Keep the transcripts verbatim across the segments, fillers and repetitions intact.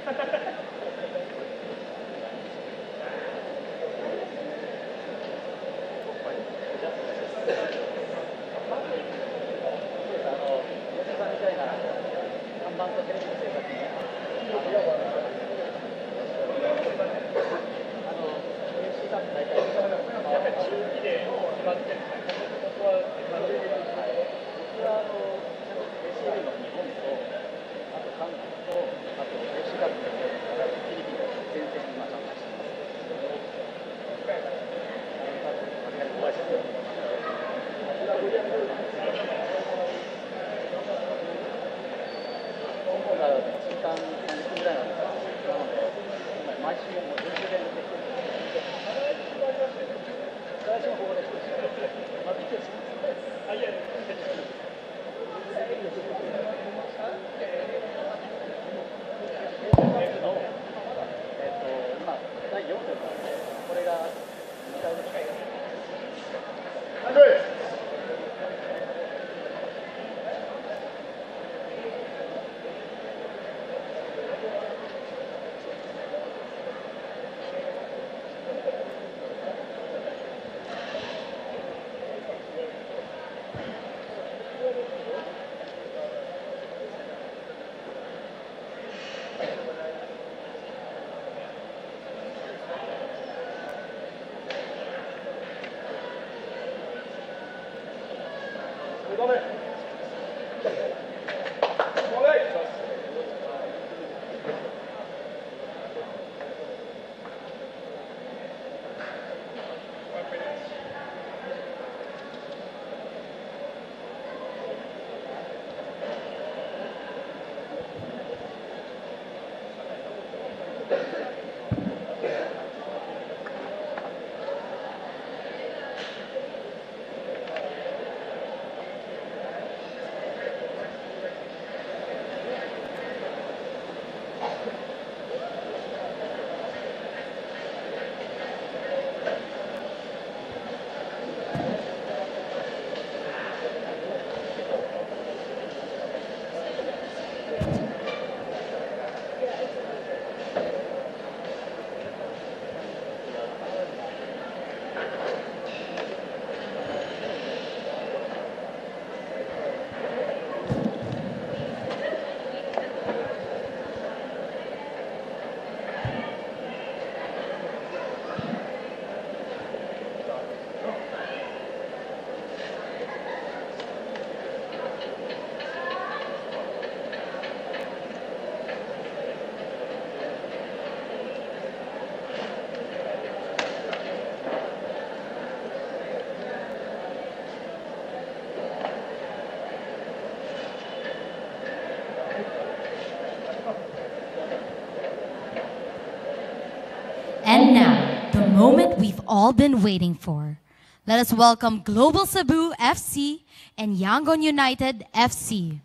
And now, the moment we've all been waiting for. Let us welcome Global Cebu F C and Yangon United F C.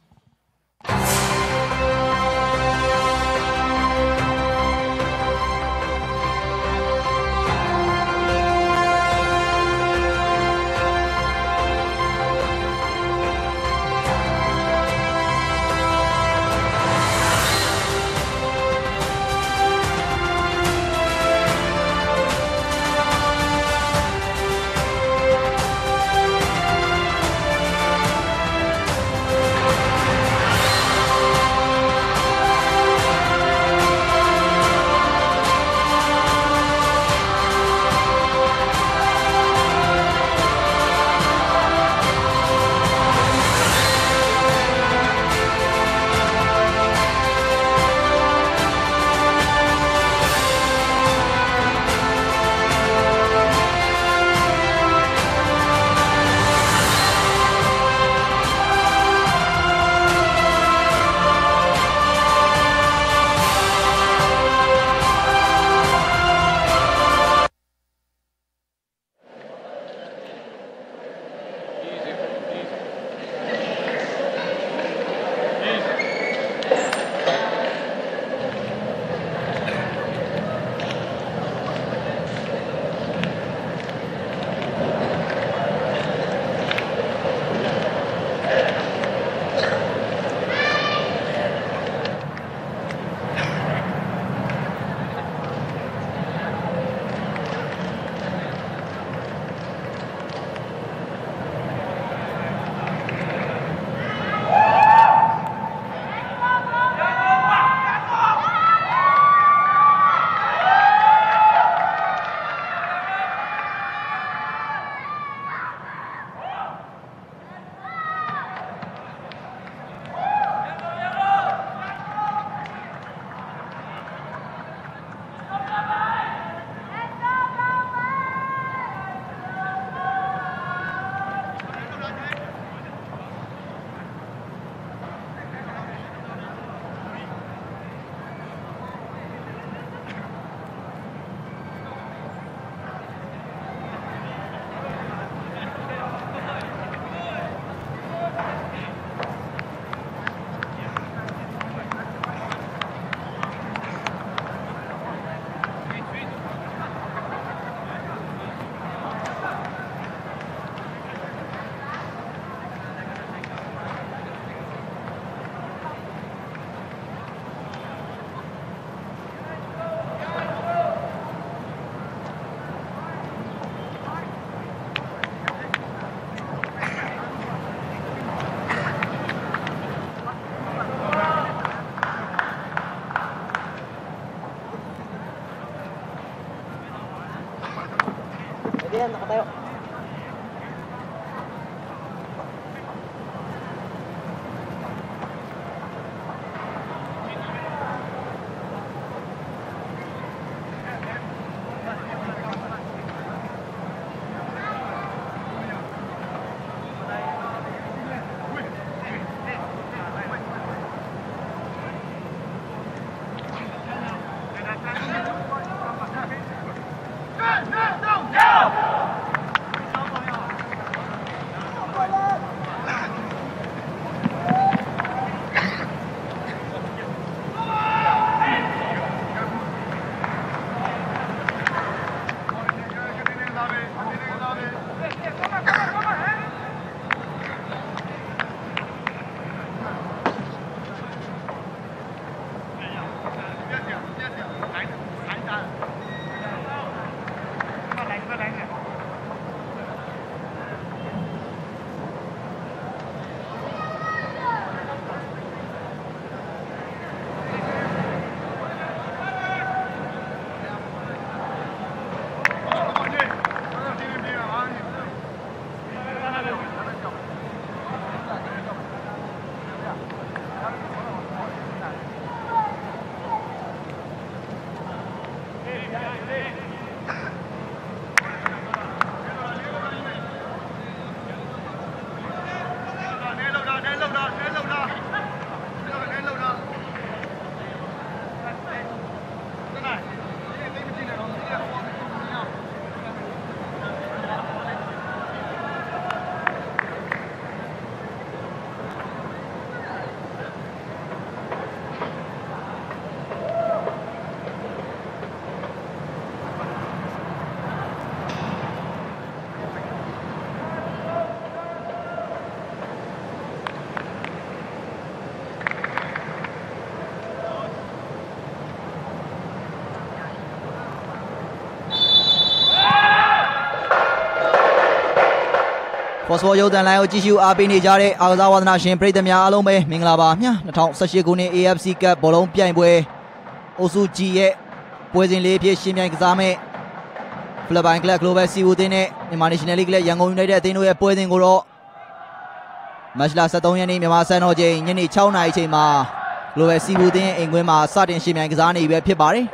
First of all, you then like to show up in the jar. I was our nation pray the mia alone me Minglaba. The town such a good A F C Cup Bolon Pianway. Also G. Poison Lay P H I exame. Flabank like Clover Cebu Dene. The Manishinelli Yangon United Dino Poison Goro. Much less at only name Masano J. Yenny Chowna Chema. Clover Cebu Dene in Wima Satin Shim Exani where Pibari.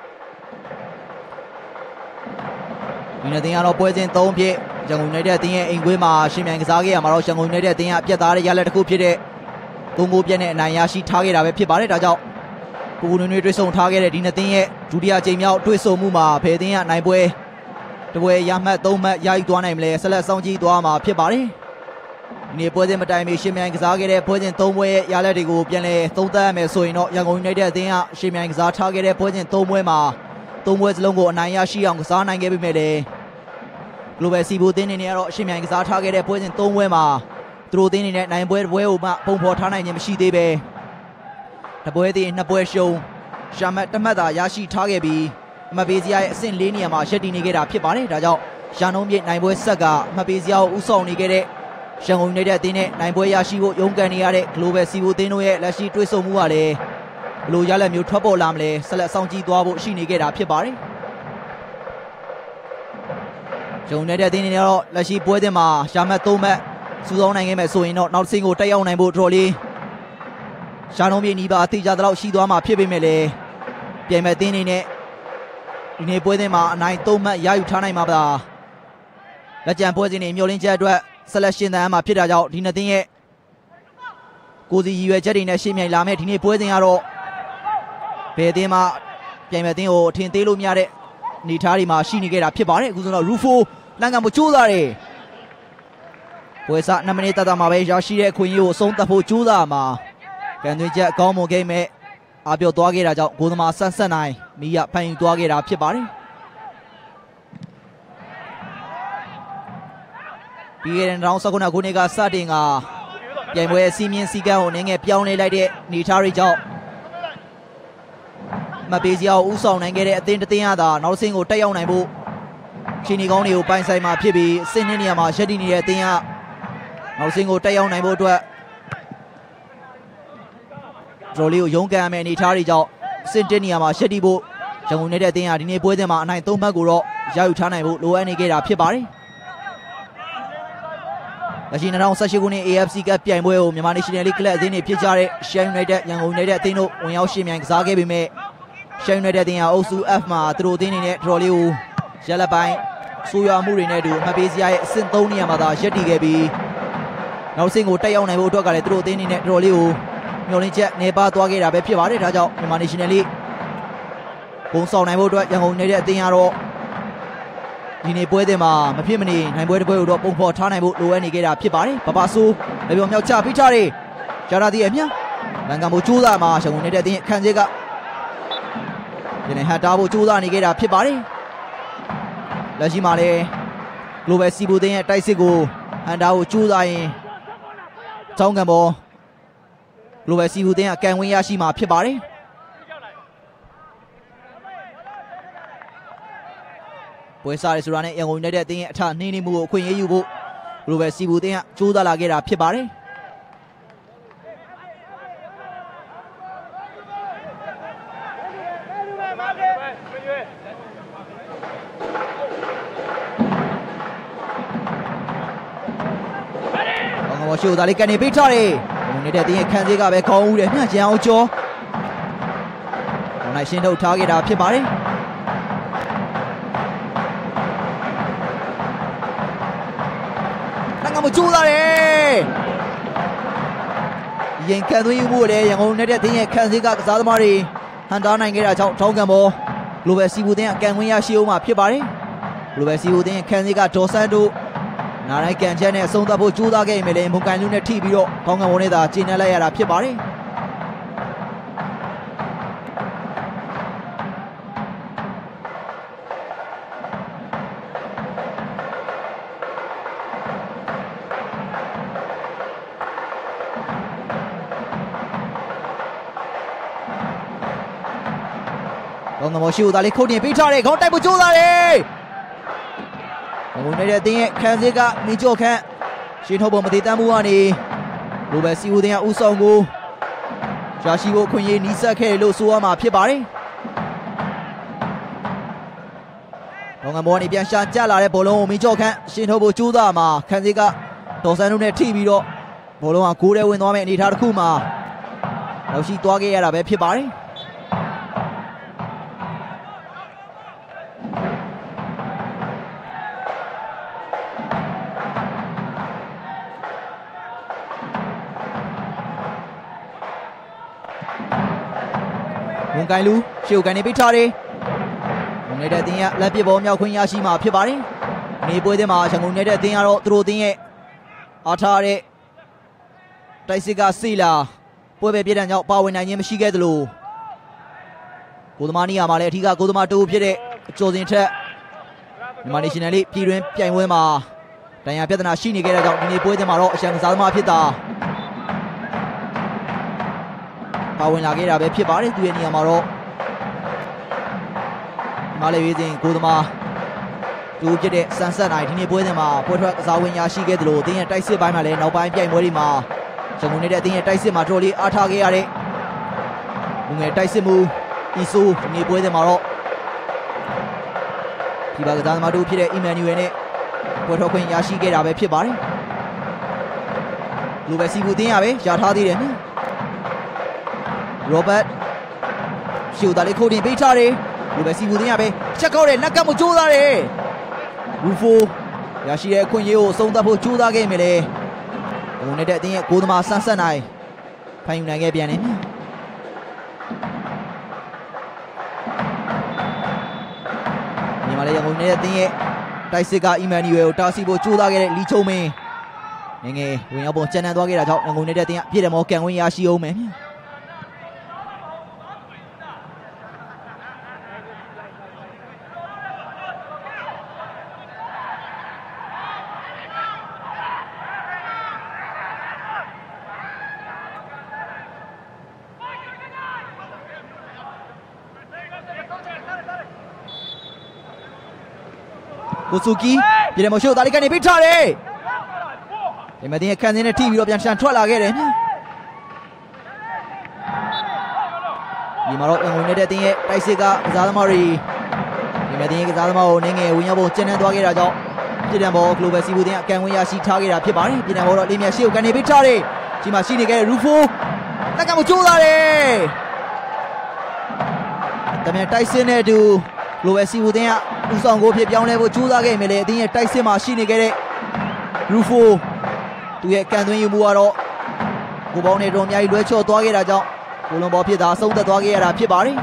Anything out of poison Tompi. Yangon United in Wima, Shimang Zagi, Amaro Yangon United in Pietari, Yalet Kupide, Tungu Piane, Nayashi target of a Pibari Dajao. Punu Nutrition targeted in the thing, Judia Jamia, Twiso Muma, Pedia, Naibue, the way Yamat Doma, Yaituaname, Celesonji, Duama, Pibari. Near Poison Matime, Shimang Zagi, Poison Tomwe, Yaletigo, Piane, Tota, Mesoino, Yangon United in Shimang Zar targeted Poison Tomwema, Tomwes Longo, Nayashi, on Sana and Gabi Mede. Global Cebu Din in Aero, Shimang Zar targeted Poison Tomwema. Through the internet, nine boy, well, Pompotana and Yamashi Debe. The boy in the boy show. Shamat Tamada, Yashi Targebi. Mabizia, Saint Linia, Shadi Nigera, Pipani, Dajao. Shanom yet nine boy saga, Mabizia, Uso Nigere. Shangon Neda Dine, nine boy Yashi, Yongani, Global Cebu Dino, Lashi Twiso Muale. Blue Yalam, you trouble Lamle, Salat Sanji Dwabo, Shinigera, Pipari. Joneda Dinero, Lashi Poedema, Shamatoma, Suzon and Emeso, not single Tayon and Boat Trolley. Shanomi Niba, Tijadra, Shidoma, Pibimele, Piamatine, in Poedema, Nine Toma, Yayutana Mabda. La Jamposin in Yolin Jadra, Celestin and Mapida out, Dina Dine. Cozy, you are jetting a shimmy lamet in a poison arrow. Pedema, Piamatino, Tintelo Miare. Nitarima, Shinigera, Pibari, Guzuna, Rufo, Langamuchulari. Pues at Namanita Mabeja, she Queen you, Sonta Chulama. Can we get Gomo game? Abio Dogera, Gudama Sansanai, Mia Pain Dogera, Pibari. Be in round Sakuna Guniga starting a game where Simeon Sigal, Nenge Pione Lady, Nitari Job. Mabizia Uso and get it at the end of the other, no single tail neighbor. Shinigoni, Pansai, my Pibi, Sininia, Shadini at the no single tail neighbor to a Jolio Yongam and Itari Job, Sintinia, Shadibo, Janguneta, the Adine Poedema, Nine Tomaguro, Jautana, Luani get a Pibari. The Shin around Sashiguni A F C Cup Pianwell, Yamanishinelli, Dini Pichare, Shanguneta, Yanguneta, Tino, Unyoshim and Zagabi me. Shanguneta, also Afma, through Dini, Trolliu, Jalabai, Suya Murinedu, Mabizia, Sintonia, Mada, Shadi Gabi. No single Tayon and Wotoka through Dini, Trolliu, Yonicha, Neba, Dogera, Pivari, Raja, Yamanishinelli. Bonson, I would Yanguneta, Diaro. Dine Poedema, Mapimini, and Boyd Boyd of Pompotana, Luani get up Pibari, Papasu, maybe on Melcha Pichari, Jaradi Emia, Langamuchula, Mashamuneta, Kanziga. Then I had double Chula and get up Pibari. Lajimale, Global Cebu Day at Taisigo, and our Chula in Tongamo. Global Cebu Day at Kanwayashima Pibari. Pues is running Yangon United thing at Nini Mu, Queen Yubu, Global Cebu Day, Juda Lagera Pibari. Shoot Alicani Pitari, နေတဲ့တင်းရဲ့ခံစည်းကပဲခေါင်းဦးတယ်ညကျန်အောင်ကျော်။နိုင်ရှင်းထုတ်ထားခဲ့တာဖြစ်ပါတယ်။နိုင်ငံမကျိုးသားတယ်။ရင်ခံသွင်းမှုလည်းရန်ကုန်နေတဲ့တင်းရဲ့ခံစည်းကကစားသမားတွေဟန်တားနိုင်ခဲ့တာကြောင့်ထောင်းကံပေါ် Global Cebu တင်းအကန်ခွင့်ရရှိအောင်မှာဖြစ်ပါတယ်။ Global Cebu တင်းရဲ့ခံစည်းကဒေါ်ဆန်တို့နာရိုက်ကန်ချက်နဲ့အဆုံးသတ်ဖို့ကြိုးစားခဲ့ရင်လည်းမုန်ကန်လူနဲ့ထိပြီးတော့ခေါင်းကံပေါ်နဲ့သာကျင်းနှက်လိုက်ရတာဖြစ်ပါတယ်။ခေါင်းကံပေါ်ရှိဦးသားလေးခုတ်တင်ပေးထားတယ်ခေါင်းတိုက်ဖို့ကြိုးစားတယ်။ဘုံနေတဲ့တင်းရဲ့ခံစည်းကမီကျော်ခန့်ရှင်းထုတ်ဖို့မတည်တမ်းမှုကနေ Global Cebu တင်းရဲ့ဦးဆောင်ကိုရရှိဖို့ခွင့်ရနီးစပ်ခဲ့လို့ဆိုရမှာဖြစ်ပါတယ်။ဘောင်ကမော်နေပြန်ရှာကျလာတဲ့ဘောလုံးကိုမီကျော်ခန့်ရှင်းထုတ်ဖို့ကြိုးစားမှာခံစည်းကဒေါ်ဆန်တို့နဲ့ထိပြီးတော့ဘောလုံးကဂိုးထဲဝင်သွားမယ့်အနေအထားတစ်ခုမှာရောက်ရှိသွားခဲ့ရတာပဲဖြစ်ပါတယ်။ဝန်ကိုင်လူရှေ့ကိုကန်နေပေးထားတယ်။နေတဲ့တင်းရလက်ပစ်ဘောမြောက်ခွင့်ရရှိမှာဖြစ်ပါတယ်။နေပွဲသင်းမှာရန်ကုန်နေတဲ့တင်းကတော့သူတို့တင်းရဲ့အားထားတဲ့တိုက်စစ်ကစီလာပွဲပဲပြည့်တဲ့ကြောင့်ပါဝင်နိုင်ခြင်းမရှိခဲ့သလိုကိုသမားနီယာမှာလည်းအထီးကကိုသမားတူဖြစ်တဲ့အကျော်စင်ထက်မြန်မာနေရှင်နယ်လေးပြည်တွင်းပြိုင်ပွဲမှာတန်ရာပြဿနာရှိနေခဲ့တဲ့ကြောင့်ဒီနေ့ပွဲသင်းမှာတော့အရှံကစားသမားဖြစ်တာပါဝင်လာခဲ့တာပဲဖြစ်ပါတယ်သူရဲ့နေရာမှာတော့ဒီမှာလည်းရေးစဉ်ကိုသမားသူဖြစ်တဲ့ဆန်ဆက်နိုင်ဒီနေ့ပွဲစဉ်မှာပွဲထွက်ကစားဝင်ရရှိခဲ့သလိုတင်းရဲ့တိုက်စစ်ပိုင်းမှာလည်းနောက်ပိုင်းပြိုင်ပွဲတွေမှာရန်ကုန်နေတဲ့တင်းရဲ့တိုက်စစ်မှာတော်လေးအားထားခဲ့ရတဲ့လူငယ်တိုက်စစ်မှုအီဆိုဒီနေ့ပွဲစဉ်မှာတော့ဒီပါကစားသမားတို့ဖြစ်တဲ့အီမန်နျူရယ်နဲ့ပွဲထွက်ခွင့်ရရှိခဲ့တာပဲဖြစ်ပါတယ်လူပဲစီဘူးတင်းရပဲရထားသေးတယ်ရောဘတ်ရှူတာလေးခိုးတင်ပေးထားတယ်လူပဲစီဘူးတင်းရပဲချက်ကောက်တယ်လက်ကမကြိုးစားတယ်ရူဖိုရရှိတဲ့အခွင့်အရေးကိုအဆုံးသတ်ဖို့ကြိုးစားခဲ့မယ်လေဟိုနဲ့တဲ့အတင်းရဲ့ကိုသမားဆန်းဆက်နိုင်ဖိုင်ယူနိုင်ခဲ့ပြန်တယ်မြန်မာလေရန်ကုန်နဲ့တဲ့အတင်းရဲ့တိုက်စစ်ကအီမန်နျူရယ်ကိုတားဆီးဖို့ကြိုးစားခဲ့တဲ့လီချုံမင်းငငယ်ဝင်ရောက်ပုံကျန်တန်းသွားခဲ့တာကြောင့်ရန်ကုန်နဲ့တဲ့အတင်းအပြည့်တယ်မောကန်ဝင်ရရှိအောင်မယ်ကိုစုကီပြည်တယ်မရှို့တာလေးကနေပေးထားတယ်ဒီမှာတင်းရဲ့ခန်းစင်းနဲ့ထိပြီးတော့ပြန်ချန်ထွက်လာခဲ့တယ်ဒီမှာတော့အင်ဝင်နေတဲ့တင်းရဲ့တိုက်စစ်ကကစားသမားတွေဒီမှာတင်းရဲ့ကစားသမားကိုနင်းငယ်ဝင်ရောက်ပုံကျန်တန်းသွားခဲ့တာကြောင့်ပြည်တယ်ဘော Global Cebu တင်းအကန်ဝင်ရရှိထားခဲ့တာဖြစ်ပါတယ်ပြည်တယ်ဘောတော့လေးမြတ်ရှေ့ကိုကနေပေးထားတယ်ဒီမှာရှိနေခဲ့တဲ့ရူဖိုလက်ကမကြိုးစားတယ်တမန်တိုက်စစ်နဲ့တူ Global Cebu တင်းကဦးဆောင်ကိုဖြစ်ပြောင်းလဲဖို့ကြိုးစားခဲ့မယ်လေအတင်းရဲ့တိုက်စစ်မှာရှိနေခဲ့တဲ့ရူဖိုသူရဲ့ကန်သွင်းယူမှုကတော့ကိုပေါင်းနဲ့တော်အများကြီးလွဲချော်သွားခဲ့တာကြောင့်ကိုလုံးဘောဖြစ်တာဆုံးသက်သွားခဲ့ရတာဖြစ်ပါတယ်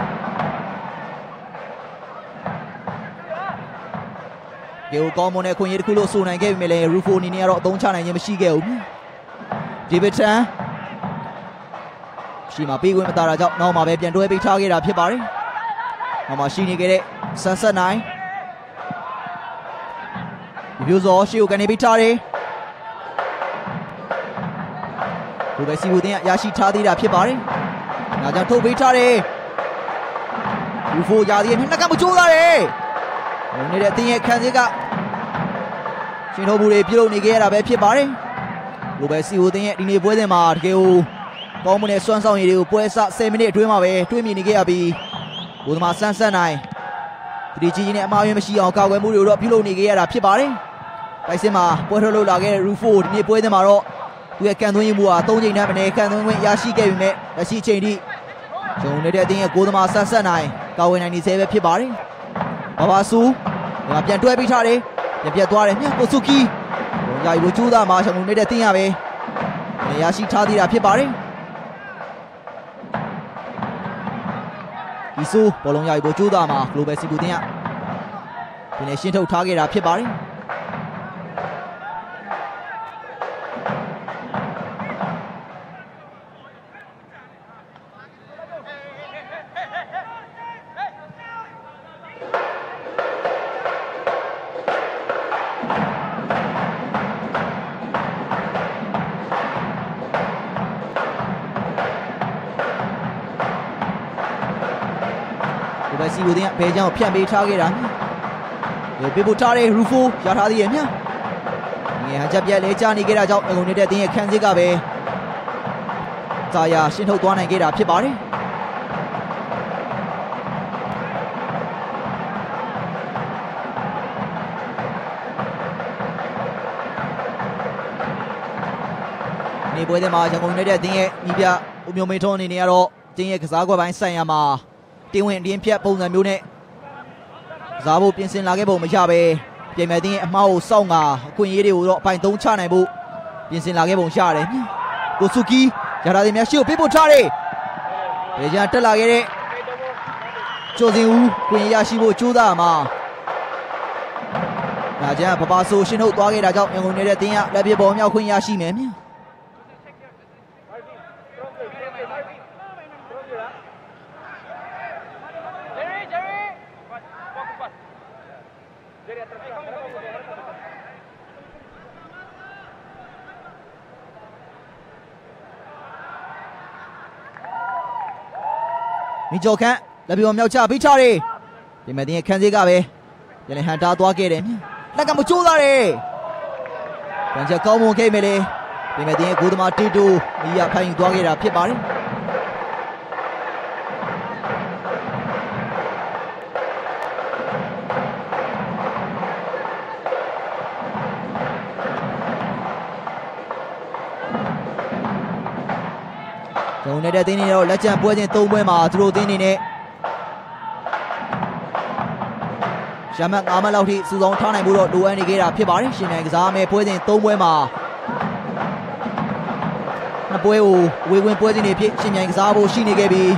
ကေကိုကောင်းမွန်တဲ့ခွင့်ရတစ်ခုလို့ဆိုနိုင်ခဲ့ပြီမယ်လေရူဖိုအနေနဲ့ကတော့အသုံးချနိုင်ခြင်းမရှိခဲ့ဘူးဒီဗစ်တန်ရှိမှာပေးခွင့်မတာတာကြောင့်နောက်မှာပဲပြန်တွဲပေးထားခဲ့တာဖြစ်ပါတယ်နောက်မှာရှိနေခဲ့တဲ့ဆန်ဆက်နိုင်ဒီပြိုစောရှေ့ကိုကနေပေးထားတယ်ဘိုးပဲစီဘူးတင်းရရှိထားသေးတာဖြစ်ပါတယ်ဒါကြောင့်ထုတ်ပေးထားတယ်ရူဖိုရာဒီရဲ့နှက်ကမကြိုးစားတယ်ဟိုနေတဲ့အတင်းရဲ့ခန်းစည်းကရှင်ထုတ်မှုတွေပြုလုပ်နေခဲ့ရတာပဲဖြစ်ပါတယ်ဘိုးပဲစီဘူးတင်းရဲ့ဒီနေ့ပွဲစဉ်မှာတကယ်ကိုကောင်းမွန်တဲ့စွမ်းဆောင်ရည်တွေကိုပွဲစဆယ်မိနစ်အတွင်းမှာပဲတွေးမြင်နေခဲ့ရပြီးဘိုးသမားဆန်းဆန်းနိုင်ဒီကြီးကြီးနဲ့အမှားယွင်းမရှိအောင်ကောက်ွယ်မှုတွေကိုတော့ပြုလုပ်နေခဲ့ရတာဖြစ်ပါတယ်တိုက်စစ်မှာပွဲထွက်လို့လာခဲ့တဲ့ရူဖိုဒီနေ့ပွဲစဉ်မှာတော့သူသူရဲ့ကန်သွင်းမှုဟာသုံးချိန်နဲ့မနည်းကန်သွင်းခွင့်ရရှိခဲ့ပြီမဲ့လက်ရှိချိန်ထိရန်ကုန်နဲ့တဲ့အသင်းရဲ့ကိုယ်သမားဆက်ဆက်နိုင်ကာဝယ်နိုင်နေသေးပဲဖြစ်ပါတယ်ဘာဘာဆူဒီမှာပြန်တွဲပြီးထားတယ်ပြန်ပြတ်သွားတယ်မြတ်ကိုစုကီဘုံယာယီကိုကျူးသားမှာရန်ကုန်နဲ့တဲ့အသင်းရပဲနေရရှိထားသေးတာဖြစ်ပါတယ်ဒီဆူဘောလုံးယာယီကိုကျူးသားမှာ Global Cebu တင်ရဒီနေ့ရှင်းထုတ်ထားခဲ့တာဖြစ်ပါတယ်ဒီဘက်စီကိုတင်ဘဲချောင်းဖြန့်ပေးထားခဲ့တာဒီပေးပို့ထားတဲ့ရူဖိုရထားသေးရဲ့မြငယ်ဟာချက်ပြက်လေးကြားနေခဲ့တာကြောင့်အကုန်နေတဲ့တင်းရဲ့ခန်းစစ်ကပဲဇာယာရှင်းထုတ်သွားနိုင်ခဲ့တာဖြစ်ပါတယ်နေပွဲတဲ့မှာရန်ကုန်နေတဲ့တင်းရဲ့ညီပြဦးမျိုးမင်းထွန်းအနေနဲ့ကတော့တင်းရဲ့ကစားကွက်ပိုင်းဆိုင်ရာမှာတင်းဝင်တင်းဖြတ်ပုံစံမျိုးနဲ့ကစားဖို့ပြင်ဆင်လာခဲ့ပုံမရပဲပြင်မဲ့တင်းရဲ့အမှားကိုစောင့်ကာအခွင့်အရေးတွေကိုတော့အပိုင်သုံးချနိုင်ဖို့ပြင်ဆင်လာခဲ့ပုံရတယ်ကိုစုကီရထားသည်များရှေ့ကိုပေးပို့ထားတယ်ဒေဂျန်တက်လာခဲ့တဲ့ကျော်စင်ဦးခွင့်ရရှိဖို့ကြိုးစားမှာဒါကြမ်းပပဆိုးရှင်းထုတ်သွားခဲ့တာကြောင့်ရန်ကုန်နေတဲ့တင်းရလက်ပြပေါ်မြောက်ခွင့်ရရှိမယ်မြမီကျော်ခန့်လက်ပြပေါ်မြောက်ချပေးထားတယ်ပြင်မဲ့တင်းရဲ့ခန်းစည်းကပဲပြန်လည်ဟန်တာသွားခဲ့တယ်လက်ကမကျိုးသားတယ်ပြန်ချက်ကောင်းမွန်ခဲ့မယ်လေပြင်မဲ့တင်းရဲ့ဂိုးသမားတီတိုမီယာဖိုင်ယူသွားခဲ့တာဖြစ်ပါတယ်ဂျုံနေတဲ့တင်းနေတော့လက်ကျန်ပွဲချင်း၃ပွဲမှာသူတို့တင်းနေနဲ့ရမတ်၅မှတ်လောက်ထိစူဆောင်းထားနိုင်ဖို့တော့လိုအပ်နေခဲ့တာဖြစ်ပါတယ်ရှင်နိုင်ကစားမယ်ပွဲချင်း၃ပွဲမှာနှစ်ပွဲကိုဝေဝင်ပွဲချင်းတွေဖြစ်ရှင်မြိုင်ကစားဖို့ရှိနေခဲ့ပြီး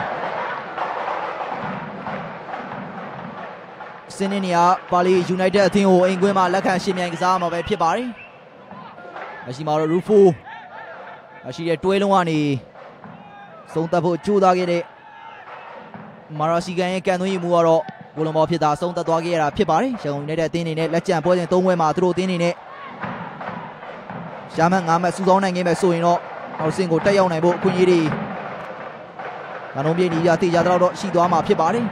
စင်းနေနေရပါလီယူနိုက်တက်အသင်းကိုအိမ်ကွင်းမှာလက်ခံရှင်မြိုင်ကစားမှာပဲဖြစ်ပါတယ်အရှိမာတော့ရူဖိုအရှိတဲ့တွဲလုံးကနေဆုံးသက်ဖို့ကြိုးစားခဲ့တဲ့မာရာစီကန်ရဲ့ကန်သွင်းမှုကတော့ကိုလုံးပေါ်ဖြစ်တာဆုံးသက်သွားခဲ့ရတာဖြစ်ပါတယ်ရန်ကုန်နေတဲ့အသင်းအနေနဲ့လက်ကျန်ပွဲစဉ်၃ပွဲမှာသူတို့အသင်းအနေနဲ့ရှာမတ်၅မှတ်စူဆောင်းနိုင်ခဲ့မယ်ဆိုရင်တော့နောက်ဆင့်ကိုတက်ရောက်နိုင်ဖို့အခွင့်အရေးတွေကနုံးပြေးနေရတေချာတော့ရှိသွားမှာဖြစ်ပါတယ်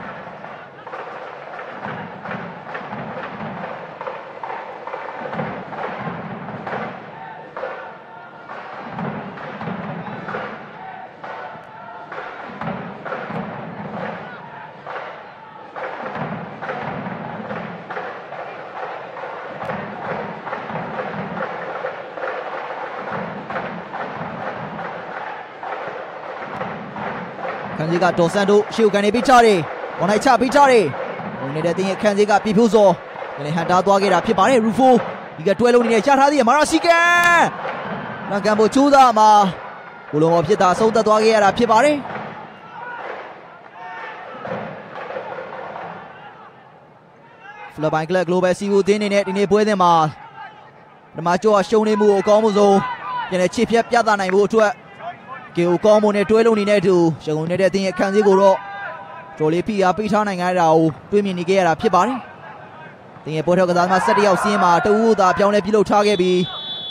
ခန်းစည်းကဒေါ်ဆန်တို့ရှေ့ကန်နေပြီးချတယ်။ဘောင်နိုင်ချပြီးချတယ်။ဝင်နေတဲ့တင်းရဲ့ခန်းစည်းကပြပြိုးစောဒီနေ့ဟန်တာသွားခဲ့တာဖြစ်ပါတယ်ရူဖိုဒီကတွဲလုံးနေတဲ့ရထားသေးတယ်မာရာစီကန်။လန်ကန်ဘိုချိုးသားမှာကိုလုံးပေါ်ဖြစ်တာဆုံးသက်သွားခဲ့ရတာဖြစ်ပါတယ်။ဖလပိုင်းကလပ်ဂလိုဘယ်စီကိုတင်းနေတဲ့ဒီနေ့ပွဲစဉ်မှာဓမ္မကျော်ရှုံးနေမှုကိုအကောင်းဆုံးပြန်လည်ချစ်ဖြတ်ပြသနိုင်ဖို့အတွက်ကီကိုကောင်းမွန်နဲ့တွဲလုံးနေတဲ့အတူရန်ကုန်နေတဲ့အသင်းရဲ့ခန်းစည်းကိုတော့တော်လေးဖိအားပေးထားနိုင်ကြတာကိုတွေးမြင်နေခဲ့ရတာဖြစ်ပါတယ်။တင်းရဲ့ပေါ်ထောက်ကစားသမား၁၁ယောက်စီးရင်မှာတအူးသာပြောင်းလဲပြုလုပ်ထားခဲ့ပြီး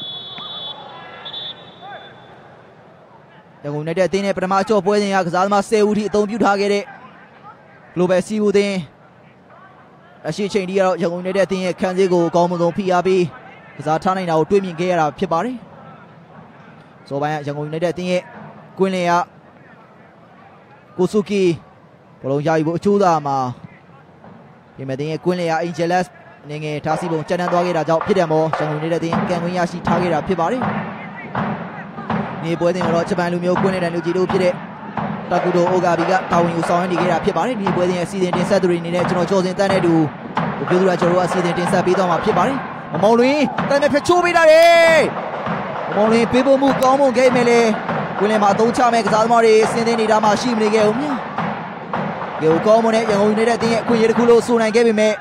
ရန်ကုန်နေတဲ့အသင်းရဲ့ပထမအကျော်ပွဲစဉ်ကကစားသမား၁၀ဦးထိအသုံးပြုထားခဲ့တဲ့ Global Cebu အသင်းအရှိချိန်ဒီကတော့ရန်ကုန်နေတဲ့အသင်းရဲ့ခန်းစည်းကိုအကောင်းဆုံးဖိအားပေးကစားထားနိုင်တာကိုတွေးမြင်ခဲ့ရတာဖြစ်ပါတယ်။စောပိုင်းကရန်ကုန်နေတဲ့အသင်းရဲ့ကွင်းလင်ရကိုစုကီဘလုံးယာယူဖို့အချိုးသားမှာပြင်မဲ့တင်းရဲ့ကွင်းလင်ရအင်ဂျယ်လက်အနေငယ်ထားစီပုံကြမ်းတမ်းသွားခဲ့တာကြောင့်ဖြစ်တယ်မောရန်ကုန်နေတဲ့အသင်းကန်ကွင်းရရှိထားခဲ့တာဖြစ်ပါတယ်နေပွဲစဉ်ကတော့ဂျပန်လူမျိုးကွင်းနေတဲ့လူကြီးတို့ဖြစ်တဲ့တာကူတိုအိုဂါဘီကတာဝန်ယူဆောင်ရွက်နေခဲ့တာဖြစ်ပါတယ်ဒီပွဲစဉ်ရဲ့အစီအစဉ်တင်ဆက်သူတွေအနေနဲ့ကျွန်တော်ကြော်စင်တန်းတဲ့တူကိုပြောသူကကျွန်တော်တို့အစီအစဉ်တင်ဆက်ပေးသွားမှာဖြစ်ပါတယ်မမောင်လွင်တိုင်မဲ့ဖျက်ချိုးပေးတာလေမမောင်လွင်ပေးဖို့မှုကောင်းမွန်ခဲ့မယ်လေကွင်းလယ်မှာအသုံးချမဲ့ကစားသမားတွေစင်းသိနေတာမှရှိမနေခဲ့ဘူးများကဲကောင်းမွန်တဲ့ရန်ကုန်ယူနိုက်တက်အသင်းရဲ့အခွင့်အရေးတစ်ခုလို့ဆိုနိုင်ခဲ့ပေမဲ့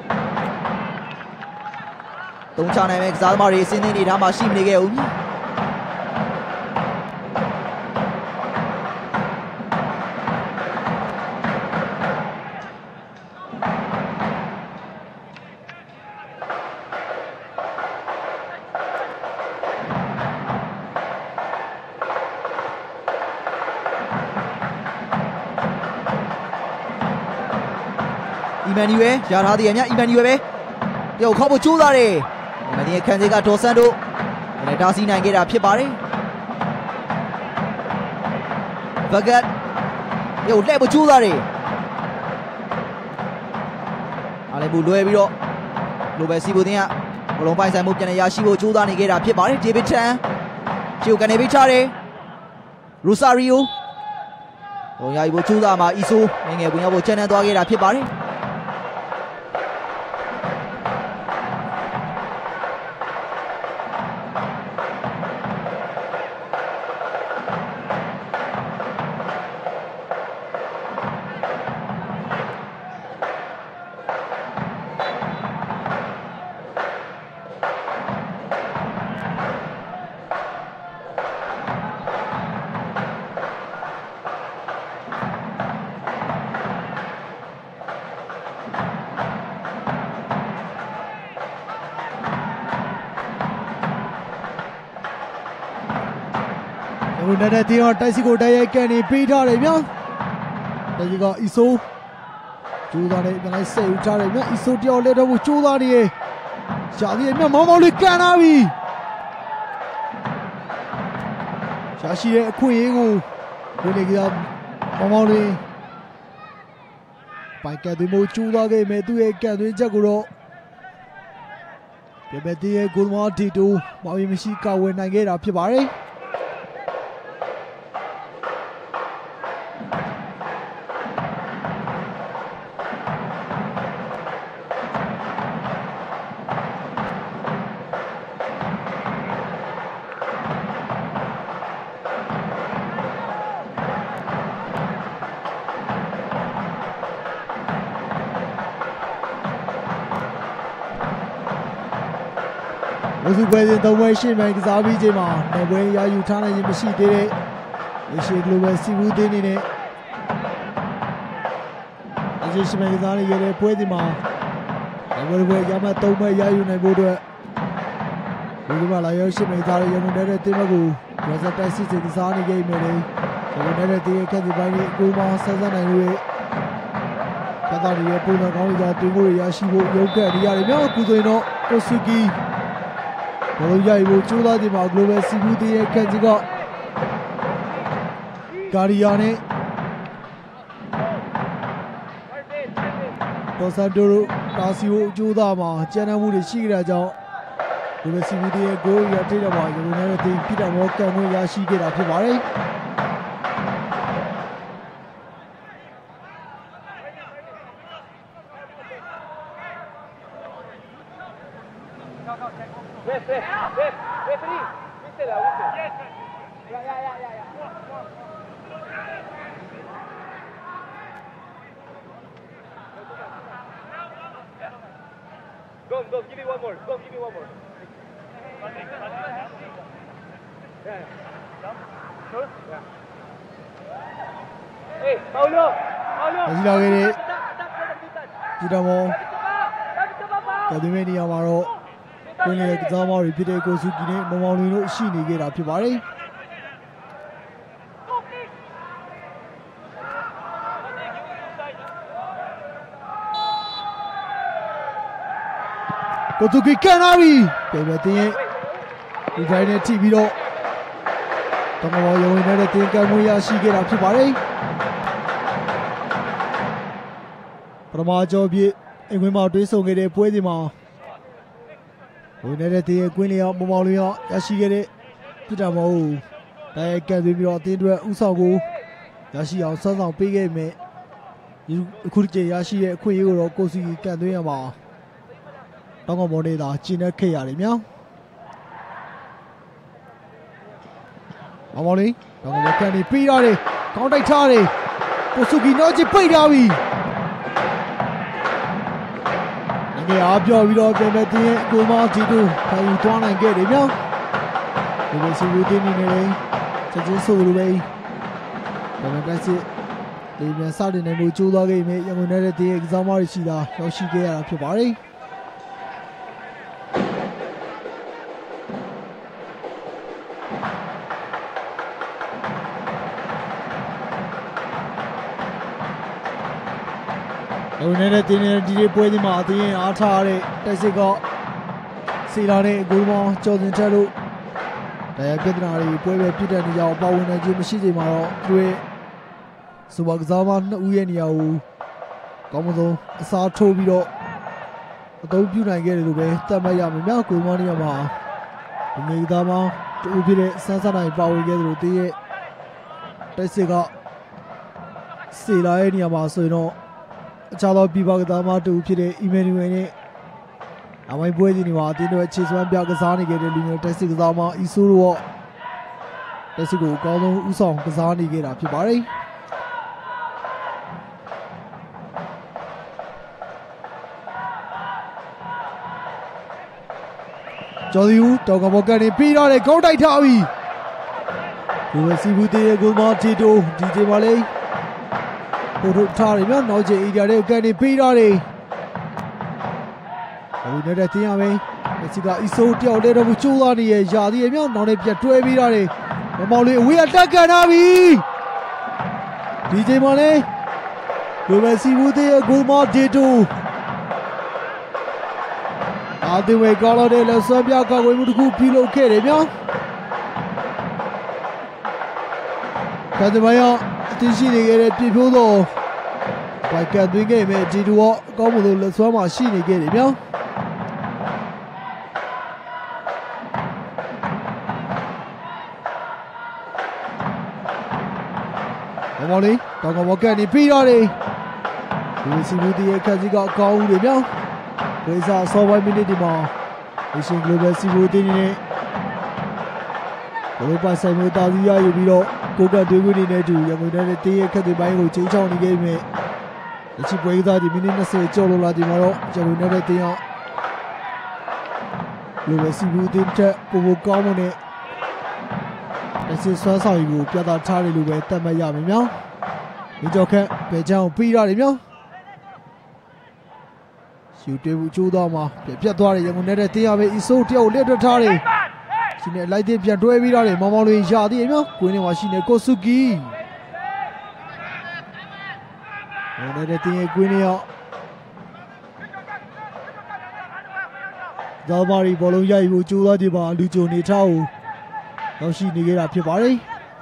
သုံးချနိုင်မဲ့ကစားသမားတွေစင်းသိနေတာမှရှိမနေခဲ့ဘူးများအီမန်နျူရယ်ရထားသေးရမြအီမန်နျူရယ်ပဲတယောက်ခေါက်ဖို့ကြိုးစားတယ်အီမန်နျူရယ်ခံစေကဒေါ်ဆန်တို့လည်းတားဆီးနိုင်ခဲ့တာဖြစ်ပါတယ်ဘဂတ်တယောက်လှည့်ဖို့ကြိုးစားတယ်အားလည်းဘူးလွယ်ပြီးတော့လိုပဲစီဘူတင်ကဘလုံးပိုင်ဆိုင်မှုပြန်လည်ရရှိဖို့ကြိုးစားနေခဲ့တာဖြစ်ပါတယ်ဒေးဗစ်ချန်ချီကိုကနေပေးချတယ်ရူဆာရီယိုဟိုရာယူဖို့ကြိုးစားမှာအီဆိုငငယ်ဝင်ရောက်ဖို့ချန်နယ်သွားခဲ့တာဖြစ်ပါတယ်အခုနေတဲ့တင်းတော့တိုက်စီကိုတိုက်ရိုက်ကန်နေပေးထားတယ်ဗျာတိုက်စီကအီဆိုကျိုးသားနေပြန်လိုက်ဆက်ယူထားတယ်ဗျာအီဆိုတယောက်လက်တော့ကျိုးသားနေရှာသေးတယ်မြမောင်မောင်လေးကန်လာပြီရှာရှိတဲ့အခွင့်အရေးကိုဒီလေကမောင်မောင်လေးပိုက်ကသွေးမိုးကျိုးသားခဲ့မယ်သူ့ရဲ့ကန်သွေးချက်ကိုတော့ပြပတီရဲ့ဂိုးမောတီတူမောင်ရင်မရှိကဝယ်နိုင်ခဲ့တာဖြစ်ပါတယ်လူစုပွဲစဉ်သုံးပွဲရှင်းမှန်ကစားပြီးချိန်မှာနေပွဲရယူထားနိုင်ခြင်းမရှိသေးတဲ့အေရှီဂလိုဘယ်စီဘူးတင်းနေတဲ့အေရှီရှင်းမှန်ကစားရတဲ့ပွဲစဉ်မှာနေပွဲပွဲရမှတ်သုံးပွဲရယူနိုင်ဖို့အတွက်ဒီကမှာလာရောက်ရှင်းမှန်ကစားရရမှုတဲ့တင်းမကိုရစတိုက်စစ်စစ်ကစားနေကြမယ်လေဒီနေတဲ့တင်းရဲ့ခက်စီပိုင်းကိုကိုမောင်ဆက်ဆက်နိုင်လို့ကစားရတဲ့ပုံစံကောင်းကြီးတင်ဖို့ရရှိဖို့ရုပ်ကက်နေရတယ်မြောက်ကူဆိုရင်တော့ကိုဆူကီဘလုံးရိုက်ဖို့ကြိုးစားခြင်းမှာ Global စီဘူးတီရဲ့ခက်ကြီးကဂါရီယာနဲ့ဒေါ်ဆန်တိုတို့တာစီကိုကြိုးစားမှာကျန်တဲ့မှုတွေရှိကြတာကြောင့် Global စီဘူးတီရဲ့ဂိုးရထိတော့မှာရုံနဲ့တင်ပြတာမောကန်ဝင်ရရှိခဲ့တာဖြစ်ပါတယ် Go, go, give me one more. Go, give me one more. Yeah. Yeah. Hey, Paulo! Paulo! ဒီလောက်ကြီးဒီတော့မောကဒီမီနီယာမှာတော့ကွင်းရဲ့ကစားမောတွေဖြစ်တဲ့ကိုစုကီနဲ့မောင်မောင်လင်းတို့ရှိနေကြတာဖြစ်ပါတယ်ကိုစုကီကန်လာပြီပြန်ပဲတင်းရဲ့ဒီတိုင်းနဲ့ထိပြီးတော့တမောရုံဝင်တဲ့တင်းကံမွေးရရှိခဲ့တာဖြစ်ပါတယ်ပထမကျော်ပြည့်အင်ကွင်းမှာတွင်းဆုံခဲ့တဲ့ပွဲစဉ်မှာဝင်နေတဲ့တင်းရဲ့ကွင်းလျောက်မောင်မောင်လင်းရောရရှိခဲ့တဲ့ပြစ်တာမဟုတ်တိုင်ကန်သွင်းပြီးတော့အသင်းအတွက်ဥဆောင်ကိုရရှိအောင်ဆွမ်းဆောင်ပေးခဲ့မယ်အခုဒီချိန်ရရှိတဲ့အခွင့်အရေးကိုတော့ကိုစီကန်သွင်းရမှာတောင်းကမော်နေတာကျင်းတဲ့ခေရတယ်မြောင်းမောင်မောင်လေးတောင်းကမော်ကန်နေပြီးရတယ်ကောင်းတိုက်ထားတယ်ကိုစုကီနောက်ချစ်ပိတ်ထားပြီငယ်အားပြောပြီးတော့ပြန်မဲ့တင်းရဲ့ကိုမောင်တီတူခံယူသွားနိုင်ခဲ့တယ်မြောင်းဒီလိုစီဝတင်းနေနေတယ်ချက်ချင်းဆိုလိုပဲဒါပေမဲ့စစ်ဒီမြန်စတင်နေမှုကြိုးသွားခဲ့ပြီရန်ကုန်နယ်တဲ့တင်းရဲ့ကစားမတွေရှိတာရောက်ရှိခဲ့ရတာဖြစ်ပါတယ်ရန်ကုန်နယ်တဲ့တင်းရဲ့ဒီပွဲဒီမှာအတင်းရဲ့အားထားတဲ့တက်စစ်ကစီလာတဲ့ဂိုးမောင်းကျော်စင်ထက်တို့တရားပြဿနာတွေပွဲပဲပြစ်တဲ့နေရာကိုပါဝင်နိုင်ခြင်းမရှိချိန်မှာတော့သူရဲ့စူပါကစားမနှစ်ဦးရဲ့နေရာကိုကောင်းမဆုံးအစားထိုးပြီးတော့အသုံးပြုနိုင်ခဲ့တယ်လို့ပဲသတ်မှတ်ရမယ်မြောက်ကိုမောင်းနေရာမှာဒီငယ်သားမတူဖြစ်တဲ့ဆန်းဆန်းနိုင်ပါဝင်ခဲ့တယ်လို့တည်ရဲ့တိုက်စစ်ကစီလာရဲ့နေရာမှာဆိုရင်တော့အခြားသောပြပကစားမတူဖြစ်တဲ့အီမန်နျူရယ်နဲ့အမိုင်းပွဲကြီးနေမှာအတင်းတို့အခြေစွမ်းပြကစားနေခဲ့တဲ့လူမျိုးတက်စစ်ကစားမအီဆိုးတို့တက်စစ်ကိုအကောင်းဆုံးဥဆောင်ကစားနေခဲ့တာဖြစ်ပါတယ်ကျော်စီဦးတောင်ကဘောကန်နေပြီးတော့လေကောင်းတိုက်ထားပြီဒီဝစီဘူးတေးကိုမော်တီတိုဒီဂျေပါလေးဟိုတို့ထားရမြောက်နောက်ကျအေရီယာလေးကိုကန်နေပြီးတော့လေအခုနေတဲ့တင်းရမင်းမစီကအီဆိုးတယောက်လေးတော့ကျိုးသွားနေရရာသီးရမြောက်နောက်နဲ့ပြတ်တွဲပြီးတော့လေမမောင်လေးအဝေးကတက်ကန်ထားပြီဒီဂျေပါလေးဒီဝစီဘူးတေးကိုမော်တီတိုအာဒီဝေကောလို့တဲ့လက်ဆွဲပြကောက်ဝေးမှုတစ်ခုပြုလုပ်ခဲ့တယ်မြောင်းကတမယောအသိရှိနေခဲ့တဲ့ပြပြိုးသောဘိုက်ကန်သွင်းခဲ့မဲ့ဒီတူရောအကောင်းမှုလို့လက်ဆွဲမှာရှိနေခဲ့တယ်မြောင်းမောင်မောင်လေးတောင်ကမော်ကန်နေပြီးတော့လေဒီစီဘူးတီရဲ့ခက်စီကအကောင်းဦးတယ်မြောင်းဝေးစားဆော့ဝိုင်းမိနစ်ဒီမှာအရှင်ဂလိုဘယ်စီဘူးတင်းနေဘလိုပါဆိုင်မျိုးတာစီရယူပြီးတော့ကိုကတွေးခွင့်နေတဲ့တူရန်ကုန်တဲ့တင်းရဲ့ခက်တွေပိုင်းကိုချိန်ချောင်းနေခဲ့ပြီအချစ်ပွဲသားဒီမိနစ်၂၀ကျော်လို့လာဒီမှာတော့ကျွန်တော်နေတဲ့တင်းအောင်ဂလိုဘယ်စီဘူးတင်းတဲ့ပိုပိုကောင်းမနဲ့အစစ်ဆွမ်းဆောင်ယူကိုပြသထားတယ်လို့ပဲသတ်မှတ်ရမယ်မြောင်းဒီကြောက်ခက်ဘယ်ချောင်းပြီးရတယ်မြောင်းယူတေဘူးကျိုးသွားမှာပြပြတ်သွားတယ်ရန်ကုန်နေတဲ့တင်းရပဲအီဆိုးတယောက်လက်ထွက်ထားတယ်ရှင်နဲ့လိုက်တဲ့ပြန်တွဲပြီးတော့မောင်မောင်လေးရာသေးရမြောင်းကွင်းထဲမှာရှိနေကိုစုကီရန်ကုန်နေတဲ့တင်းရဲ့ကွင်းထဲရောက်ဇာမာရီဘောလုံးရိုက်ဖို့ကျိုးသွားတယ်ပါလူကြုံနေထားကိုရောက်ရှိနေကြတာဖြစ်ပါတယ်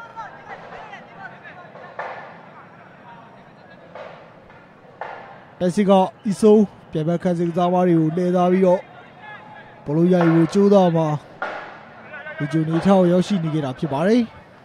တက်စီကအီဆိုးပြန်ဘက်ခန်းစကစားမတွေကိုလှည့်သားပြီးတော့ဘလုံးရိုက်ကိုကျိုးသားမှာဒီဂျူနီထောက်ရောက်ရှိနေကြတာဖြစ်ပါတယ်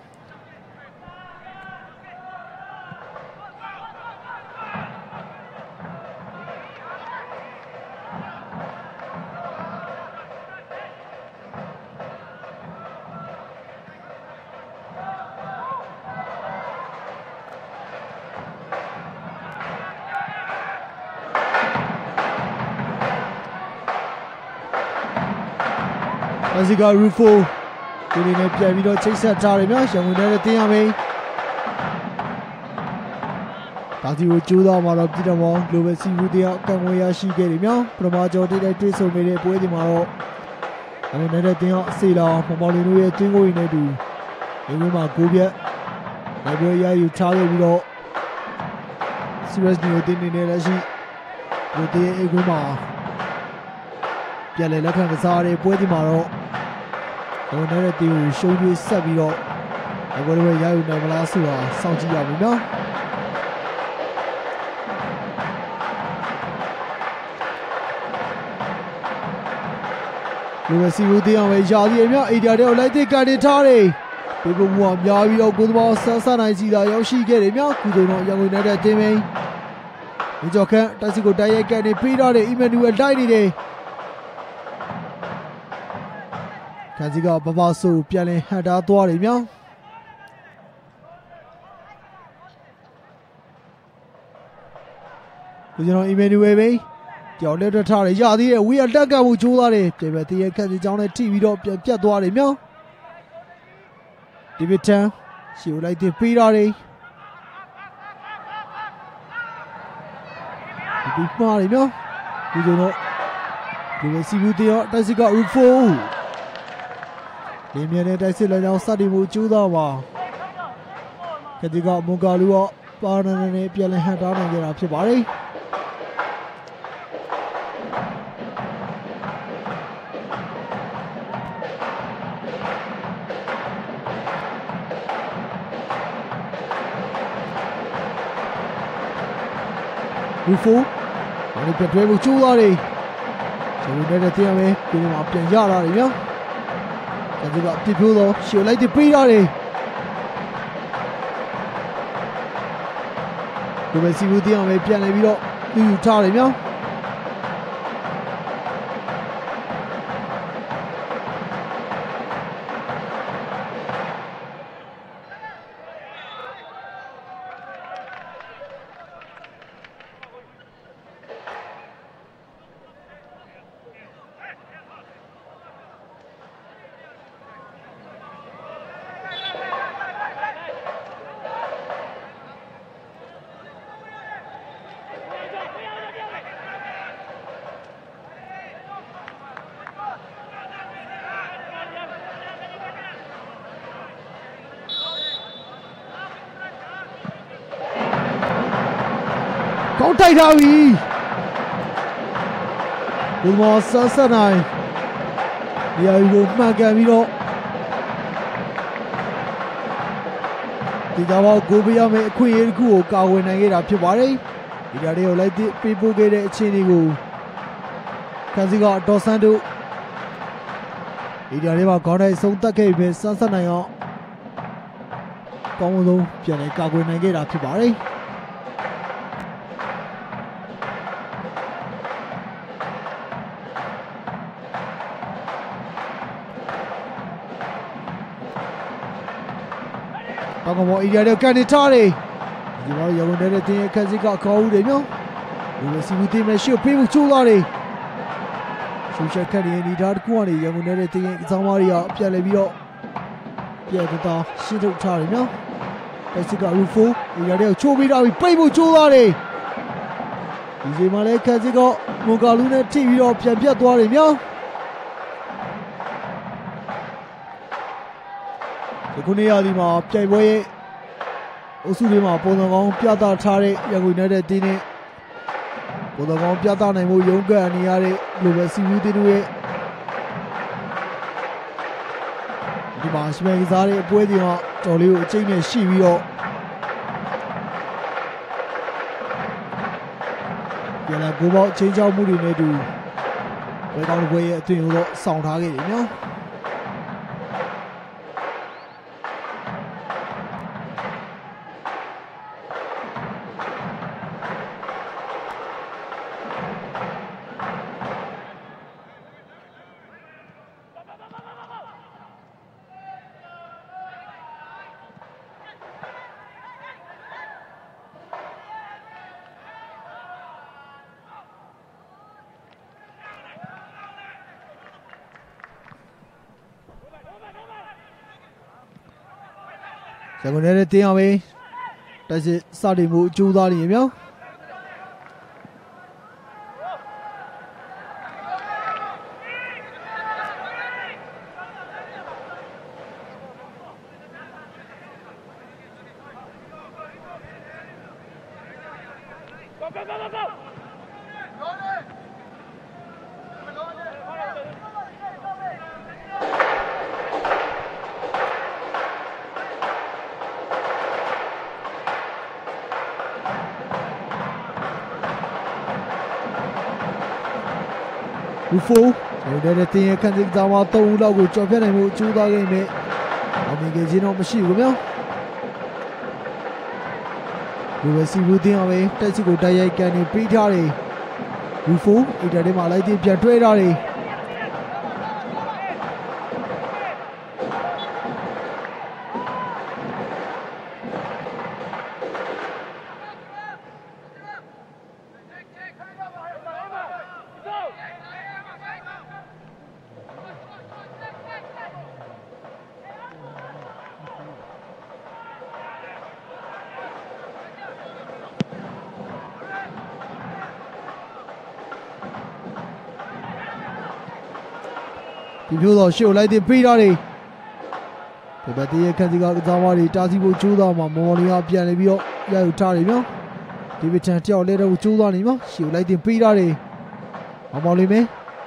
အစီကရူဖိုဒီနေ့နဲ့ပြန်ပြီးတော့ချိတ်ဆက်ထားတယ်များရန်ကုန်နဲ့တင်းရမင်းဒါစီကိုကျိုးသွားမှာတော့ပြည်တော်မောင် Global စီဘူးတရားကံဝေးရရှိခဲ့တယ်များပထမကျော်တိတ်တိုက်တွေ့ဆုံနေတဲ့ပွဲဒီမှာတော့ရန်ကုန်နဲ့တင်းအောင်အစီလောင်မောင်မောင်လေးတို့ရဲ့တင်းကိုရင်းနဲ့တူဒီနေ့မှာကိုပြက်နိုင်ပွဲရယူထားခဲ့ပြီးတော့ Serious မျိုးတင်းနေနဲ့လက်ရှိဒီတင်းအိတ်ကွင်းမှာပြန်လည်လက်ခံကစားတဲ့ပွဲဒီမှာတော့ဒီနေ့တဲ့တီကိုရှုံးပြီးဆက်ပြီးတော့အခုလည်းရယူနိုင်မလားဆိုတာစောင့်ကြည့်ရမယ်နော်လူမစီဘူးတင်းအောင်ပဲယာစီအမြောက်အေဒီယာတဲ့ကိုလိုက်တဲ့ကန်နေထားတယ်ပေးဖို့မှုအများပြီးတော့ကိုသဘောဆန်းဆန်းနိုင်စီတာရောက်ရှိခဲ့တယ်များခုချိန်တော့ရန်ကုန်နဲ့တဲ့တင်းမင်းဒီကြောက်ခန့်တိုက်စစ်ကိုတိုက်ရိုက်ကနေပေးထားတဲ့အီမန်နူအယ်တိုက်နေတယ်ခန်းစီကဘဘဆိုပြန်လည်ဟန်တာသွားတယ်များခုကျွန်တော်အီမန်နူအယ်ပဲကြောက်လက်ထွက်ထားတယ်ရသေးတယ်ဝီအတက်ကမှုချိုးသွားတယ်ပြင်မဲ့တရခန့်စီကြောင်းနဲ့ထိပြီးတော့ပြန်ပြတ်သွားတယ်များဒီဗစ်တန်ရှီကိုလိုက်တင်ပေးထားတယ်ဒီမှားတယ်များဒီကျွန်တော်ဒီလိုစီဘူးတရားတိုက်စစ်ကရူဖိုဒီမြဲတဲ့တိုက်စစ်လမ်းကြောင်းစတင်မှုကျိုးသားပါခတိကမွန်ဂါလူကပါနန်နဲ့ပြန်လည်ဟန်တာနိုင်ကြတာဖြစ်ပါတယ်ရူဖိုဒီပြတွဲမှုကျိုးသွားတယ်ကျွန်တော်လည်းတရားပဲဒီမှာပြန်ရလာတယ်ဗျာကျွန်တော်ကပြပြတော့ရှေ့လိုက်တပေးရတယ်ဒီပဲစီဘူးတရားပဲပြန်နေပြီးတော့သူယူထားတယ်ဗျာကောင်းတိုက်ထားပြီဒီမောဆန်းဆန်းနိုင်ဒီအယူကိုမှန်ကန်ပြီးတော့ဒီတော့ကိုပြရမယ့်အခွင့်အရေးတစ်ခုကိုကာဝယ်နိုင်ခဲ့တာဖြစ်ပါတယ်ဒီဓာတ်တွေကိုလိုက်ပေးပို့ခဲ့တဲ့အခြေအနေကိုခန်းစီကဒေါ်ဆန်တို့ဒီဓာတ်တွေမှာခေါင်းတိုင်းဆုံးသက်ခဲ့ပြီးဆန်းဆန်းနိုင်အောင်ကောင်းဆုံးပြန်လည်ကာကွယ်နိုင်ခဲ့တာဖြစ်ပါတယ်တောင်ကမော်အီရီယာတွေကန်နေထားတယ်ဒီမှာရဝန်တဲ့တင်းခက်စစ်ကခေါ်ဦးတယ်မျိုးဒီလိုစီဘူးတင်းမဲ့ရှေ့ပေးဖို့ချိုးလာတယ်ရှူချက်ခက်နေနေတာတကူကနေရဝန်တဲ့တင်းအဆောင်မတွေကပြန်လဲပြီးတော့ပြန်တော့ရှင်းထုတ်ထားတယ်မျိုးတိုက်စစ်ကရူဖိုအီရီယာတွေကိုချိုးပြီးတော့ပိတ်ဖို့ချိုးလာတယ်ဒီချိန်မှာလည်းခက်စစ်ကမွန်ဂါလူနဲ့ထိပြီးတော့ပြန်ပြတ်သွားတယ်မျိုးဒီခုနေ့ရာသီမှာပြိုင်ပွဲရဲ့အုပ်စုတွေမှာပုံစံကောင်းပြသထားတဲ့ရန်ကုန်နဲ့တဲ့တင်းနဲ့ပုံစံကောင်းပြသနိုင်မှုရုန်းကန်နေရတဲ့လိုပဲစီဘူးတင်းတို့ရဲ့ဒီမှာစပယ်ကစားတဲ့အပွဲတွေမှာတော်လေးကိုအကျိတ်နဲ့ရှိပြီးတော့ပြန်လာကိုပေါ့ချင်းချောက်မှုတွေနဲ့တူဘယ်ကောင်းတဲ့ပွဲရဲ့အသွင်ကိုတော့စောင့်ထားခဲ့တယ်နော်ရန်ကုန်နဲ့တင်းအောင်ပဲတိုက်စစ်စတင်မှုအကျိုးသားနေမြောက်ဘူဖိုးဒီတဲ့တင်းရဲ့ခန်းစစ်သားမသုံးဦးလောက်ကိုကြော်ဖြတ်နိုင်မှုအကျိုးသားခဲ့မယ်အောင်မြင်ခဲ့ခြင်းတော့မရှိဘူးခင်ဗျာဒီဝစီဘူးတင်အောင်ပဲတက်စီကိုတိုက်ရိုက်ကန်နေပြီးထားတယ်ယူဖိုအီတာထဲမှာလိုက်တင်ပြန်တွဲထားတယ်ဒီမျိုးတော့ရှုပ်လိုက်တဲ့ပေးထားတယ်ဒီဘက်တည်းခန့်စီကကစားမတွေတားဆီးဖို့ကြိုးစားမှာမော်လီယာပြန်နေပြီးတော့ရယူထားတယ်နော်ဒီဘက်ချန်တယောက်လဲတော့ကြိုးစားနေမှာရှုပ်လိုက်တဲ့ပေးထားတယ်မော်မော်လီမဲ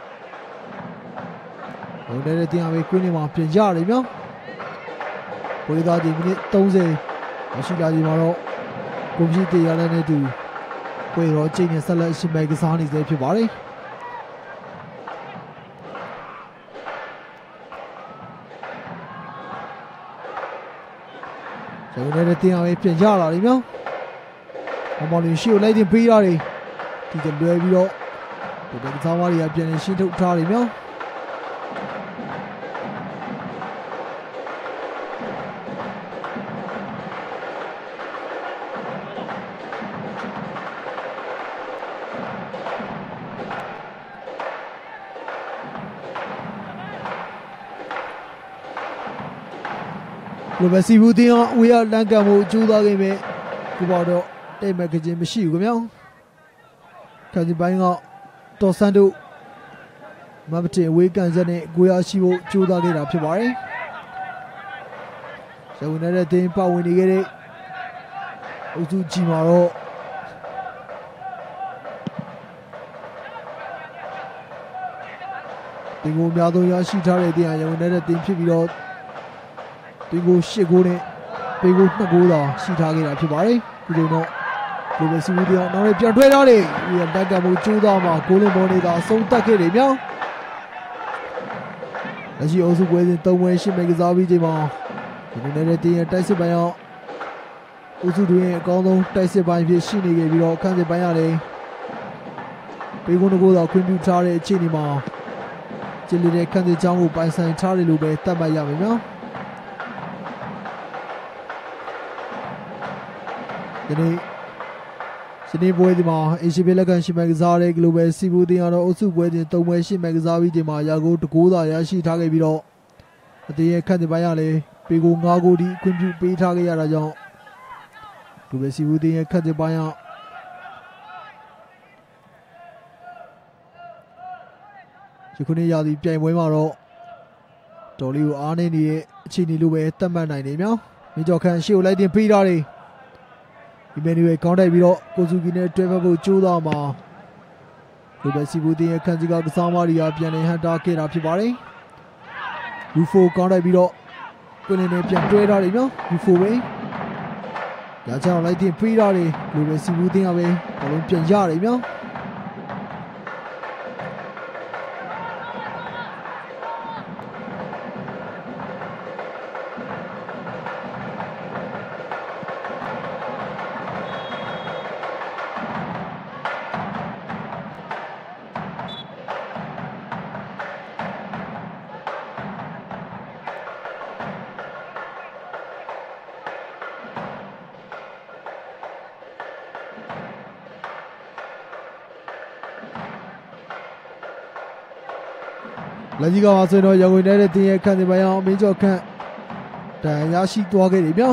ဟိုတဲ့တင်အမေကွင်းနေမှာပြင်ကြတယ်နော်ဝေးသားဒီမိနစ်သုံးဆယ်မရှိလာဒီမှာတော့ကွန်ပျူတာရတဲ့နဲ့တူဝေးတော့ချိန်နဲ့ဆက်လက်ရှင်မဲ့ကစားနေစေဖြစ်ပါတယ်ကျွန်တော်လည်းတင်အောင်ပြင်ကြလာတယ်နော်။မော်လီရှိကိုလိုက်တင်ပေးရတယ်။ဒီကလွယ်ပြီးတော့ဒီကစားမတွေကပြန်နေရှင်းထုတ်ထားတယ်နော်။လိုပဲစီဘူးတင်အောင်ဝေးရလန့်ကံမှုကျိုးသွားခဲ့ပေခုပေါ်တော့တိတ်မဲ့ခြင်းမရှိဘူးခင်ဗျာခါဒီပိုင်းကတော်ဆန်တို့မမတင်ဝေးကန်ချက်နဲ့ကိုရရှိဖို့ကျိုးသွားခဲ့တာဖြစ်ပါတယ်ဇဝင်နေတဲ့တင်ပဝင်နေခဲ့တဲ့အုပ်စုကြီးမှာတော့ဒီကိုအများဆုံးရရှိထားတဲ့တင်အရဝင်နေတဲ့တင်ဖြစ်ပြီးတော့ဒီကိုရှစ်ကိုနဲ့ပေကိုနှစ်ကိုသာရှိထားခဲ့တာဖြစ်ပါတယ်ဒီလိုတော့လူပဲစီဘူးတရားနောက်နဲ့ပြန်တွဲထားတယ်ဒီတက်ကမှုကျိုးသားမှာဂိုးလင်းဘောနေတာအဆုံးတက်ခဲ့တယ်မြောင်းလက်ရှိအုပ်စုပွဲစဉ်သုံးပွဲရှင်းမဲ့ကစားပြီးချိန်မှာဒီနေ့နဲ့တင်းရဲ့တိုက်စစ်ပိုင်းအောင်အုပ်စုတွင်အကောင်းဆုံးတိုက်စစ်ပိုင်းဖြစ်ရှိနေခဲ့ပြီးတော့အခန်းစစ်ပိုင်းရတယ်ပေကိုနှစ်ကိုသာခွင့်ပြုထားတဲ့အခြေအနေမှာကျလီတဲ့ခန်းစစ်ချောင်းကိုပိုင်ဆိုင်ထားတယ်လို့ပဲသတ်မှတ်ရမယ်မြောင်းဒီနေ့စနေပွဲဒီမှာအေရှိဘလက်ကန်ရှိမဲ့ကစားတဲ့ Global စီဘူးတင်ကတော့အုပ်စုပွဲစဉ်သုံးပွဲရှိမဲ့ကစားပြီးဒီမှာရာဂိုးတကိုးသာရရှိထားခဲ့ပြီးတော့အသေးရဲ့ခန့်တဲ့ပိုင်းရလဲပေကိုငါးဂိုးဒီအခွင့်ပြုပေးထားခဲ့ရတာကြောင့် Global စီဘူးတင်ရဲ့ခန့်တဲ့ပိုင်းရဒီခုနေ့ရာသီပြိုင်ပွဲမှာတော့တော်လေးကိုအားနေနေတဲ့အခြေအနေလိုပဲသတ်မှတ်နိုင်နေမြောင်းမြကျော်ခန့်ရှေ့ကိုလိုက်တင်ပေးထားတယ်ဒီမန်နူရယ်ကောင်းတိုက်ပြီးတော့ကိုဇူကီနဲ့တွဲဖက်ဖို့ကြိုးစားမှာလူပဲစီဘူးတင်ရဲ့ခန်းစီကကစားမတွေကပြန်လည်ဟန်တာခဲ့တာဖြစ်ပါတယ်ယူဖိုကောင်းတိုက်ပြီးတော့ကွင်းလင်းနဲ့ပြန်တွဲထားတယ်နော်ယူဖိုပဲရချောင်းလိုက်တင်ပေးထားတယ်လူပဲစီဘူးတင်ကပဲဘလုံးပြန်ရတယ်နော်လက်ကြီးကမှာဆိုရင်တော့ရန်ကုန်နေတဲ့တင်ရဲ့ခန့်ဒီပိုင်းအောင်အမင်းကျော်ခန့်တန်ရရှိသွားခဲ့တယ်ဗျာ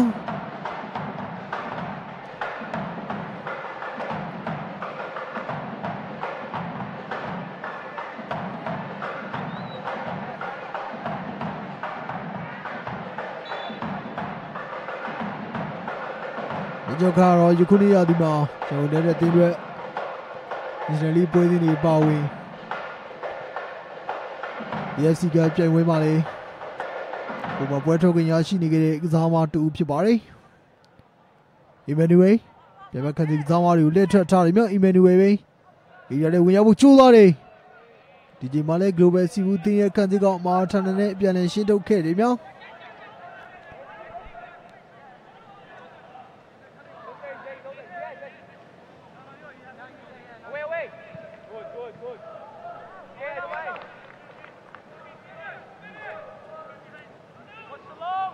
မင်းကျော်ခန့်တော့ယခုနေ့ရဒီမှာရန်ကုန်နေတဲ့တင်တွေဒီစလီပွဲစဉ်တွေပါဝင်A F C ကပြိုင်ပွဲမှာလေပုံမှာပွဲထုတ်ခွင့်ရရှိနေကြတဲ့ကစားမတူဖြစ်ပါတယ်။ Emmanuel ပြမခန့်ဒီကစားမတွေကိုလက်ထပ်ထားတယ်မြောက် Emmanuel ပဲဒီရတဲ့ဝင်ရောက်ဖို့ကြိုးစားတယ်ဒီချိန်မှာလဲ Global စီဘူးတင်ရဲ့ခန့်ဒီကောင်မာထန်နဲ့ပြန်လည်ရှင်းထုတ်ခဲ့တယ်မြောက် Away, away. Good, good, good. Yeah, away. Watch the long.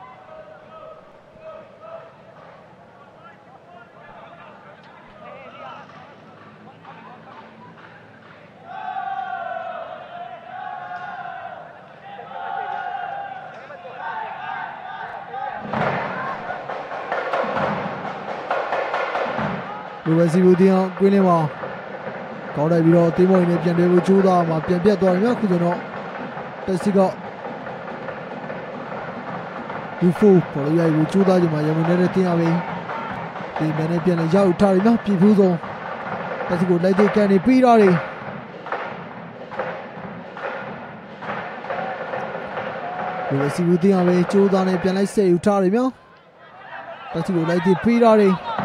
Lu về Cebu tiếng quên lên mà có đại biểu team nàyပြန်đến với chú ta màပြန်biết tôi nhá, cứ nó tại sao có Ufu bỏ lại với chú ta nhưng mà giờ mình đang tiếng à vậy thì mình nàyပြန်lại giao thay nhá, bị phụ rồi tại sao lại đi cái này bị ra đi Lu về Cebu tiếng à vậy chú ta nàyပြန်lại sẽ thay nhá tại sao lại đi bị ra đi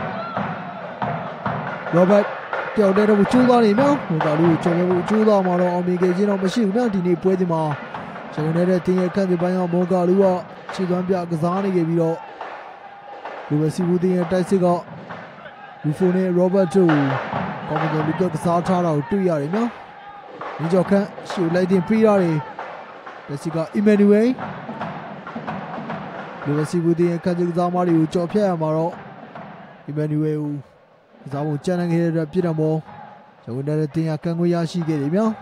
Robert tiểu đệ đâu chú ta này nhá, người ta lưu cho cái chú ta mà nó mình cái gì nó mới chịu nhá, thì này bữa thì mà, cho nên là tiếng cái cái bài mong cả lưu à, chỉ toàn biết cái giá này cái video, lưu về Cebu tiếng cái sự có, lưu phone này Robert chú, có một cái lưu cái giá trả nào tùy à đấy nhá, như cho cái chịu lại tiếng free à đấy, cái sự có Emmanuel, lưu về Cebu tiếng cái cái giá mà lưu cho phía mà nó, Emmanuel Giá một chân anh ấy rất là mồ cho nên đây là tiếng càng nguy hiểm cái điểm nhá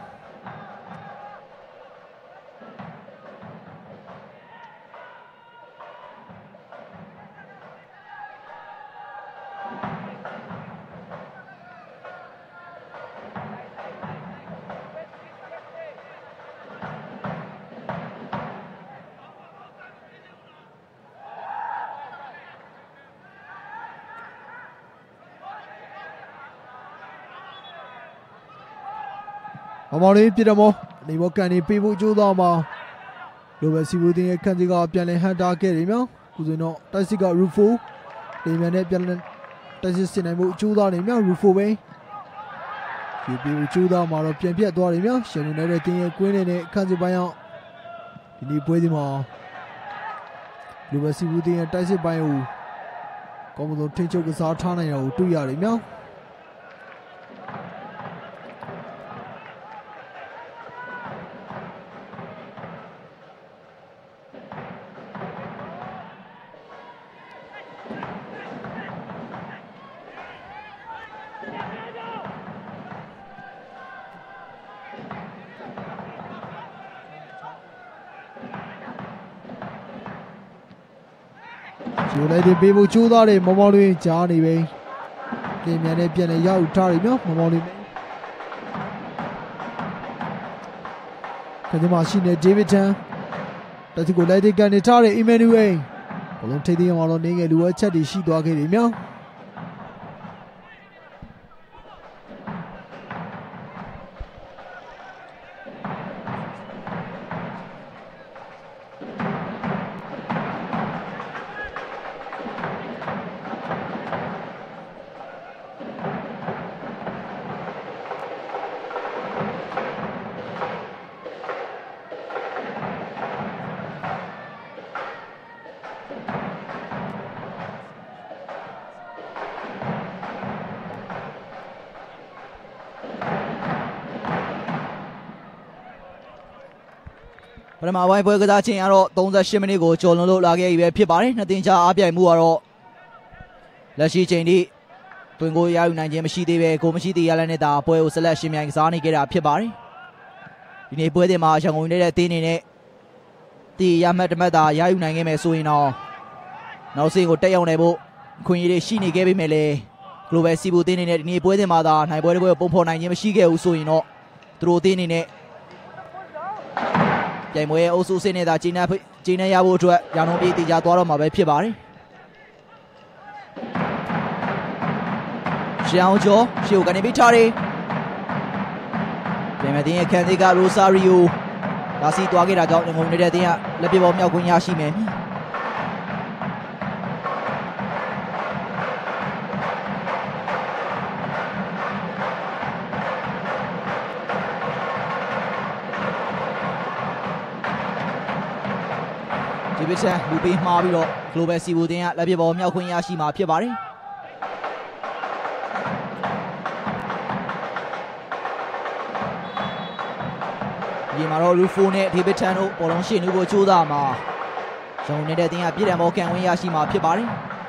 Ông ấy biết không? Nếu mà cái này bị vụ chú đó mà, lúc mà Cebu tiếng cái gì cả biến lên hai đá cái gì nhá, cứ nói nó, tại sao cả Rufu, thì mình này biến lên, tại sao xin này vụ chú đó này nhá, Rufu vậy, thì bị vụ chú đó mà nó biến biến đó này nhá, cho nên này tiếng cái này này cái gì vậy, thì đi bơi đi mà, lúc mà Cebu tiếng tại sao vậy, có một thiên châu cái sao thang này nào tùy à đấy nhá. Chiều nay thì bị vụ chú đó để mong mong đi trả đi về thì mình này biến này giao trả đi nhá mong mong đi cái mà xin này David Chan tại vì cô lại thì cái này trả đi Emmanuel còn lúc thấy thì mà nó nên cái đuôi chết đi xí đoa cái gì nhá ပထမပိုင်းပွဲကစားခြင်းကတော့သုံးဆယ့်ရှစ်မိနစ်ကိုကျော်လွန်လို့လာခဲ့ပြီပဲဖြစ်ပါတယ်နှစ်သင်းကြားအားပြိုင်မှုကတော့လက်ရှိချိန်ထိတွင်ကိုရယူနိုင်ခြင်းမရှိသေးပဲကိုမရှိသေးရလည်းနဲ့ဒါပွဲကိုဆက်လက်ရှင်မြိုင်ကစားနေကြတာဖြစ်ပါတယ်ဒီနေ့ပွဲစဉ်မှာရန်ကုန်နေတဲ့တင်းနေနဲ့တီရမှတ်တမတ်သာရယူနိုင်ခဲ့မယ်ဆိုရင်တော့နောက်ဆင့်ကိုတက်ရောက်နေဖို့ခွင့်ရည်တွေရှိနေခဲ့ပေမဲ့လည်း Global Cebu တင်းနေနဲ့ဒီနေ့ပွဲစဉ်မှာသာနိုင်ပွဲတစ်ပွဲကိုပုံဖော်နိုင်ခြင်းမရှိခဲ့ဘူးဆိုရင်တော့သူတို့တင်းနေနဲ့ပြိုင်ပွဲအုပ်စုစင်းနေတာကျင်းနေကျင်းနေရဖို့အတွက်ရန်ကုန်ပြည်တည်ကြသွားတော့မှာပဲဖြစ်ပါတယ်ရှောင်းကျော်ရှေ့ကနေပြီးထားတယ်ပြိုင်ပွဲတင်းရဲ့ခန်သေးကရိုဆာရီယိုဒါစီသွားခဲ့တာကြောင့်ငုံနေတဲ့တင်းကလက်ပြပေါ်မြောက်ခွင့်ရရှိမယ်ဒီပစ်ချက်လူပေးမှားပြီးတော့ Global Cebu တင်းကလက်ပြပေါ်မြောက်ခွင့်ရရှိမှာဖြစ်ပါတယ်ဒီမှာတော့ Rufo နဲ့ David Tan တို့ပေါ်လုံးရှင်းနေဖို့ကြိုးစားမှာရန်ကုန်နေတဲ့တင်းကပြည်တယ်မောကန်ဝင်ရရှိမှာဖြစ်ပါတယ်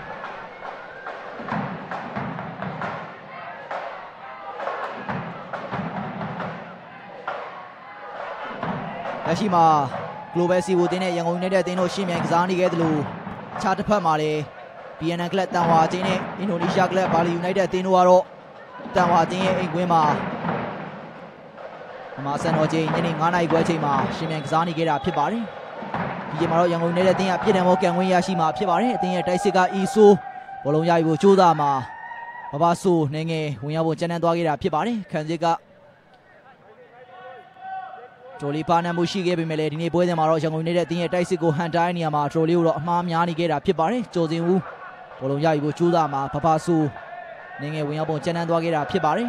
လက်ရှိမှာ Global Cebu တင်းနဲ့ရန်ကုန်နေတဲ့တင်းတို့ရှင်းမြိုင်ကစားနေခဲ့သလိုခြားတစ်ဖက်မှာလည်း B N N ကလပ်တန်ဝါတင်းနဲ့အင်ဒိုနီးရှားကလပ်ဘာလီယူနိုက်တက်တင်းတို့ကတော့တန်ဝါတင်းရဲ့အိမ်ကွင်းမှာအမဆန်တော်ချင်းညနေ9နာရီခွဲချိန်မှာရှင်းမြိုင်ကစားနေခဲ့တာဖြစ်ပါတယ်ဒီချိန်မှာတော့ရန်ကုန်နေတဲ့တင်းကပြည်တယ်မောကန်ဝင်ရရှိမှာဖြစ်ပါတယ်အတင်းရဲ့တိုက်စစ်ကအီဆိုးဘောလုံးရယူဖို့ကြိုးစားမှာဘဘဆိုးနေငယ်ဝင်ရောက်ဖို့ကြံ့သွားခဲ့တာဖြစ်ပါတယ်ခန်းစစ်ကထရိုလီပါနံမှုရှိခဲ့ပေမဲ့လည်းဒီနေ့ပွဲစဉ်မှာတော့ရန်ကုန်နေတဲ့တင်းရဲ့တိုက်စစ်ကိုဟန်တိုင်းနေရာမှာထရိုလီကိုတော့အမှားများနေခဲ့တာဖြစ်ပါတယ်ကျော်စင်ဦးဘောလုံးရယူဖို့ကြိုးစားမှာဘဘဆိုးနေငယ်ဝင်ရောက်ဖို့ကြံ့သွားခဲ့တာဖြစ်ပါတယ်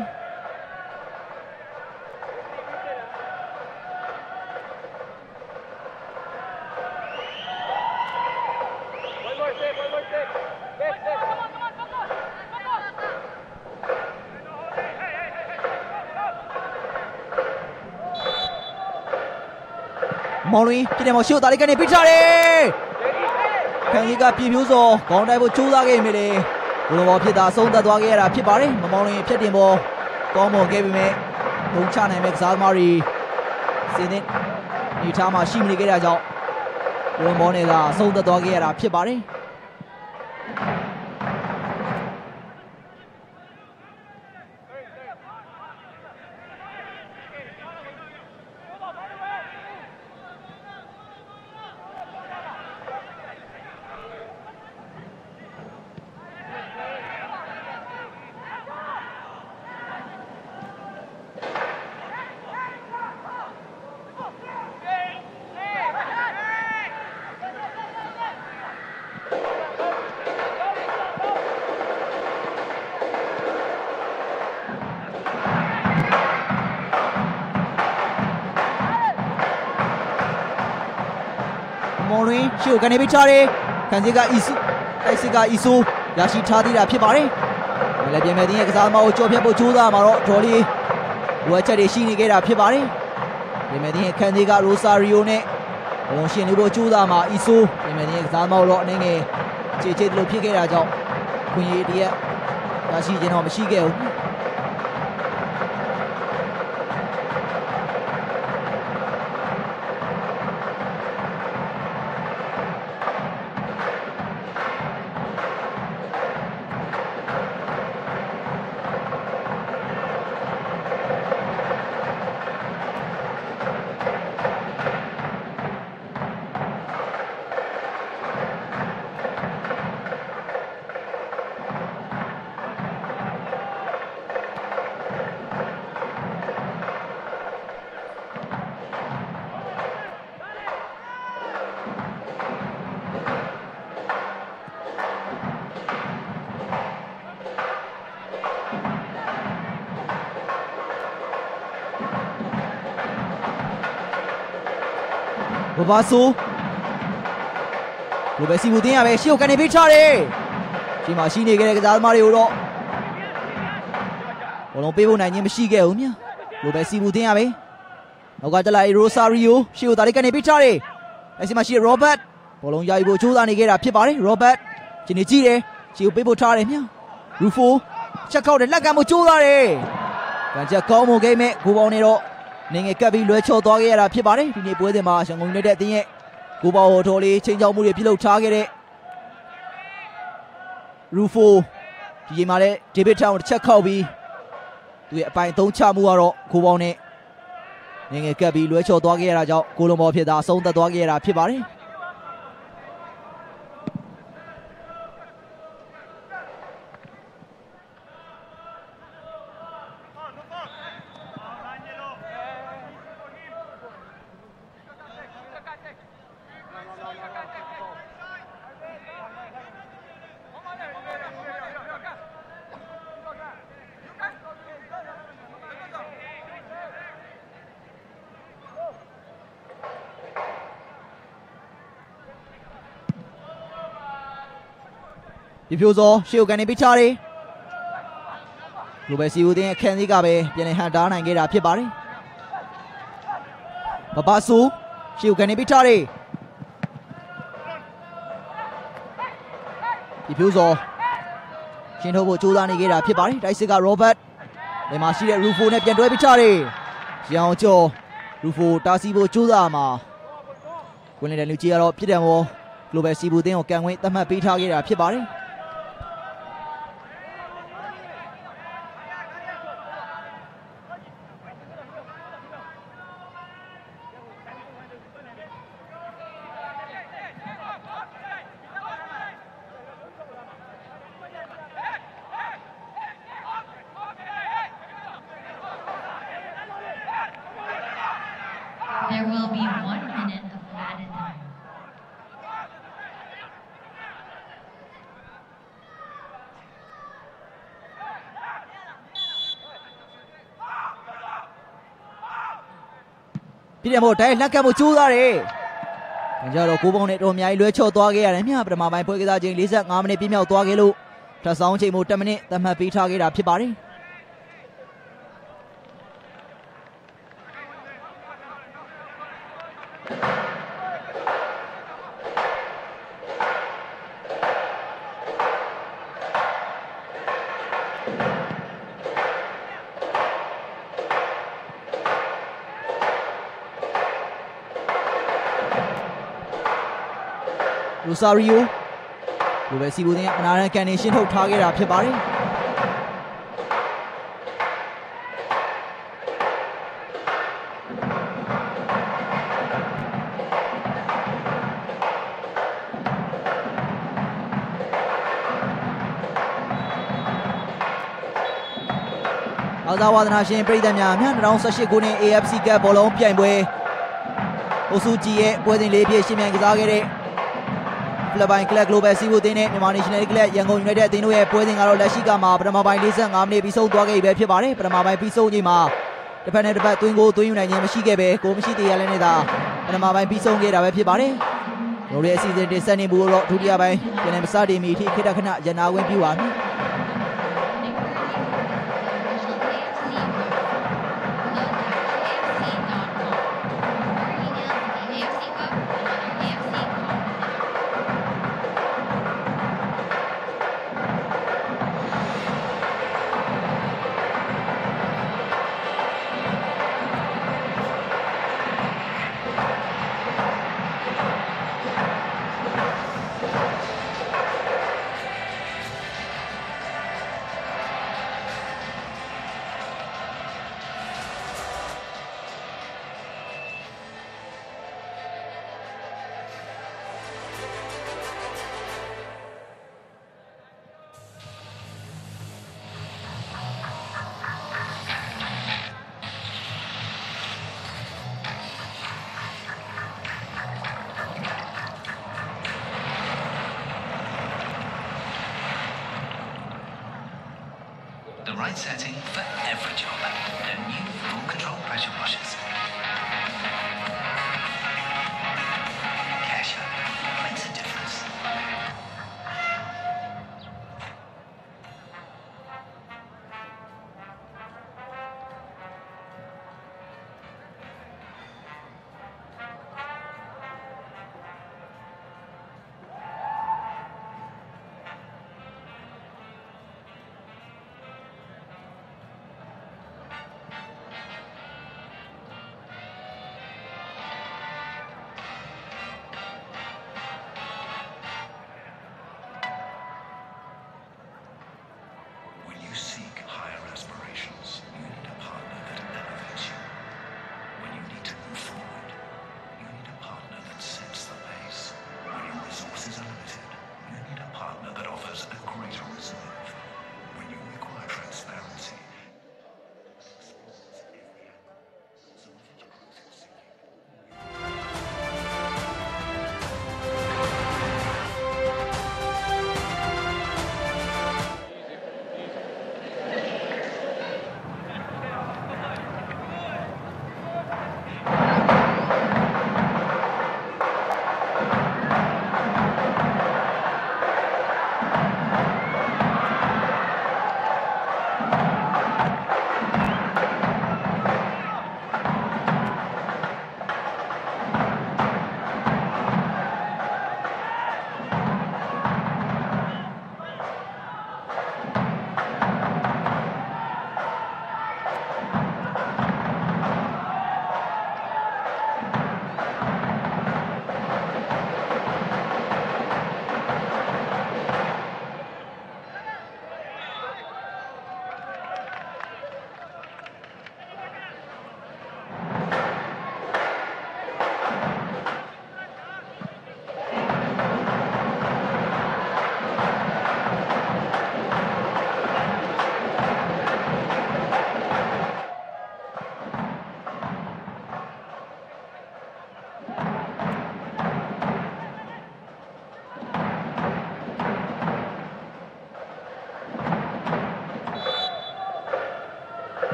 မောင်လွင်ပြည်တယ်မော်ရှို့တာလေးကနေပြချတယ်ခန်းကြီးကပြည်ပြိုးစော်ခေါင်းတိုက်ဖို့ကြိုးစားခဲ့မိလေဘလိုဘောဖြစ်တာဆုံးသက်သွားခဲ့ရတာဖြစ်ပါတယ်မမောင်လွင်ဖြတ်တင်ပေါ်ကောင်းမွန်ခဲ့ပေမဲ့ဘုံချနိုင်မဲ့ကစားသမားတွေစင်းနေနေထားမှရှိမနေခဲ့တဲ့ကြောင့်ဘလိုမောနဲ့ကဆုံးသက်သွားခဲ့ရတာဖြစ်ပါတယ်မော်လွင်ရှေ့ကနေပြချတယ်ခန်းစစ်ကအီဆူတိုက်စစ်ကအီဆူရရှိထားသေးတာဖြစ်ပါတယ်မလဲပြင်မဲ့တင်းရဲ့ကစားသမားကိုကြော်ဖြတ်ဖို့ကြိုးစားမှာတော့ဒေါ်လီဝက်ချက်တွေရှိနေခဲ့တာဖြစ်ပါတယ်ပြင်မဲ့တင်းရဲ့ခန်းစစ်ကရိုဆာရီယိုနဲ့ဘလုံးရှင်နေဖို့ကြိုးစားမှာအီဆူပြင်မဲ့တင်းရဲ့ကစားသမားကိုတော့အနေငယ်ခြေခြေလိုဖြစ်ခဲ့တာကြောင့်ခွင့်ရတရက်ရရှိခြင်းတော့မရှိခဲ့ဘူးဘဘဆိုးလိုပဲစီဘူးတင်းရပဲရှေ့ကိုကနေပေးချတယ်ဒီမှာရှိနေခဲ့တဲ့ကစားသမားတွေကိုတော့ဘောလုံးပေးဖို့နိုင်ခြင်းမရှိခဲ့ဘူးမြလိုပဲစီဘူးတင်းရပဲနောက်ကတက်လာရိုဆာရီယိုရှေ့ကိုဒါလေးကနေပေးချတယ်အဲ့ဒီမှာရှိရောဘတ်ဘောလုံးရယူဖို့ကြိုးစားနေခဲ့တာဖြစ်ပါတယ်ရောဘတ်ဒီနေ့ကြည့်တယ်ရှေ့ကိုပေးဖို့ထားတယ်မြရူဖိုချက်ခောက်တယ်လက်ကမ်းဖို့ကြိုးစားတယ်ကန်ချက်ကောင်းမွန်ခဲ့မဲ့ဂိုးပေါင်းနေတော့နေငယ်ကပ်ပြီးလွဲချော်သွားခဲ့ရတာဖြစ်ပါတယ်ဒီနေ့ပွဲစဉ်မှာရန်ကုန်နေတဲ့အသင်းရဲ့ကိုပေါဟိုထော်လေးချိန်ချောက်မှုတွေပြုလုပ်ထားခဲ့တဲ့ရူဖိုဒီချိန်မှာလည်းဒေးဗစ်ထောင်တစ်ချက်ခောက်ပြီးသူရဲ့အပိုင်သုံးချမှုကတော့ကိုပေါနဲ့နေငယ်ကပ်ပြီးလွဲချော်သွားခဲ့ရတာကြောင့်ကိုလုံးဘောဖြစ်တာအဆုံးသတ်သွားခဲ့ရတာဖြစ်ပါတယ်ဒီဖြိုးစောရှေ့ကိုကနေပေးချတယ်လိုပဲစီဦးတင်းရဲ့ခန်းစည်းကပဲပြန်လည်ဟန်တားနိုင်ခဲ့တာဖြစ်ပါတယ်ဘဘဆူရှေ့ကနေပြီးထားတယ်ဒီဖြူစောရှင်းထုတ်ဖို့ကြိုးစားနေခဲ့တာဖြစ်ပါတယ်တိုက်စစ်ကရောဘတ်ဒီမှာရှိတဲ့ရူဖိုနဲ့ပြန်တွဲပြီးထားတယ်ရောင်ကျော်ရူဖိုတာစီဖို့ကြိုးစားမှာဝင်နေတဲ့လူကြီးကတော့ပြစ်ဒဏ်ပေါ် Global Cebu တင်းကိုကန်ဝင်းသတ်မှတ်ပေးထားခဲ့တာဖြစ်ပါတယ် There will be one minute of added time. ပြည်တယ်မို့တိုင်းလက်ကတ်မှုကျိုးသားတယ်။ကြတော့ကိုပုံနဲ့တော်အများကြီးလွဲချော့သွားခဲ့ရတယ်။မြပထမပိုင်းပွဲကစားချိန်၄၅မိနစ်ပြည့်မြောက်သွားခဲ့လို့ထပ်ဆောင်ချိန်မို့tenမိနစ်သတ်မှတ်ပေးထားခဲ့တာဖြစ်ပါတယ်။ရိုဆာရီယိုလိုပဲစီဘူတင်ကအနာရန်ကန်နေရှင်းထုတ်ထားခဲ့တာဖြစ်ပါတယ်အားသာဝါဒနာရှင်ပြည်သက်များများ၂၀၁၈ခုနှစ် A F C ကပ်ဘောလုံးပြိုင်ပွဲဟိုဆူဂျီရဲ့ပွဲစဉ်လေးပြည့်ရှင်းပြိုင်ကစားခဲ့တဲ့ကလပ်ပိုင်းကလပ် Global Cebu တင်းနဲ့မြန်မာ National ကလပ်ရန်ကုန် United အသင်းတို့ရဲ့ပွဲစဉ်ကတော့လက်ရှိကမှာပထမပိုင်း၄၅မိနစ်ပြီးဆုံးသွားခဲ့ပြီပဲဖြစ်ပါတယ်ပထမပိုင်းပြီးဆုံးချိန်မှာတစ်ဖက်နဲ့တစ်ဖက်သွင်းကိုသွင်းယူနိုင်ခြင်းမရှိခဲ့ပဲကိုမရှိသေးရလဲနေတာပထမပိုင်းပြီးဆုံးခဲ့တာပဲဖြစ်ပါတယ်တို့ရဲ့အစီအစဉ်တင်ဆက်နေမှုတော့ဒုတိယပိုင်းပြန်လည်မစတင်မီအထိခိတခဏရန်နာခွင့်ပြုပါမယ် The right setting for every job. The new full control pressure washers. Cassia makes a difference.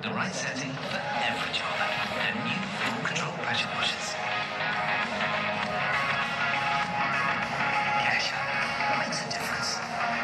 The right setting for every job. The new full control pressure washers. Cashier makes a difference.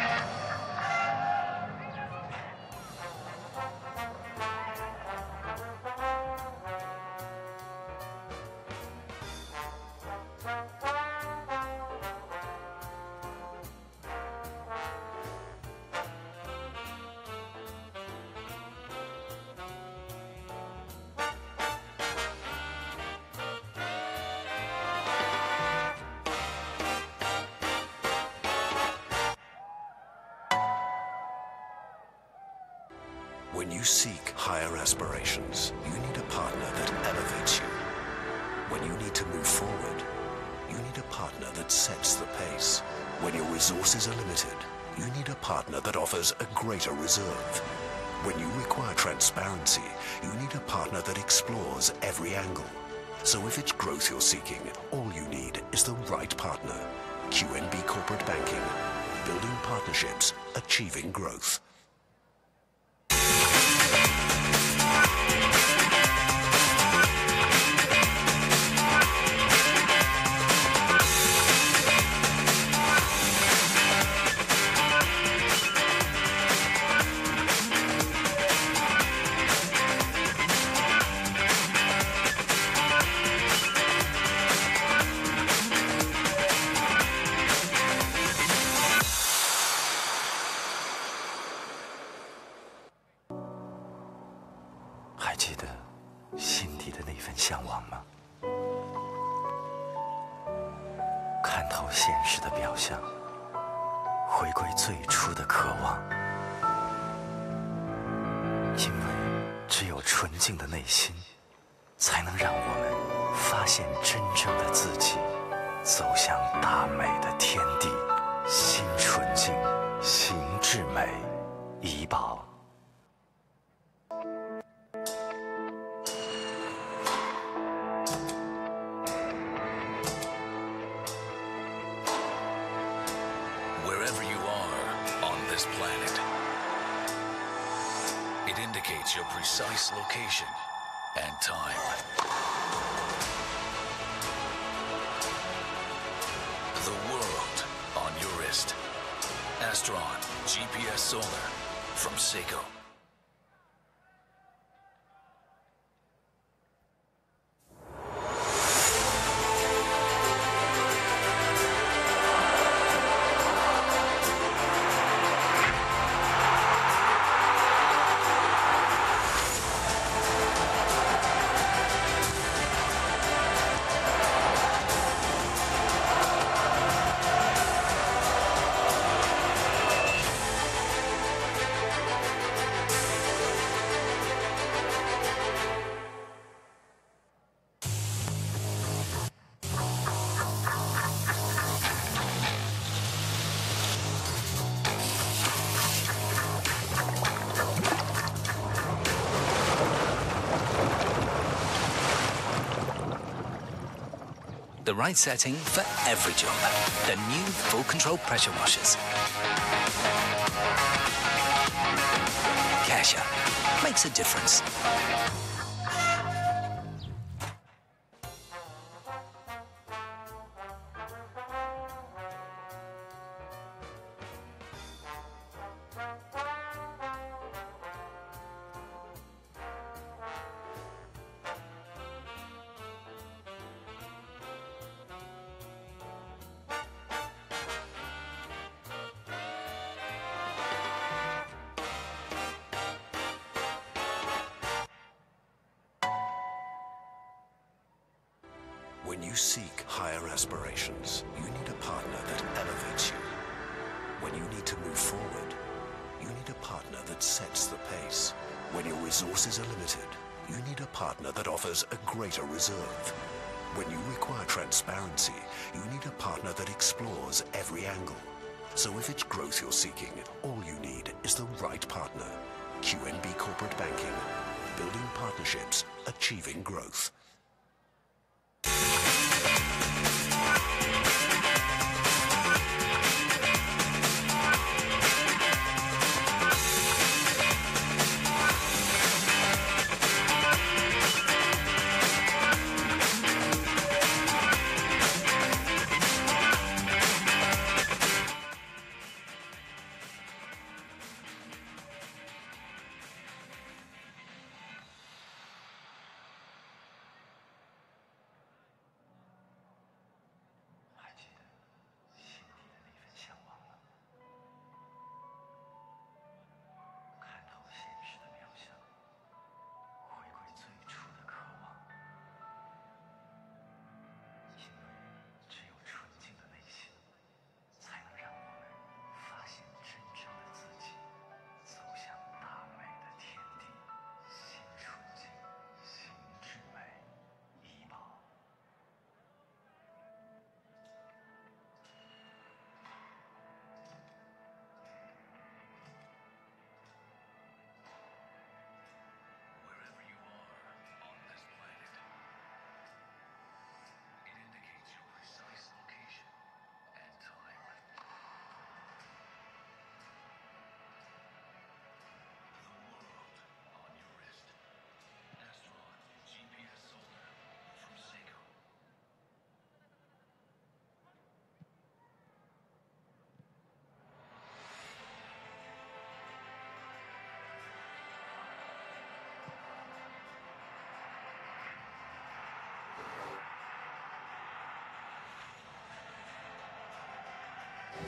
When you seek higher aspirations, you need a partner that elevates you. When you need to move forward, you need a partner that sets the pace. When your resources are limited, you need a partner that offers a greater reserve. When you require transparency, you need a partner that explores every angle. So if it's growth you're seeking, all you need is the right partner. Q N B Corporate Banking. Building partnerships, achieving growth. Wherever you are on this planet, it indicates your precise location and time. The world on your wrist. Astron G P S Solar from Seiko. The right setting for every job. The new full control pressure washers. Cashier makes a difference. When you seek higher aspirations, you need a partner that elevates you. When you need to move forward, you need a partner that sets the pace. When your resources are limited, you need a partner that offers a greater reserve. When you require transparency, you need a partner that explores every angle. So if it's growth you're seeking, all you need is the right partner. Q N B Corporate Banking. Building partnerships, achieving growth.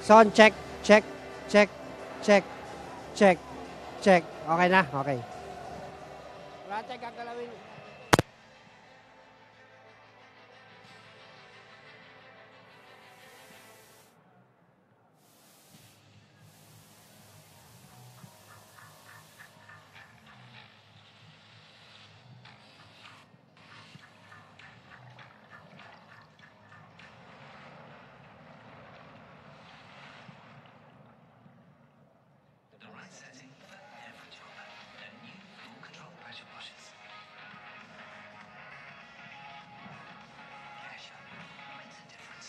Son check check check check check check. Okay na, okay. Wala tayong gagalawin. The right setting for every job. The new full control pressure washers. P H I makes a difference.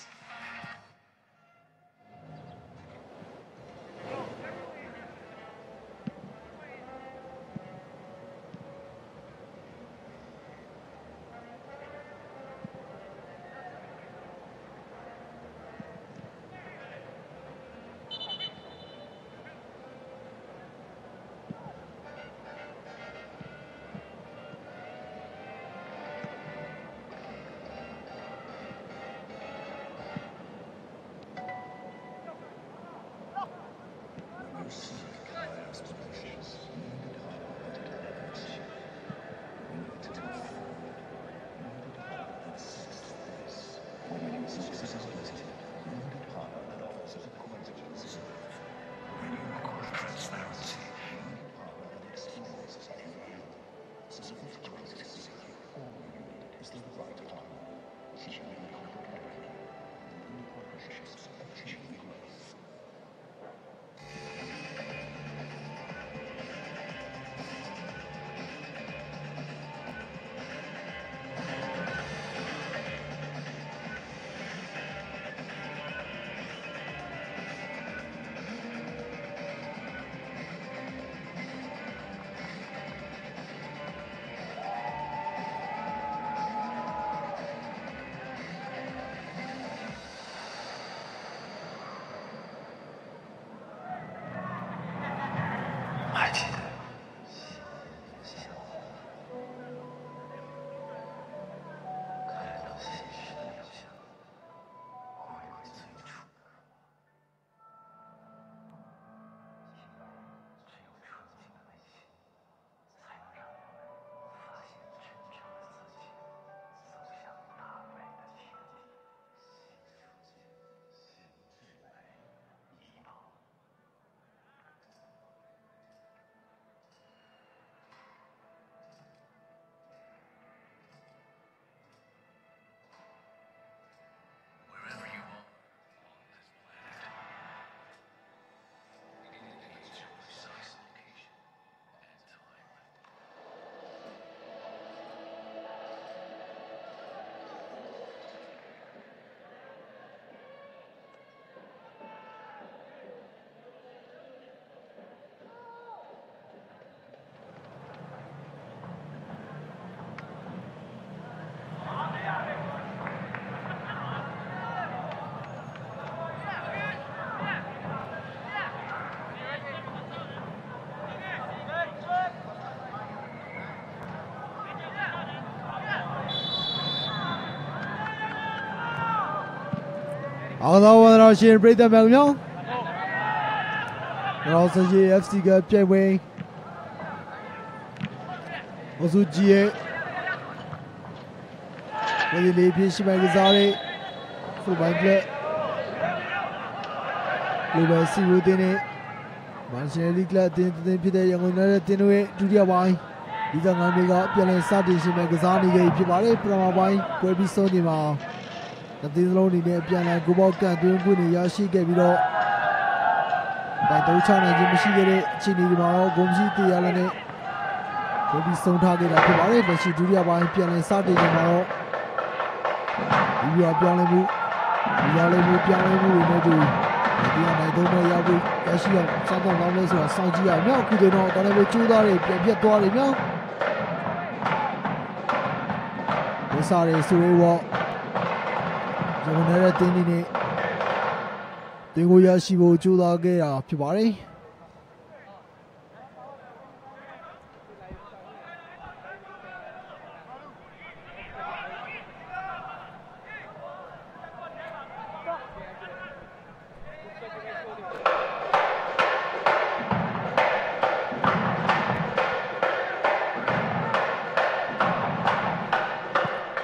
Transparency. All the one out here, break the bell. Also, G F C got J-Way. Also, G A. When you leave, you should make a sorry. Full by play. Blue by Cebu, Dini. Manchester Glad didn't think that young another dinner to the wine. These are going to be up and starting to make a sorry. If you are a problem, will be so demanding. That is only the piano go back and do good in Yashi gave it all. By the China Jimmy Chini tomorrow, Gomsi Tialane will be so targeted at tomorrow, but she do the wine piano Saturday tomorrow. If you are piano, you are a piano, you know, do. I don't know Yabu, Yashi, Santa Lawless or Sanjia, no, could not, but I will do that. Get to all of you. Sorry, so we walk. 저번에 때리니 대고야 십오 주다게야 피바리 Second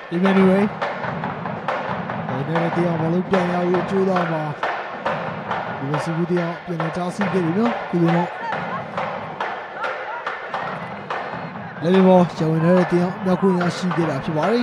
anyway ဒီနေ့တရားမလို့ပြန်ရဖို့ကြိုးစားမှာဒီလိုစီဘူးတရားပြန်လာတားဆီးခဲ့တယ်နော်ဒီလိုတော့လည်းဒီဘောကျော်ဝင်တဲ့တရားမြောက်ခွင့်ရရှိခဲ့တာဖြစ်ပါတယ်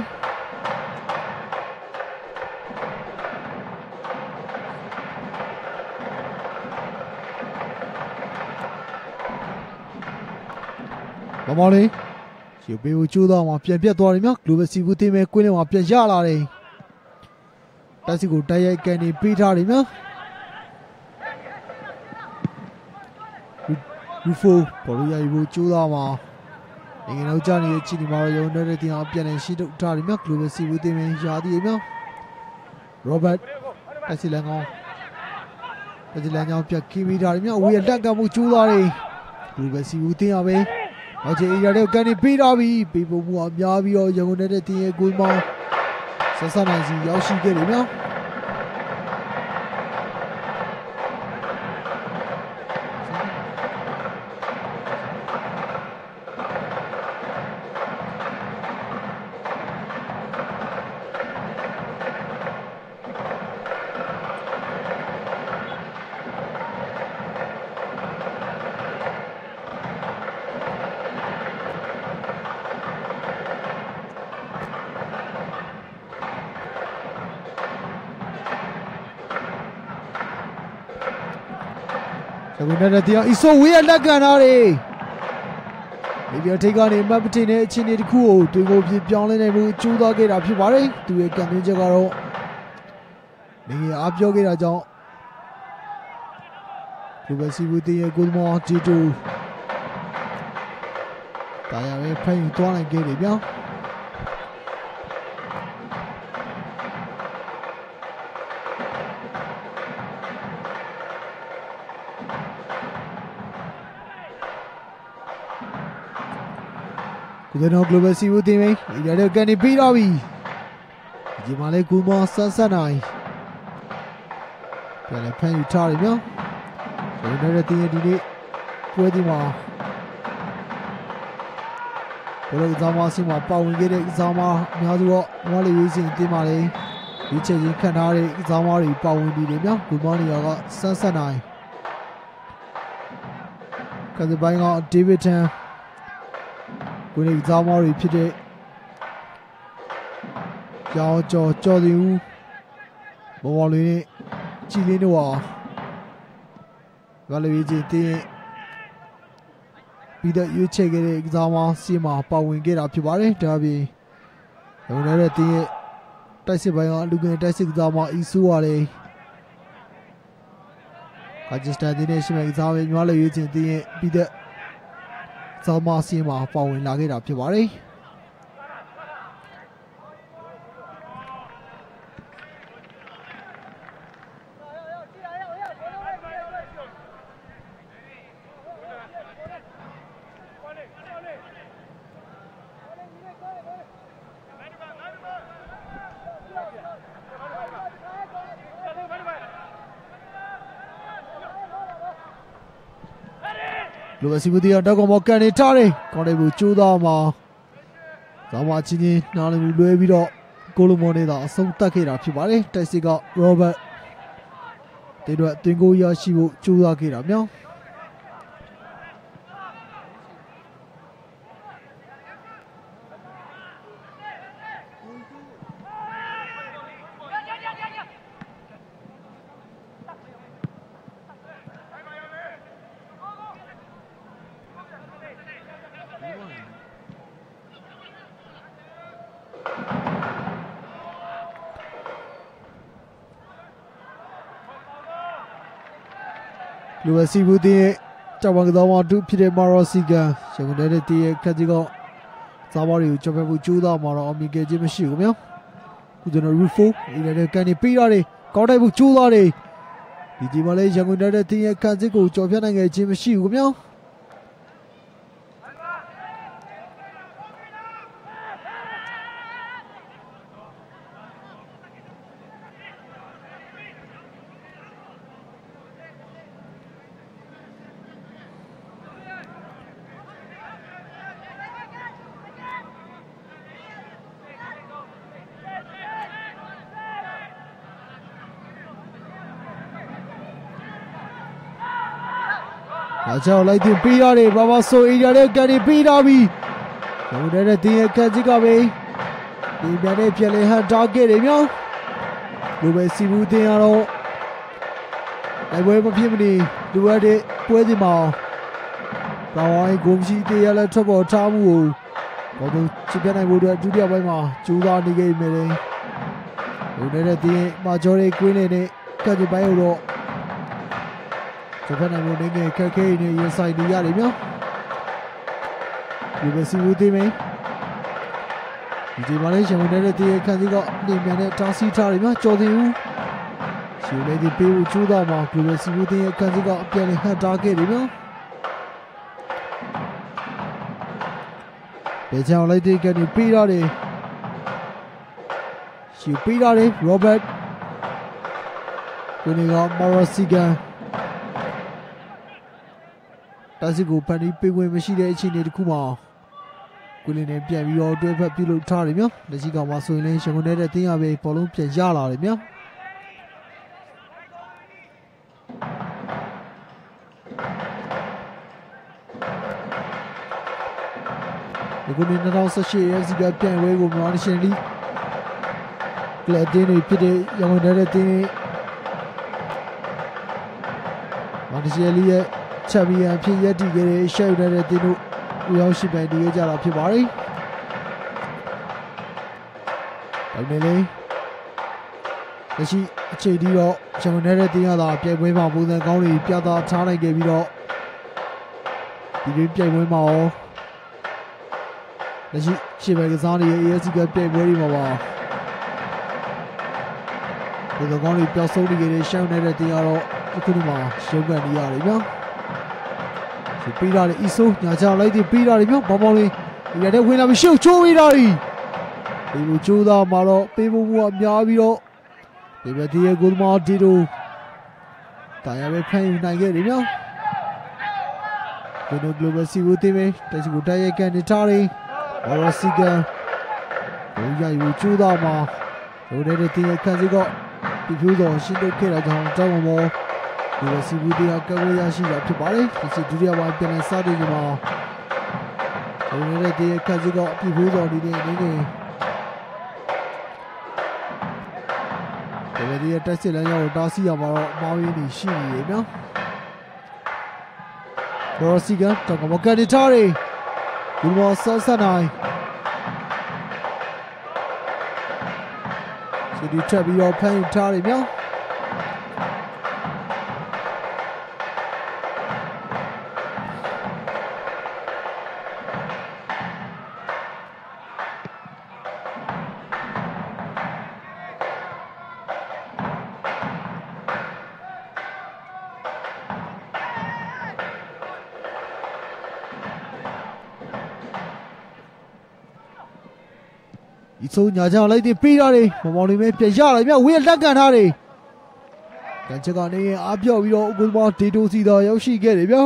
ဘာမလေးရေပေးကိုကျိုးတော့မှပြန်ပြတ်သွားတယ်မြောက် global စီဘူးတင်းမဲ့ကွင်းထဲမှာပြန်ရလာတယ်တက်စီကိုတိုက်ရိုက်ကန်နေပေးထားတယ်မြောက်ရူဖိုဘောလို့ရယူဖို့ကျိုးတော့မှနိုင်ငံတော်ကြနေတဲ့ချီနီမာရောရုံနေတဲ့တင်အောင်ပြန်နေရှိထုတ်ထားတယ်မြောက် global စီဘူးတင်းမဲ့ရာသီမြောက် Robert တက်စီလန်ကောင်တက်စီလန်ကောင်ပြတ်ခီးပြီးထားတယ်မြောက်ဝေးလက်ကမှုကျိုးသွားတယ် global စီဘူးတင်းရပဲအော်ချေအရာတွေကန်နေပေးထားပြီပေးဖို့မှုအများပြီးတော့ရန်ကုန်နေတဲ့တင်ရဲ့ကိုမောင်ဆက်ဆက်နိုင်စီရောက်ရှိခဲ့တယ်နော်အခုနဲ့တရားအီဆိုဝေးရလက်ခံထားတယ်ဒီပြထိတ်ကနေမတ်ပတင်တဲ့အခြေအနေတစ်ခုကိုတွင်ကိုပြပြောင်းလဲနိုင်မှုကြိုးစားခဲ့တာဖြစ်ပါတယ်သူရဲ့ကံသွင်းချက်ကတော့နေအားပြောခဲ့တာကြောင့်ဒီဘက်စီဘူးတင်ရဲ့ကိုမော်တီတူတာယာပဲဖိုင်ယူသွားနိုင်ခဲ့တယ်ဗျာကျွန်တော် global စီဘူးတင်ပြီဒီတော့ကန်နေပြီးတော့ပြီဒီမှာလေကူမောဆန်းဆန်းနိုင်ပြန်လေဖန်ယူထားတယ်နော်ကျွန်တော်တို့တင်ဒီနေ့ပွဲဒီမှာဘယ်လိုဇာမစီမှာပါဝင်ခဲ့တဲ့ဇာမအများစုတော့မလေးရေးစဉ်တင်ပါလေဒီချက်ချင်းခံထားတဲ့ဇာမတွေပါဝင်နေတယ်နော်ကူမောနေရာကဆန်းဆန်းနိုင်ကစပိုင်းကဒေးဗစ်တန်ကိုနေဇာမောတွေဖြစ်တဲ့ကြောင်ကျော်ကျော်စီဦးဘောဘောလေးနဲ့ကြည်လင်းတို့ဟာဘာလို့ရေးချင်းတင်းပြီးတော့ရွေးချယ်ခဲ့တဲ့ဇာမောစီမှာပါဝင်ခဲ့တာဖြစ်ပါတယ်ဒါပြင်ရုံနေတဲ့တင်းရဲ့တိုက်စစ်ပိုင်းကလူငယ်တိုက်စစ်ဇာမောအီဆူပါလေကာဂျစတန်တင်းနဲ့ရှိမဲ့ဇာမေမြွားလေးရွေးချင်းတင်းရဲ့ပြီးတော့ဇာမစီမှာပါဝင်လာခဲ့တာဖြစ်ပါတယ်လူစီဘူးတရားတော့ကောကန်နေထားတယ်ကောင်းတယ်ဘူးကျိုးသားမှာဇာမချင်းချင်းနားလည်မှုလွဲပြီးတော့ကိုလိုမော်နေတာအဆုံးသတ်ခဲ့တာဖြစ်ပါတယ်တိုက်စစ်က Robert ဒီတော့တင်ကိုရရှိဖို့ကြိုးစားခဲ့တာမြောက်လူဝစီဘူးတဲ့ကြောက်ပံကစားမတူဖြစ်တဲ့မာရောစီကန်ရန်ကုန်တဲ့တည်းရဲ့ခက်ကြီးကစားမတွေကိုကြောက်ဖက်ဖို့ကြိုးစားမှာတော့အမီကဲချင်းမရှိဘူးခင်ဗျာခုကျွန်တော်ရူဖိုဒီလည်းကန်နေပေးရတယ်ကောင်းတိုက်ဖို့ကြိုးစားတယ်ဒီဒီမှာလည်းရန်ကုန်တဲ့တည်းရဲ့ခက်ကြီးကိုကြော်ဖြတ်နိုင်ခဲ့ခြင်းမရှိဘူးခင်ဗျာဒါကြောင့်လိုက်တင်ပေးရတယ်ဘာဘာဆိုအေရီယာနဲ့ကန်နေပေးထားပြီးရန်ကုန်တဲ့တင်းရဲ့ကန်ကြီးကပဲဒီပြန်နဲ့ပြန်လဲဟန်တာဂက်တွေမြောက်လိုပဲစီဘူးတင်းရတော့နိုင်ပွဲမဖြစ်မနေလူရတဲ့ပွဲဒီမှာကောင်းဝိုင်းဂုံရှိတေးရလဲထွက်ပေါ်ထားမှုကိုဘောသူချစ်ပြနိုင်ဖို့အတွက်ဒုတိယပိုင်းမှာကြိုးစားနေခဲ့မယ်လေလူနေတဲ့တင်းမာဂျော်ရီကွင်းနေတဲ့ကတ်ကြီးပိုင်းတော့ချစ်ပြနိုင်ဖို့နေငယ်ခက်ခဲနေရင်ဆိုင်နေရတယ်မြောက်ဒီပဲစီဘူးတင်းမင်းဒီမှာလည်းရှင်ဝင်တဲ့တည်းခန်းစီကနေမြန်နဲ့တားဆီးထားတယ်များကြော်တင်ဦးရှင်လေးဒီပေးဖို့ကြိုးစားမှာဂလိုဘယ်စီဘူးတင်းရဲ့ခန်းစီကအပြန်နဲ့ဟန်တာခဲ့တယ်များဘယ်ကြောင်လိုက်တဲ့ကနေပေးရတယ်ရှင်ပေးရတယ်ရောဘတ်ကိုနေကမော်ရစီကန်တာစီကိုဖန်ပြီးပေးဝင်မရှိတဲ့အခြေအနေတစ်ခုမှာကိုလင်းနဲ့ပြန်ပြီးတော့တွဲဖက်ပြုလုပ်ထားတယ်မြောက်လက်ရှိကောင်မှာဆိုရင်လည်းရှင်ကုန်တဲ့တင်းရပဲဘောလုံးပြန်ရလာတယ်မြောက်ဒီကုန်း၂၀၁၈ A F C ကပြန်ဝဲကိုမြန်မာနယ်ရှင်လီကလပ်တင်းတွေဖြစ်တဲ့ရန်ကုန်တဲ့တင်းမြန်မာနယ်ရှင်လီရဲ့ချန်ပီယံဖြစ်ရည်တည်ခဲ့တဲ့ရှယ်ယူနိုက်တက်တင်းတို့ဦးရောက်ရှိပိုင်တည်ခဲ့ကြတာဖြစ်ပါတယ်။ဒါပေမဲ့လည်းလက်ရှိအခြေဒီတော့ရန်ကုန်တဲ့တင်းရတာပြိုင်ပွဲမှာပုံစံကောင်းတွေပြသထားနိုင်ခဲ့ပြီးတော့ဒီလိုပြိုင်ပွဲမှာရောလက်ရှိရှေ့ဘက်ကစားနေတဲ့ A F C ကပြိုင်ပွဲတွေမှာပါပုံစံကောင်းတွေပျောက်ဆုံးနေခဲ့တဲ့ရှယ်ယူနိုက်တက်တင်းရတော့အခုဒီမှာရှုံးကန်နေရတယ်ဗျာ။ပေးတာလေအီဆိုညာချလိုက်တဲ့ပေးတာလေမြောက်ဘောင်ဘောင်လေးဒီရတဲ့ဝင်လာပြီးရှုပ်ချိုးပေးတာလေဒီလိုချိုးသားမှာတော့ပေးဖို့ကအများပြီးတော့ဒီဘက်ဒီရဲ့ဂိုးမာဒီတိုတာရပဲဖန်ယူနိုင်ခဲ့တယ်မြောက်ဒီလို global စီကိုတင်မယ်တက်စီကိုတိုက်ရိုက်ကန်နေထားတယ်ဘောရစီကန်ဘိုးရယူချိုးသားမှာဟိုတဲ့တင်ရဲ့ခန်းစီကပြပြတော့ရှင်းထုတ်ခဲ့တာကြောင့်တောင်းမောဒီလိုစီဘူးတရားကဝေးရရှိတာဖြစ်ပါတယ်ဒီစီဒုတိယပိုင်းပြန်လည်စတင်ကြမှာဟိုနေတဲ့တည်းခက်စီကအပြည့်ဖို့တော်နေတဲ့အနေနဲ့ဒီလိုဒီတက်စစ်လမ်းရောက်တားဆီးရမှာတော့မောင်းရင်းနေရှိနေတယ်နော်ဘောစီကတော့ကမကဒီတာရီဒီမောဆဆနိုင်စီဒီထပ်ပြီးတော့ဖန်ထားတယ်မြောက်ဒီဆိုညာချလိုက်တဲ့ပေးရတယ်မောင်မောင်လေးပဲပြန်ရလာမြဝင်းလက်ကန်ထားတယ်ကန်ချက်ကနေအားပြော့ပြီးတော့အကူသမားဒေတိုစီတော်ရောက်ရှိခဲ့တယ်ဗျာ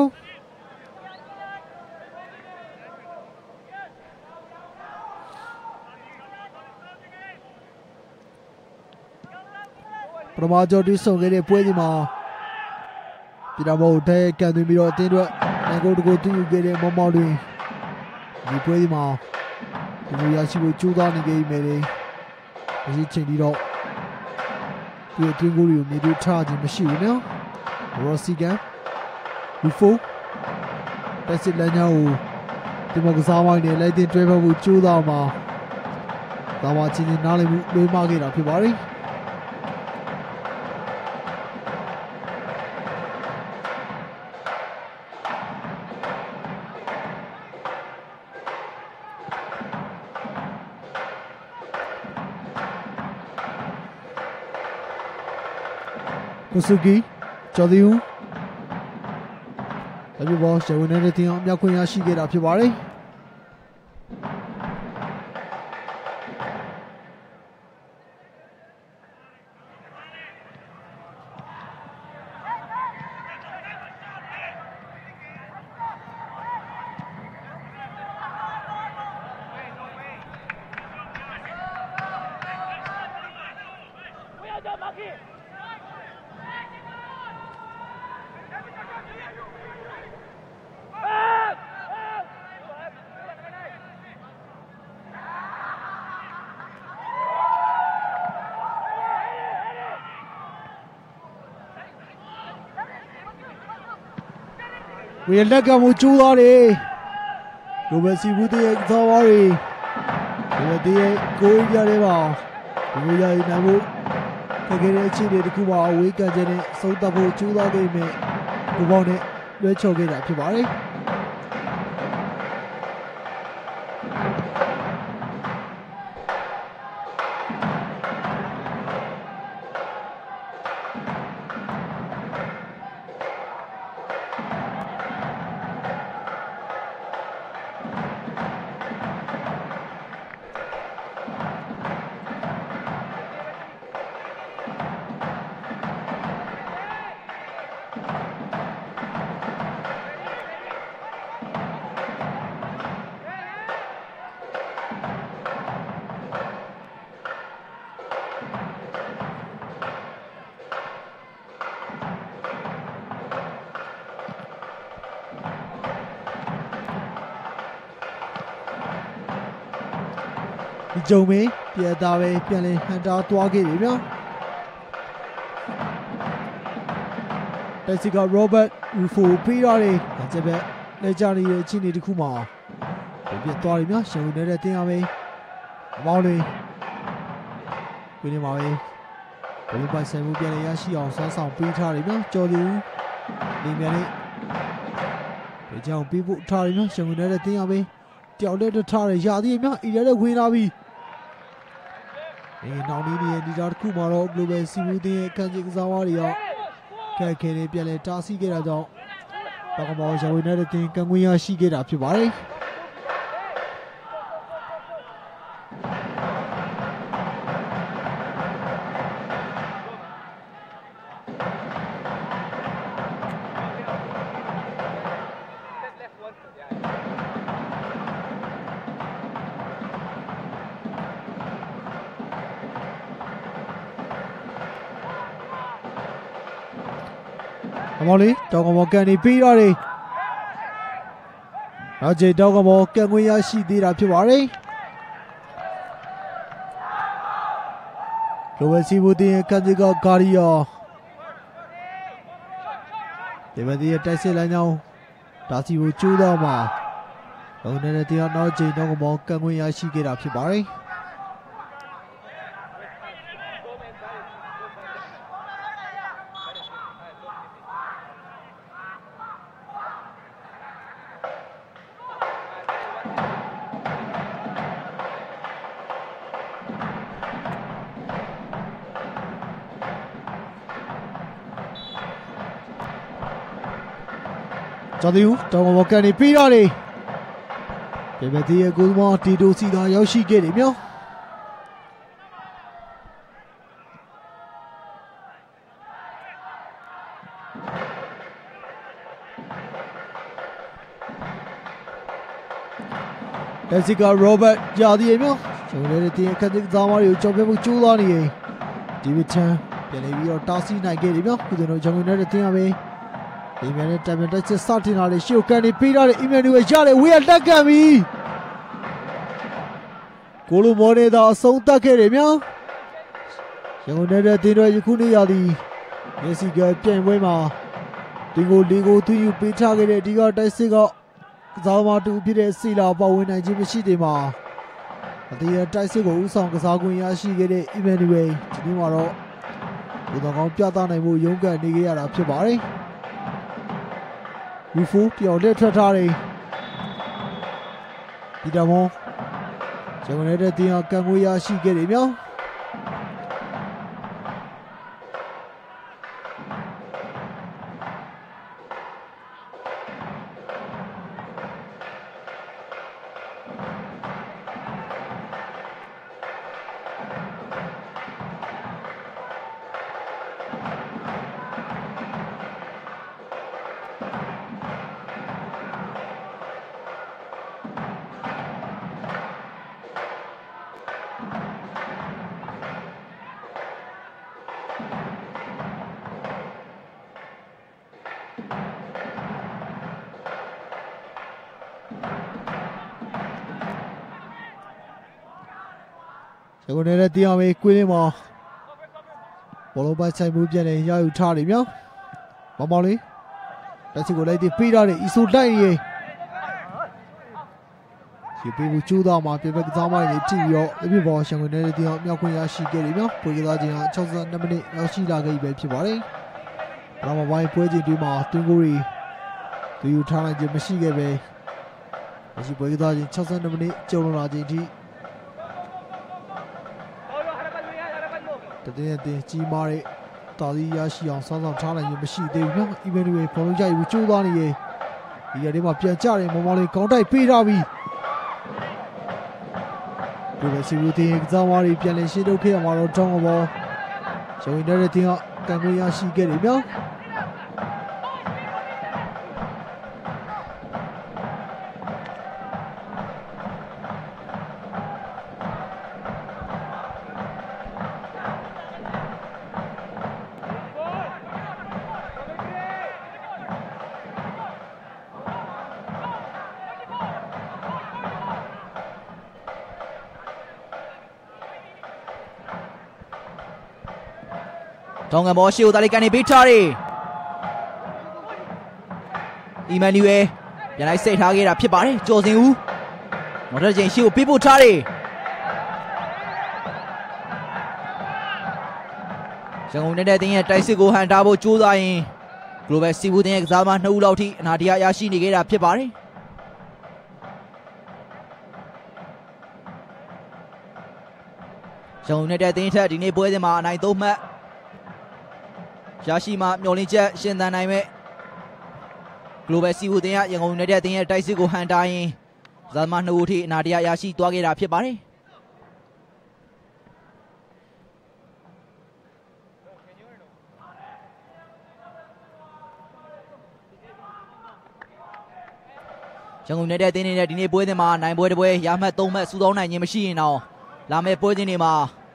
ပထမကြော်တီးဆောင်ခဲ့တဲ့ပွဲဒီမှာပြည်တော်မို့တဲကန်သွင်းပြီးတော့အတင်းအတွက်နိုင်ကိုတကူတူးခဲ့တဲ့မောင်မောင်လေးဒီပွဲဒီမှာဒီလိုရရှိဖို့ကြိုးစားနေကြမယ်လေဒီချိန်ဒီတော့ဒီအတွင်းကိုရီကိုမြေတူထားခြင်းမရှိဘူးနော်ရောစီကန်ဘီဖိုတက်စစ်လမ်းကြောင်းကိုဒီမှာကစားမိုင်းနဲ့လိုက်တင်တွဲဖက်ဖို့ကြိုးစားမှာဒါမှချင်းချင်းနားလည်မှုလွှဲမခဲ့တာဖြစ်ပါတယ်ကိုစုကီကျော်ဒီဦးဒါပြဘောရှယ်ဝင်နေတဲ့တင်အောင်မြောက်ခွင့်ရရှိခဲ့တာဖြစ်ပါတယ်ဝေလက်ကမှုကျိုးသွားတယ်ကိုပဲစီဘူးတဲ့သောဝါရီဒီပဲဒီကိုရရပါဒီရရနိုင်ဖို့ခက်ခဲတဲ့အခြေအနေတစ်ခုမှာအဝေးကန်တဲ့သုံးသပ်ဖို့ကျိုးသွားခဲ့ပေမဲ့ကိုပေါင်းနဲ့လွှဲချော်ခဲ့တာဖြစ်ပါတယ်ဒီကြုံမင်းပြန်သားပဲပြန်လဲဟန်တာသွားခဲ့ပြီဗျာတက်စီကရောဘတ်ရူဖိုပေးရတယ်အကျက်ပဲလက်ကြနေတဲ့အခြေအနေတစ်ခုမှာပြတ်သွားပြီဗျာရှယ်ဝင်နေတဲ့တင်းရမယ်အမောင်းလေးပြင်းနေပါပဲဘယ်ပိုင်ဆိုင်မှုပြန်လဲရရှိအောင်စောင်းဆောင်ပေးထားတယ်ဗျာကြော်သူနေမြန်လေးဒီကြောင်ပြီးဖို့ထားတယ်ဗျာရှယ်ဝင်နေတဲ့တင်းရမယ်တယောက်လက်ထားရရသေးဗျာအီရတဲ့ဝင်လာပြီဒီနောက်နေ့ဒီဒီတော့တစ်ခုမှာတော့ global စီမူတင်ရဲ့အခန်းကြီးကစားဝါးတွေရောခက်ခဲနေပြန်လဲတားဆီးခဲ့တာကြောင့်တောင်မောင်ရဝေနေတဲ့တင်ကံကွင်းရရှိခဲ့တာဖြစ်ပါတယ်အမောင်လေးတောင်ကမောကန်နေပြီးတော့နောက်ကျတောင်ကမောကန်ခွင့်ရရှိသေးတာဖြစ်ပါတယ်လိုဝဲစီဘူတင်ကန်ဒီကဂါရီယာဒီမဒီတိုက်စစ်လမ်းကြောင်းဒါစီကိုကျိုးတော့မှာလုံနေတဲ့တရားနောက်ကျတောင်ကမောကန်ခွင့်ရရှိခဲ့တာဖြစ်ပါတယ်ကျော်သူတောင်ပေါ်ကန်နေပြီးတော့လေဒီမဲ့ဒီရဲ့ကိုမောတီတိုစီသာရောက်ရှိခဲ့တယ်မျိုးတက်စီကရောဘတ်ကြာဒီရဲ့မျိုးကျွန်တော်တို့တင်ခက်တဲ့ဇာမားတွေကိုကြော်ပြမှုကျိုးသွားနေရင်ဒီဝစ်ချန်ပြန်နေပြီးတော့တားဆီးနိုင်ခဲ့တယ်မျိုးခုကျွန်တော်ကျွန်တော်တို့တင်ရမယ်ဒီမြန်နဲ့တမန်တက်စစ်စတင်လာတဲ့ရှုပ်ကန်နေပြီးတော့အီမန်နူရရတယ်ဝေးရလက်ကမ်းပြီကိုလိုမော်နေတာအဆုံးသတ်ခဲ့တယ်မျိုးရန်ကုန်နေတဲ့တင်တော်ယခုနေ့ရသည်မျက်စိကပြိုင်ပွဲမှာဒီကိုလီကိုသူယူပေးထားခဲ့တဲ့ဒီကတိုက်စစ်ကကစားသမားတူဖြစ်တဲ့စီလာပါဝင်နိုင်ခြင်းမရှိသေးမှာအသေးတိုက်စစ်ကိုဥဆောင်ကစားခွင့်ရရှိခဲ့တဲ့အီမန်နူရဒီနေ့မှာတော့ဒီတော့ကောင်းပြသနိုင်ဖို့ရုန်းကန်နေခဲ့ရတာဖြစ်ပါတယ်ဝီဖိုပြောင်းလက်ထွက်ထားတယ်ဒီတော့မောကျွန်တော်လည်းတင်အောင်ကံကိုရရှိခဲ့တယ်မြောင်းကျွန်တော်လည်းတရားမေးကွင်းလေးမှာဘောလုံးပိုက်ဆိုင်မှုပြန်လဲရယူထားတယ်မြောင်းမောင်မောင်လေးတိုက်စစ်ကိုလိုက်ပြီးပေးထားတယ်အီဆိုတိုက်ရေဒီပေးဘူးကျူးသားမှာပြပကစားမနေကြည့်ပြီးတော့အပြစ်ပေါ်ရှန်ကုန်နေတဲ့တင်းမြောက်ခွင့်ရရှိခဲ့တယ်နော်ပွဲကစားခြင်းက62မိနစ်ရောက်ရှိလာခဲ့ပြီပဲဖြစ်ပါတယ်။ဒါမှမဟုတ်ပွဲချင်းဒီမှာတွင်းကိုရီသူယူထားနိုင်ခြင်းမရှိခဲ့ပဲမရှိပွဲကစားခြင်း62မိနစ်ကျုံလာခြင်းထိတတင်းတင်းကြီးမားတဲ့တာလီရရှိအောင်စောင်းဆောင်ထားနိုင်ခြင်းမရှိသေးဘူးနော်။ even တွေဘောလုံးကြိုက်ဘူးကျိုးသွားနေရဲ့ဒီရတဲ့မှာပြန်ကြတယ်မောင်မောင်လေးကောင်းတိုက်ပေးထားပြီဒီလိုစီဘူးတင်းကစားဝါးတွေပြန်လည်ရှင်းထုတ်ခဲ့ရမှာတော့တောင်းဘောရှုံးနေတဲ့တင်းကကန်ခွင့်ရရှိခဲ့တယ်နော်တောင်ကမောရှိကိုတာလီကန်နေပေးထားတယ်အီမန်နျူရယ်ပြန်လိုက်စိတ်ထားခဲ့တာဖြစ်ပါတယ်ကျော်စင်ဦးနောက်တစ်ချိန်ရှိကိုပေးပို့ထားတယ်ရန်ကုန်နေတဲ့တင်းရဲ့တိုက်စစ်ကိုဟန်တာဖို့ကြိုးစားရင် Global စီဘူးတင်းရဲ့ကစားမနှစ်ဦးလောက်ထိအနာတရားရရှိနေခဲ့တာဖြစ်ပါတယ်ရန်ကုန်နေတဲ့တင်းထက်ဒီနေ့ပွဲစဉ်မှာအနိုင်သုံးမှတ်ရရှိမှမျော်လင့်ချက်ရှင်သန်နိုင်မဲ့ Global စီဘူးတင်းရဲ့ရန်ကုန်နေတဲ့တင်းရဲ့တိုက်စစ်ကိုဟန်တာရင်ကစားမနှစ်ဦးထိအနာတရားရရှိသွားခဲ့တာဖြစ်ပါတယ်ရန်ကုန်နေတဲ့တင်းနေတဲ့ဒီနေ့ပွဲစဉ်မှာနိုင်ပွဲတစ်ပွဲရမှတ်သုံးမှတ်စူးစောင်းနိုင်ခြင်းမရှိရင်တော့လာမယ့်ပွဲစဉ်တွေမှာ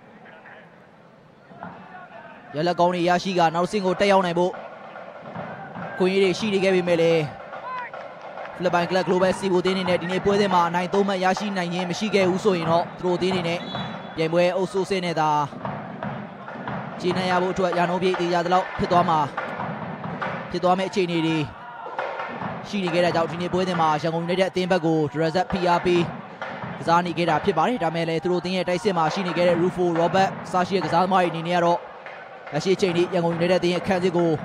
ရလက်ကောင်းတွေရရှိကနောက်ဆင့်ကိုတက်ရောက်နိုင်ဖို့ခွင့်ရတွေရှိနေခဲ့ပေမဲ့လည်းဖိလစ်ပိုင်ကလပ် Global စီဘူးတင်းနေတဲ့ဒီနေ့ပွဲစဉ်မှာနိုင်သုံးမှတ်ရရှိနိုင်ခြင်းမရှိခဲ့ဘူးဆိုရင်တော့သူတို့တင်းနေနဲ့ပြိုင်ပွဲအုပ်စုဆင့်နဲ့သာခြေနှံရဖို့အတွက်ရန်ကုန်ပြည်တေးရသလောက်ဖြစ်သွားမှာဖြစ်သွားမယ့်အခြေအနေတွေရှိနေခဲ့တဲ့ကြောင့်ဒီနေ့ပွဲစဉ်မှာရန်ကုန်ယူနိုက်တက်အသင်းဘက်ကို Drazat ဖိအားပေးကစားနေခဲ့တာဖြစ်ပါတယ်ဒါပေမဲ့လည်းသူတို့အသင်းရဲ့တိုက်စစ်မှာရှိနေခဲ့တဲ့ Rufo Robert စရှိတဲ့ကစားသမားတွေအနေနဲ့ကတော့လက်ရှိအချိန်ထိရန်ကုန်ယူနိုက်တက်အသင်းရဲ့ခန်းစစ်ကို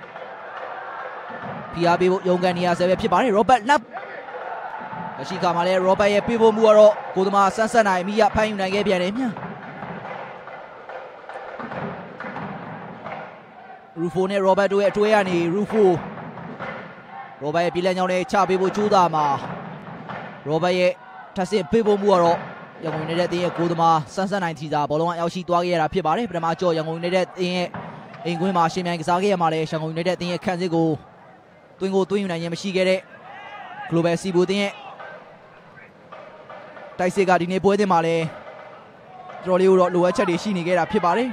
ဖိအားပေးဖို့ရုန်းကန်နေရဆဲပဲဖြစ်ပါတယ် Robert လက်လက်ရှိကမှလည်း Robert ရဲ့ပေးဖို့မှုကတော့ကိုသမားဆန်းဆက်နိုင်မိရဖမ်းယူနိုင်ခဲ့ပြန်တယ်မြတ် Rufo နဲ့ Robert တို့ရဲ့အတွေ့အကြုံကနေ Rufo Robert ရဲ့ပြည်လက်ညောင်းနဲ့ချပေးဖို့ကြိုးစားမှာ Robert ရဲ့ထပ်ဆင့်ပေးဖို့မှုကတော့ရန်ကုန်ယူနိုက်တက်အသင်းရဲ့ကိုသမားဆန်းဆက်နိုင်ထီစာဘောလုံးကရောက်ရှိသွားခဲ့ရတာဖြစ်ပါတယ်ပထမကြော်ရန်ကုန်ယူနိုက်တက်အသင်းရဲ့အိမ်ကွင်းမှာရှင်မြိုင်ကစားခဲ့ရမှာလဲရန်ကုန်ယူနိုက်တက်အသင်းရဲ့ခန်းစစ်ကိုတွင်းကိုတွင်းယူနိုင်ခြင်းမရှိခဲ့တဲ့ Global စီဘူးတင်းရဲ့တိုက်စစ်ကဒီနေ့ပွဲစဉ်မှာလဲတော်လေးတော့လိုအပ်ချက်တွေရှိနေခဲ့တာဖြစ်ပါတယ်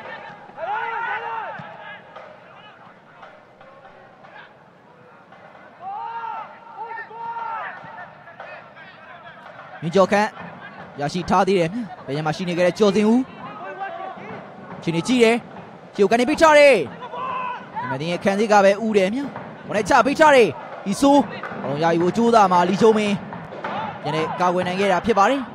မြင့်ကျော်ခန့်ရရှိထားသေးတယ်ဘယ်ရမှာရှိနေကြတဲ့ကျော်စင်ဦးချင်းနေကြည့်တယ်ကျိုကန်နေပိတ်ချတယ်ဒီမှာတင်းရဲ့ခန်းစစ်ကပဲဥတယ်မြဘုံနဲ့ချပိတ်ချတယ်ဤဆိုးဘလုံးရာယူကိုကြိုးစားမှာလီချုံမင်းယနေ့ကာကွယ်နိုင်ခဲ့တာဖြစ်ပါတယ်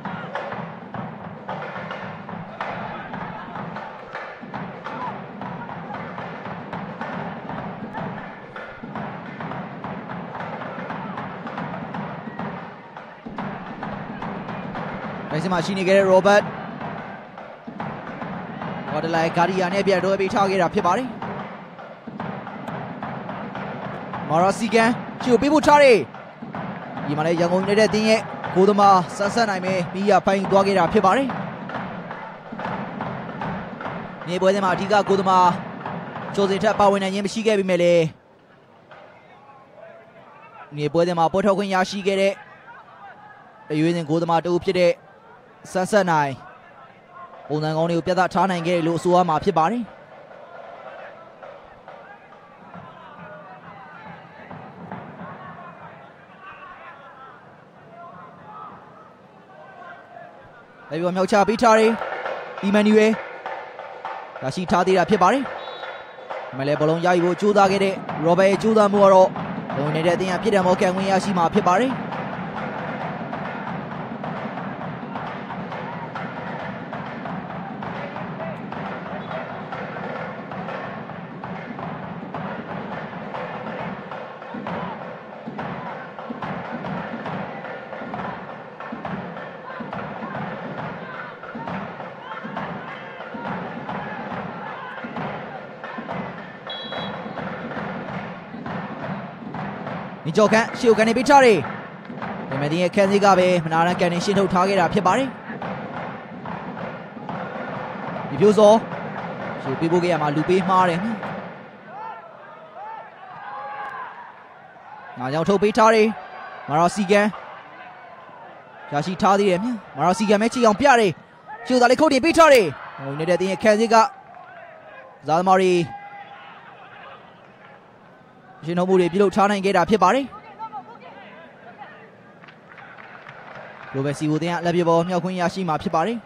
တိုက်စစ်မှာရှိနေခဲ့တဲ့ Robert ဟော်ဒလိုက်ဂါဒီယာနဲ့ပြန်တော့ပေးထားခဲ့တာဖြစ်ပါတယ်မာရာစီကန်ချီကိုပေးဖို့ထားတယ်ဒီမှာလည်းရန်ကုန်ယူနိုက်တက်အသင်းရဲ့ကိုသမားဆန်းဆက်နိုင်မယ်ပြီးရဖိုင်းသွားခဲ့တာဖြစ်ပါတယ်နေပွဲစဉ်မှာအဓိကကိုသမားကျော်စင်ထက်ပါဝင်နိုင်ခြင်းမရှိခဲ့ပေမဲ့လည်းနေပွဲစဉ်မှာပေါ်ထွက်ခွင့်ရရှိခဲ့တဲ့အရွေးစဉ်ကိုသမားတူဖြစ်တဲ့ဆန်းဆက်နိုင်ပုံစံကောင်းတွေကိုပြသထားနိုင်ခဲ့တယ်လို့ဆိုရမှာဖြစ်ပါတယ်လေပြီးမြောက်ချပေးထားတယ်အီမန်နျူရယ်ရရှိထားသေးတာဖြစ်ပါတယ်ဒီမှာလည်းဘလုံးရယူဖို့ကြိုးစားခဲ့တဲ့ Robert ရဲ့ကြိုးစားမှုကတော့လုံနေတဲ့အတင်းကဖြစ်တယ်မောကန်ဝင်ရရှိမှာဖြစ်ပါတယ်ဒီကြောကန်ရှီကိုကန်နေပေးထားတယ်ဒါပေမဲ့ဒီရဲ့ခန်းစီကပဲမနာရန်ကန်နေရှင်းထုတ်ထားခဲ့တာဖြစ်ပါတယ်ဒီပြိုးစောရှီပေးဖို့ခဲ့ရမှာလူပေးမှားတယ်ငါကြောင့်ထုတ်ပေးထားတယ်မာရောစီကန်ရရှိထားသေးတယ်မြမာရောစီကန်မဲချီအောင်ပြတယ်ရှီကိုသာလေးခုတ်တင်ပေးထားတယ်ဟိုနေတဲ့တင်းရဲ့ခန်းစီကဇာသမားရီရှင်တို့မှုတွေပြုလုပ်ထားနိုင်ခဲ့တာဖြစ်ပါတယ်လိုပဲစီဝတင်ကလက်ပြပေါ်မြောက်ခွင့်ရရှိမှာဖြစ်ပါတယ်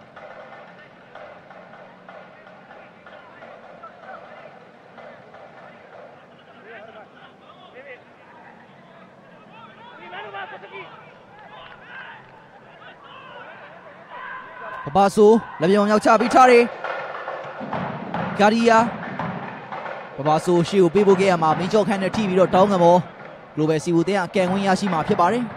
ပပဆူလက်ပြပေါ်မြောက်ချပြီးထားတယ်ဂါရီယာပပဆိုရှေ့ကိုပေးဖို့ခဲ့ရမှာမင်းကျော်ခန့်နဲ့ထိပြီးတော့တောင်းကမောလိုပဲစီဝူတင်ကကန်ဝင်ရရှိမှာဖြစ်ပါတယ်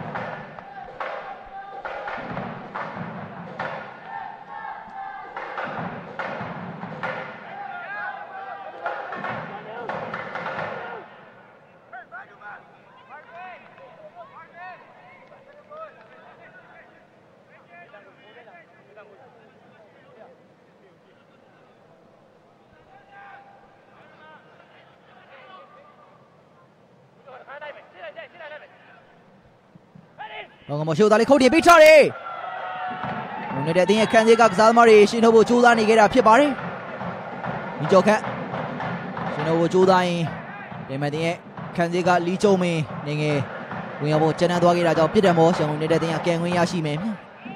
တော့မရှိုးသားလေးခုတ်တင်ပေးထားတယ်။ဝင်နေတဲ့အတင်းရဲ့ခန်းစီကကစားသမားတွေရှင်းထုတ်ဖို့ကြိုးစားနေခဲ့တာဖြစ်ပါတယ်။ဒီကြောက်ခန့်ရှင်းထုတ်ဖို့ကြိုးစားရင်ဒီမဲ့တင်းရဲ့ခန်းစီကလီကျုံမင်းနေငယ်ဝင်ရောက်ဖို့ကျန်တဲ့သွားခဲ့တာကြောင့်ပြစ်တယ်မောရှောင်းဝင်နေတဲ့တင်းကကန်ခွင့်ရရှိမယ်။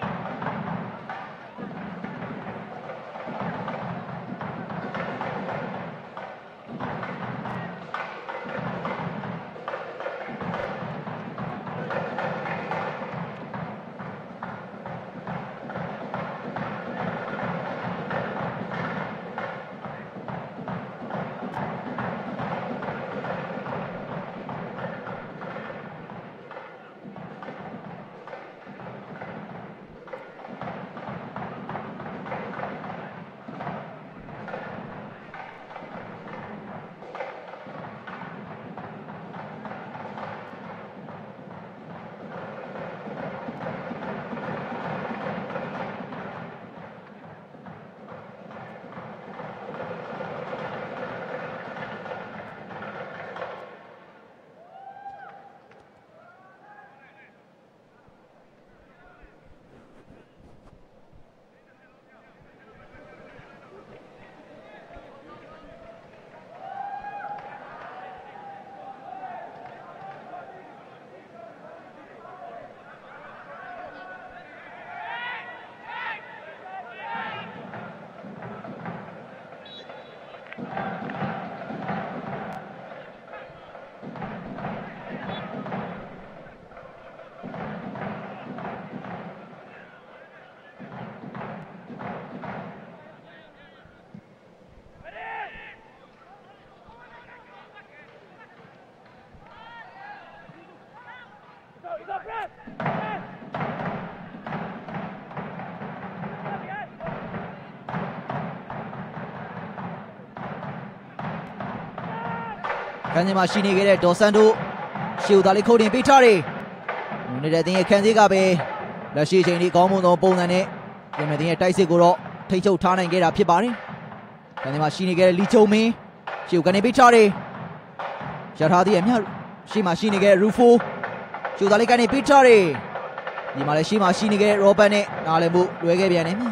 ခန်းစီမှာရှိနေခဲ့တဲ့ဒေါ်ဆန်တို့ရှေ့ဦးသားလေးခုတ်တင်ပေးထားတယ်။နေတဲ့တင်းရဲ့ခန်းစီကပဲလက်ရှိချိန်ဒီကောင်းမွန်သောပုံစံနဲ့ပြင်မဲ့တင်းရဲ့တိုက်စစ်ကိုတော့ထိချုပ်ထားနိုင်ခဲ့တာဖြစ်ပါတယ်။ခန်းစီမှာရှိနေခဲ့တဲ့လီချုံမင်းရှေ့ဦးကနေပေးထားတယ်။ရထားသည်အမြရှေ့မှာရှိနေခဲ့တဲ့ရူဖိုရှေ့ဦးသားလေးကနေပေးထားတယ်။ဒီမှာလည်းရှေ့မှာရှိနေခဲ့တဲ့ရောဘတ်နဲ့နားလည်မှုလွဲခဲ့ပြန်တယ်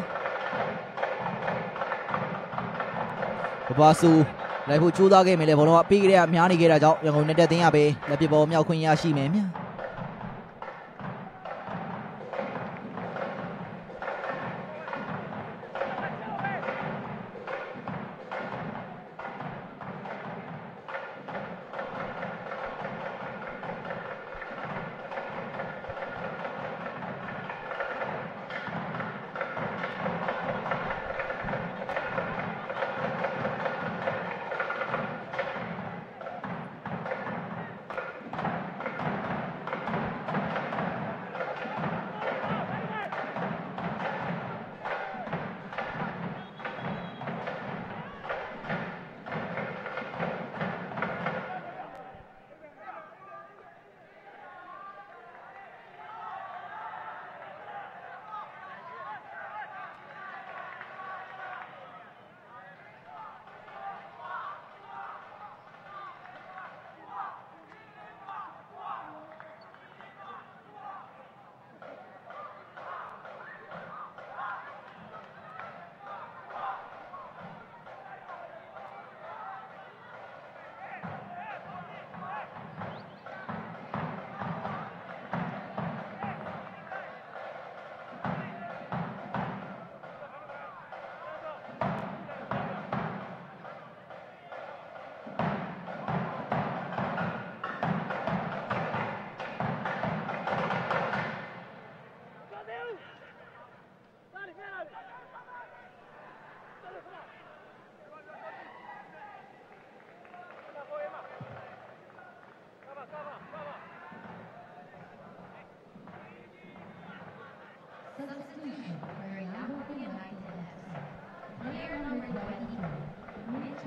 ။ပပဆူလိုက်ဖို့ကြိုးစားခဲ့မယ်လေဘောလုံးကပေးကြရများနေခဲ့တာကြောင့်ရန်ကုန်နဲ့တက်တင်းရပဲလက်ပစ်ဘောမြောက်ခွင့်ရရှိမယ်မြ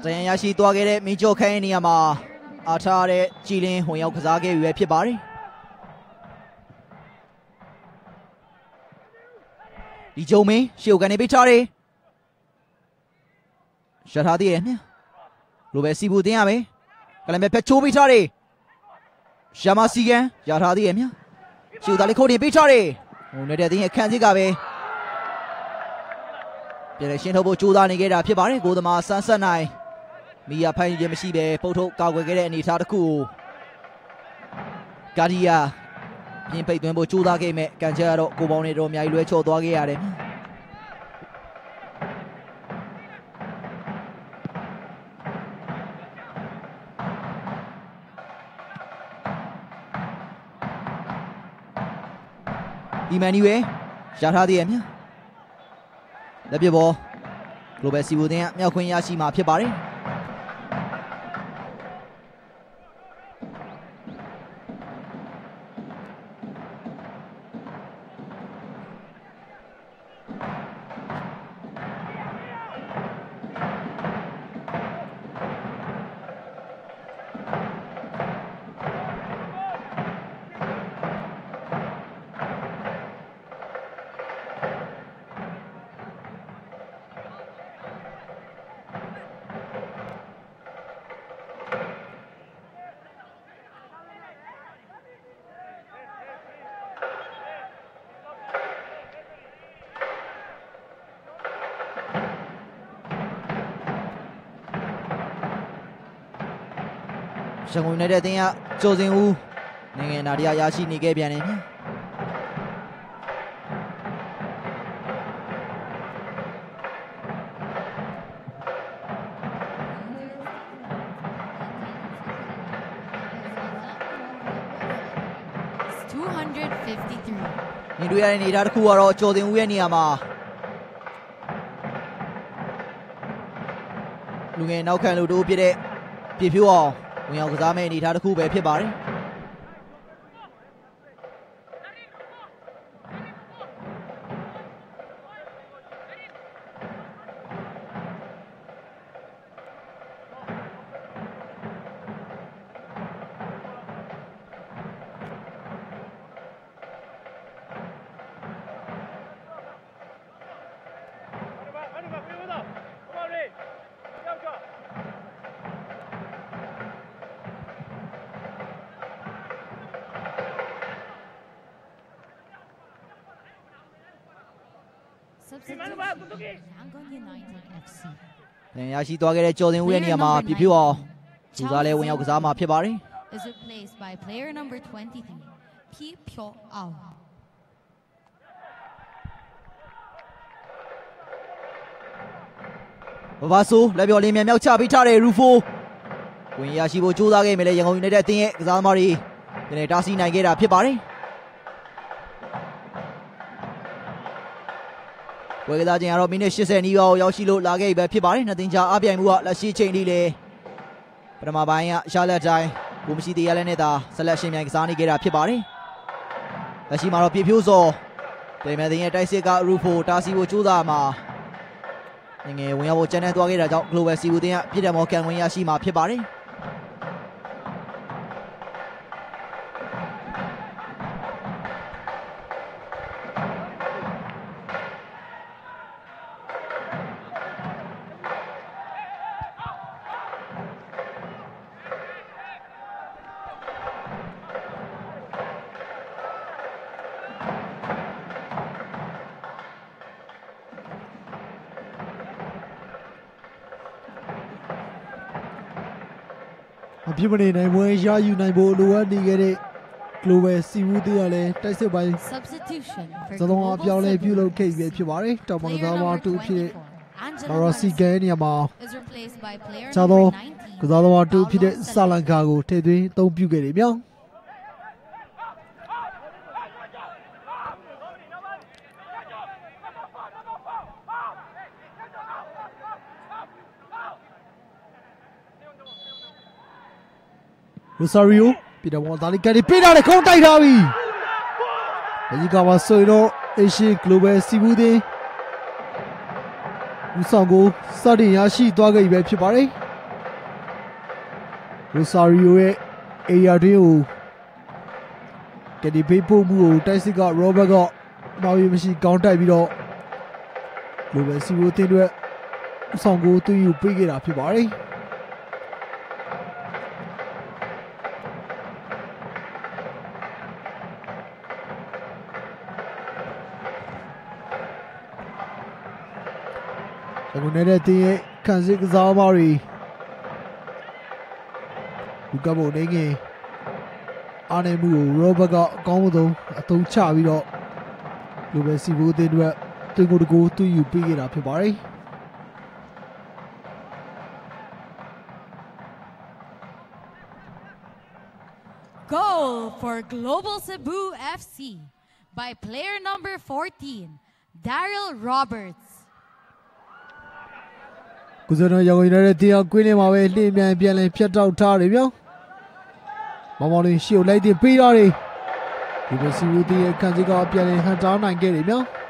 တရန်ရရှိသွားခဲ့တဲ့မင်းကျော်ခိုင်းနေရာမှာအားထားတဲ့ကြည်လင်းဝင်ရောက်ကစားခဲ့ပြီပဲဖြစ်ပါတယ်ဒီဂျုံမင်းရှေ့ကနေပေးထားတယ်ရထားသေးတယ်မြလိုပဲစီဘူးတင်ရမယ်ကလမ်ပဲဖက်ချိုးပေးထားတယ်ရှာမစီကန်ရထားသေးတယ်မြရှေ့သားလေးခုတ်နေပေးထားတယ်ဟိုနေတဲ့တင်းရဲ့အခန်းစီကပဲပြန်ရှင်းထုတ်ဖို့ကြိုးစားနေခဲ့တာဖြစ်ပါတယ်ကိုသမားဆန်းဆက်နိုင်မီယာဖိုင်ရင်မရှိပဲပုတ်ထုတ်ကောက်ွယ်ခဲ့တဲ့အနေအထားတစ်ခုကာဒီယာပြင်းပိတ်သွင်းဖို့ကြိုးစားခဲ့မဲ့ကန်ချာကတော့ကိုပေါင်းနေတော့အများကြီးလွဲချော်သွားခဲ့ရတယ်အီမန်နီဝယ်ရထားသေးရဲ့မြလက်ပြဘောဂလိုဘယ်စီဘူတင်ကမြောက်ခွင့်ရရှိမှာဖြစ်ပါတယ်ရန်ကုန်နေတဲ့တင်းကကျော်စင်ဦးနိုင်ငံနာရီယာရရှိနေခဲ့ပြန်တယ်မြနေတွေ့ရတဲ့နေသားတစ်ခုကတော့ကျော်စင်ဦးရဲ့နေရာမှာလူငယ်နောက်ခံလူတို့ဖြစ်တဲ့ပြဖြိုးအောင်ဝင်ရောက်ကစားမဲ့အနေထားတစ်ခုပဲဖြစ်ပါတယ်နေရရှိသွားခဲ့တဲ့ကျော်စင်ဦးရဲ့နေရာမှာပြပြအောင်စူစားလဲဝင်ရောက်ကစားမှာဖြစ်ပါတယ် is replaced by player number twenty-three P H I ဘဘာဆိုလက်ပြော်လေးမြန်မြောက်ချပေးထားတဲ့ရူဖိုဝင်ရရှိဖို့ကြိုးစားခဲ့မယ်လေရန်ကုန်ယူနိုက်တက်အသင်းရဲ့ကစားသမားတွေဒီနေ့တားဆီးနိုင်ခဲ့တာဖြစ်ပါတယ်ဝယ်ကစားခြင်းကတော့မိနစ်၈၀နီးပါးကိုရောက်ရှိလို့လာခဲ့ပြီပဲဖြစ်ပါတယ်နှစ်သင်းကြားအပြိုင်မှုကလက်ရှိချိန်ထိလေပထမပိုင်းကရှာလက်တိုင်းကိုမရှိသေးရလဲနဲ့သာဆက်လက်ရှင်မြိုင်ကစားနေခဲ့တာဖြစ်ပါတယ်လက်ရှိမှာတော့ပြဖြိုးစော်ဒေမန်သင်းရဲ့တိုက်စစ်ကရူဖိုတားဆီးဖို့ကြိုးစားမှာငယ်ဝင်ရောက်ဖို့ကြမ်းတမ်းသွားခဲ့တာကြောင့် Global စီဘူသင်းကပြည်တော်မော်ကန်ဝင်ရရှိမှာဖြစ်ပါတယ်အပြစ်မနေနိုင်ပွဲရယူနိုင်ဖို့လိုအပ်နေခဲ့တဲ့ Global စီဘူးသေးကလည်းတိုက်စစ်ပိုင်းသလုံးအပြောင်းလဲပြုလုပ်ခဲ့ပြီဖြစ်ပါတယ်တောင်ပံကစားသမားတူဖြစ်မာရော်စီကန်နေရာမှာခြားသောကစားသမားတူဖြစ်တဲ့ဆာလန်ကာကိုထည့်သွင်းအသုံးပြုခဲ့တယ်မြောက်ရိုဆာရီယိုပြည်တော်ဝန်သားလေးကနေပေးတာလေခုံးတိုက်ထားပြီဒီကမှာဆိုရင်တော့ Asian Global စီဘူးသင်းဦးဆောင်ကိုစတင်ရရှိသွားခဲ့ပြီပဲဖြစ်ပါတယ် Rosario ရဲ့ area တွင်းကိုကဒီပေးပို့မှုကိုတိုက်စစ်က Robert ကမောင်ရီမရှိကောင်းတိုက်ပြီးတော့ Global Cebu အသင်းအတွက်အဆောင်ကိုသွင်းယူပေးခဲ့တာဖြစ်ပါတယ်အခုနေတဲ့တင်းရဲ့ခံစစ်ကစားသမားတွေဒီကဘောနေငယ်အားနေမှုကို Robert ကအကောင်းဆုံးအသုံးချပြီးတော့ Global Cebu အသင်းအတွက်သွင်းကိုတကူသွင်းယူပေးခဲ့တာဖြစ်ပါတယ် Goal for Global Cebu F C by player number fourteen, Daryl Roberts. ကုစရရောင်ရတဲ့တရားကွင်းထဲမှာပဲလှည့်မြန်ပြန်လည်ဖြတ်တောက်ထားတယ်ဗျာ။မောင်မောင်လေးရှေ့ကိုလိုက်တင်ပေးတာတွေဒီလိုစီဝူတီရဲ့ခံစစ်ကပြန်လည်ဟန်တားနိုင်ခဲ့တယ်ဗျာ။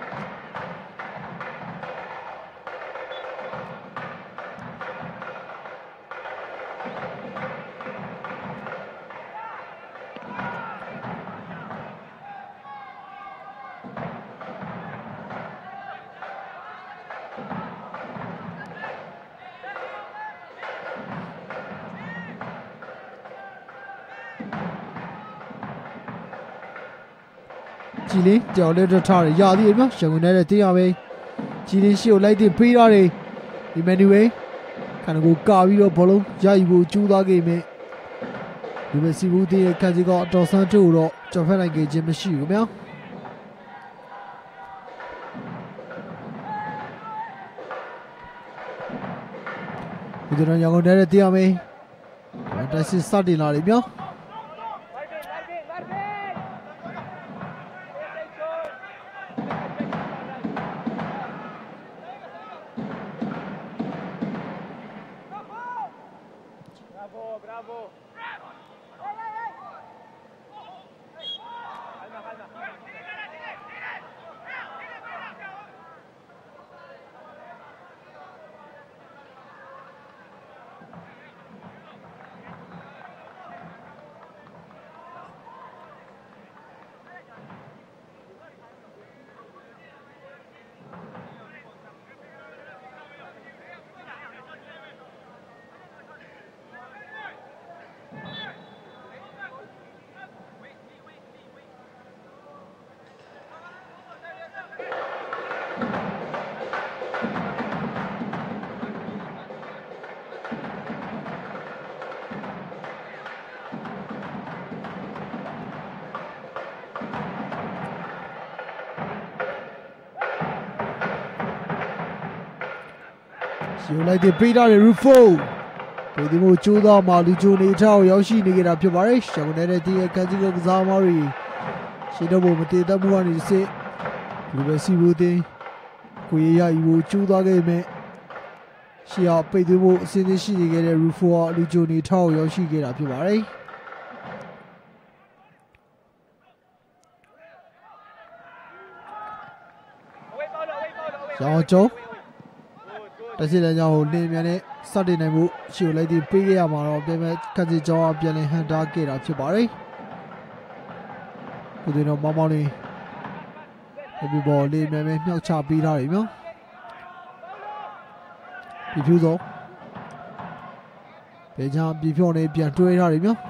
ကြည်လင်းကြော်လက်ထထားရရသည်ဗျာရှန်ကုန်နေတဲ့တရားပဲကြည်လင်းရှေ့ကိုလိုက်တင်ပေးရတယ်ဒီမန်နူဝေးခန္ဓာကိုယ်ကာပြီးတော့ဘောလုံးရယူဖို့ကြိုးစားခဲ့မယ်ဒီမဲ့စီဘူးတီရဲ့ခံစစ်ကအတော်ဆန်းတို့တော့ကြော်ဖက်နိုင်ခဲ့ခြင်းမရှိဘူးဗျာဒီတော့ရန်ကုန်နေတဲ့တရားပဲတိုက်စစ်စတင်လာတယ်ဗျာ ရှေ့လိုက်တဲ့ပေးထားတဲ့ Rufo ဒီဒီမို့ကျိုးသားမှာလူချိုနေထားကိုရောက်ရှိနေကြတာဖြစ်ပါတယ်ရှောင်းနေတဲ့ဒီရဲ့ကန်စီကစားသမားတွေရှေ့တော့ဘုံမတည်တတ်မှုကနေစစ်ဒီပဲစီဘူးတင်ကိုရရယူဖို့ကျိုးသားခဲ့မယ်ရှေ့အောင်ပိတ်သွင်းဖို့အစင်းသင်းရှိနေခဲ့တဲ့ Rufo ကလူချိုနေထားကိုရောက်ရှိခဲ့တာဖြစ်ပါတယ်ရောင်းကျော်တိုက်စစ်လမ်းကြောင်းကိုလင်းမြန်နဲ့စတင်နိုင်မှုရှေ့ကိုလိုက်ပြီးပေးခဲ့ရမှာတော့ပြန်မဲ့ခက်စစ်ကြောင်းအပြန်လည်ဟန်တားခဲ့တာဖြစ်ပါတယ်။ဒီတော့မောင်မောင်လေးဒီဘောလေးမြန်မြန်မြောက်ချပေးထားတယ်နော်။ဒီဖြူသောဘေချာပြဖြောင်းနေပြန်တွဲထားတယ်နော်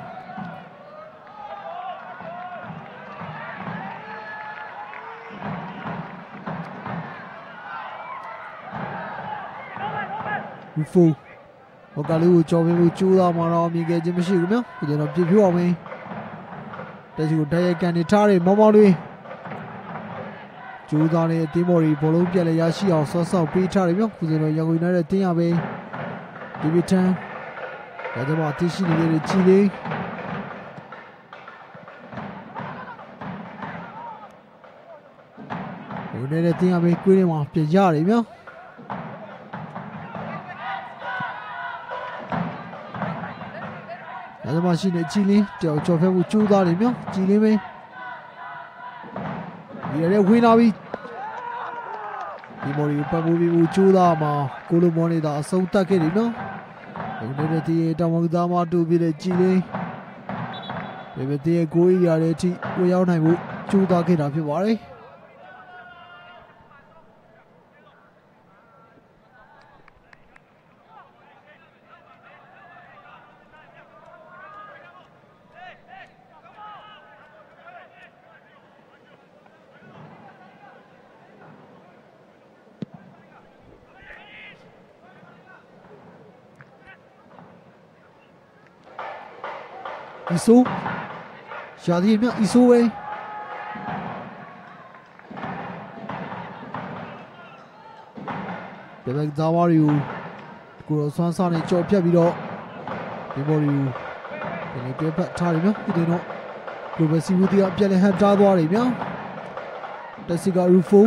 ။ Rufo ဟိုကလေးကိုကြော်ပေးဖို့ကြိုးစားမှာတော့မြင်ခဲ့ခြင်းမရှိဘူးနော်ဒီတော့ပြပြအောင်မင်းတက်စီကိုတိုက်ရိုက်ကန်နေထားတယ်မောင်မောင်လေးကြိုးစားနေအသင်းမော်ရီဘောလုံးပြက်လည်းရရှိအောင်ဆော့ဆော့ပေးထားတယ်နော်ခုဆိုတော့ရန်ကုန်နဲ့တင်းရပဲဒီဗီတန်ဒါကြောင့်အသင်းရှိနေတဲ့ကြည်လေးဟိုနေတဲ့တင်းရပဲကွေးနေမှာပြရတယ်နော်ဒါမှရှိနေကြည်လင်းတောင်ကျော်ဖက်ဖို့ကြိုးစားနေမြောကြည်လင်းမင်းဒီရဲဝင်းလာပြီဒီမော်ရီပတ်ဖို့ပြီးကြိုးစားမှာကိုလိုမော်နေတာအဆုံးတက်ခဲ့တယ်နော်နေတဲ့တီးတောင်ကစားမတူပြီးတဲ့ကြည်လေးဒီပဲတီးရဲ့ကိုယ်ရတဲ့အထိကိုရောက်နိုင်ဖို့ကြိုးစားခဲ့တာဖြစ်ပါတယ်အီဆိုရှာဒီမြအီဆိုပဲဒီဘက်သားဝါရီကိုကိုဆွမ်းစားနေကြော်ဖြတ်ပြီးတော့ဒီဘော်ရီဒီနေ့ပြတ်ဖတ်ထားတယ်နော်ဒီနေ့တော့ကိုပဲစီဝူတီကပြန်လဲဟန်တားသွားတယ်ဗျာတက်စီကရူဖို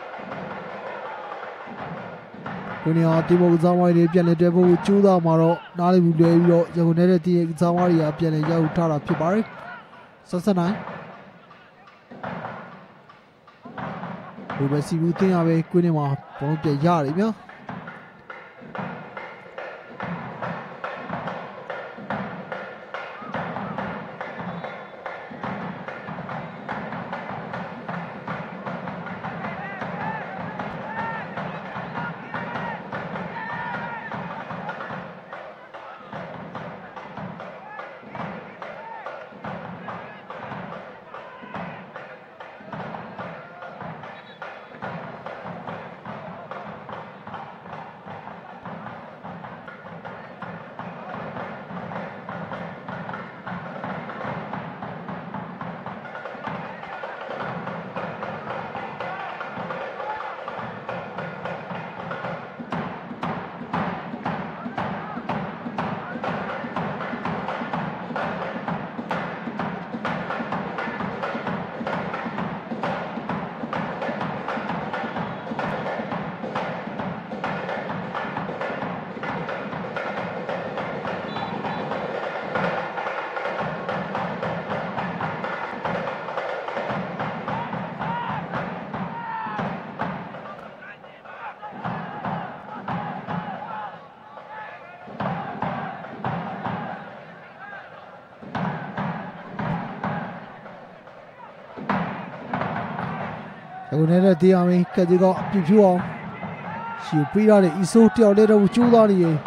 ကိုနေအောင်ဒီဘော်ကစားဝါရီပြန်လဲတဲဖို့ကျိုးသားမှာတော့နားလေးဘူးလွဲပြီးတော့ရကုန်နေတဲ့တီးကစားဝါရီကပြန်လဲရောက်ထားတာဖြစ်ပါတယ်ဆက်ဆက်နိုင်ကိုပဲစီဝူတင်ရပဲကိုနေမှာဘောလုံးပြန်ရတယ်ဗျာအခုနေတဲ့တီးအောင်ကက်ဒီကအပြည့်ဖြူအောင်ရှီပေးရတဲ့အီဆိုတယောက်လေးတော့ကျိုးသားနေရင်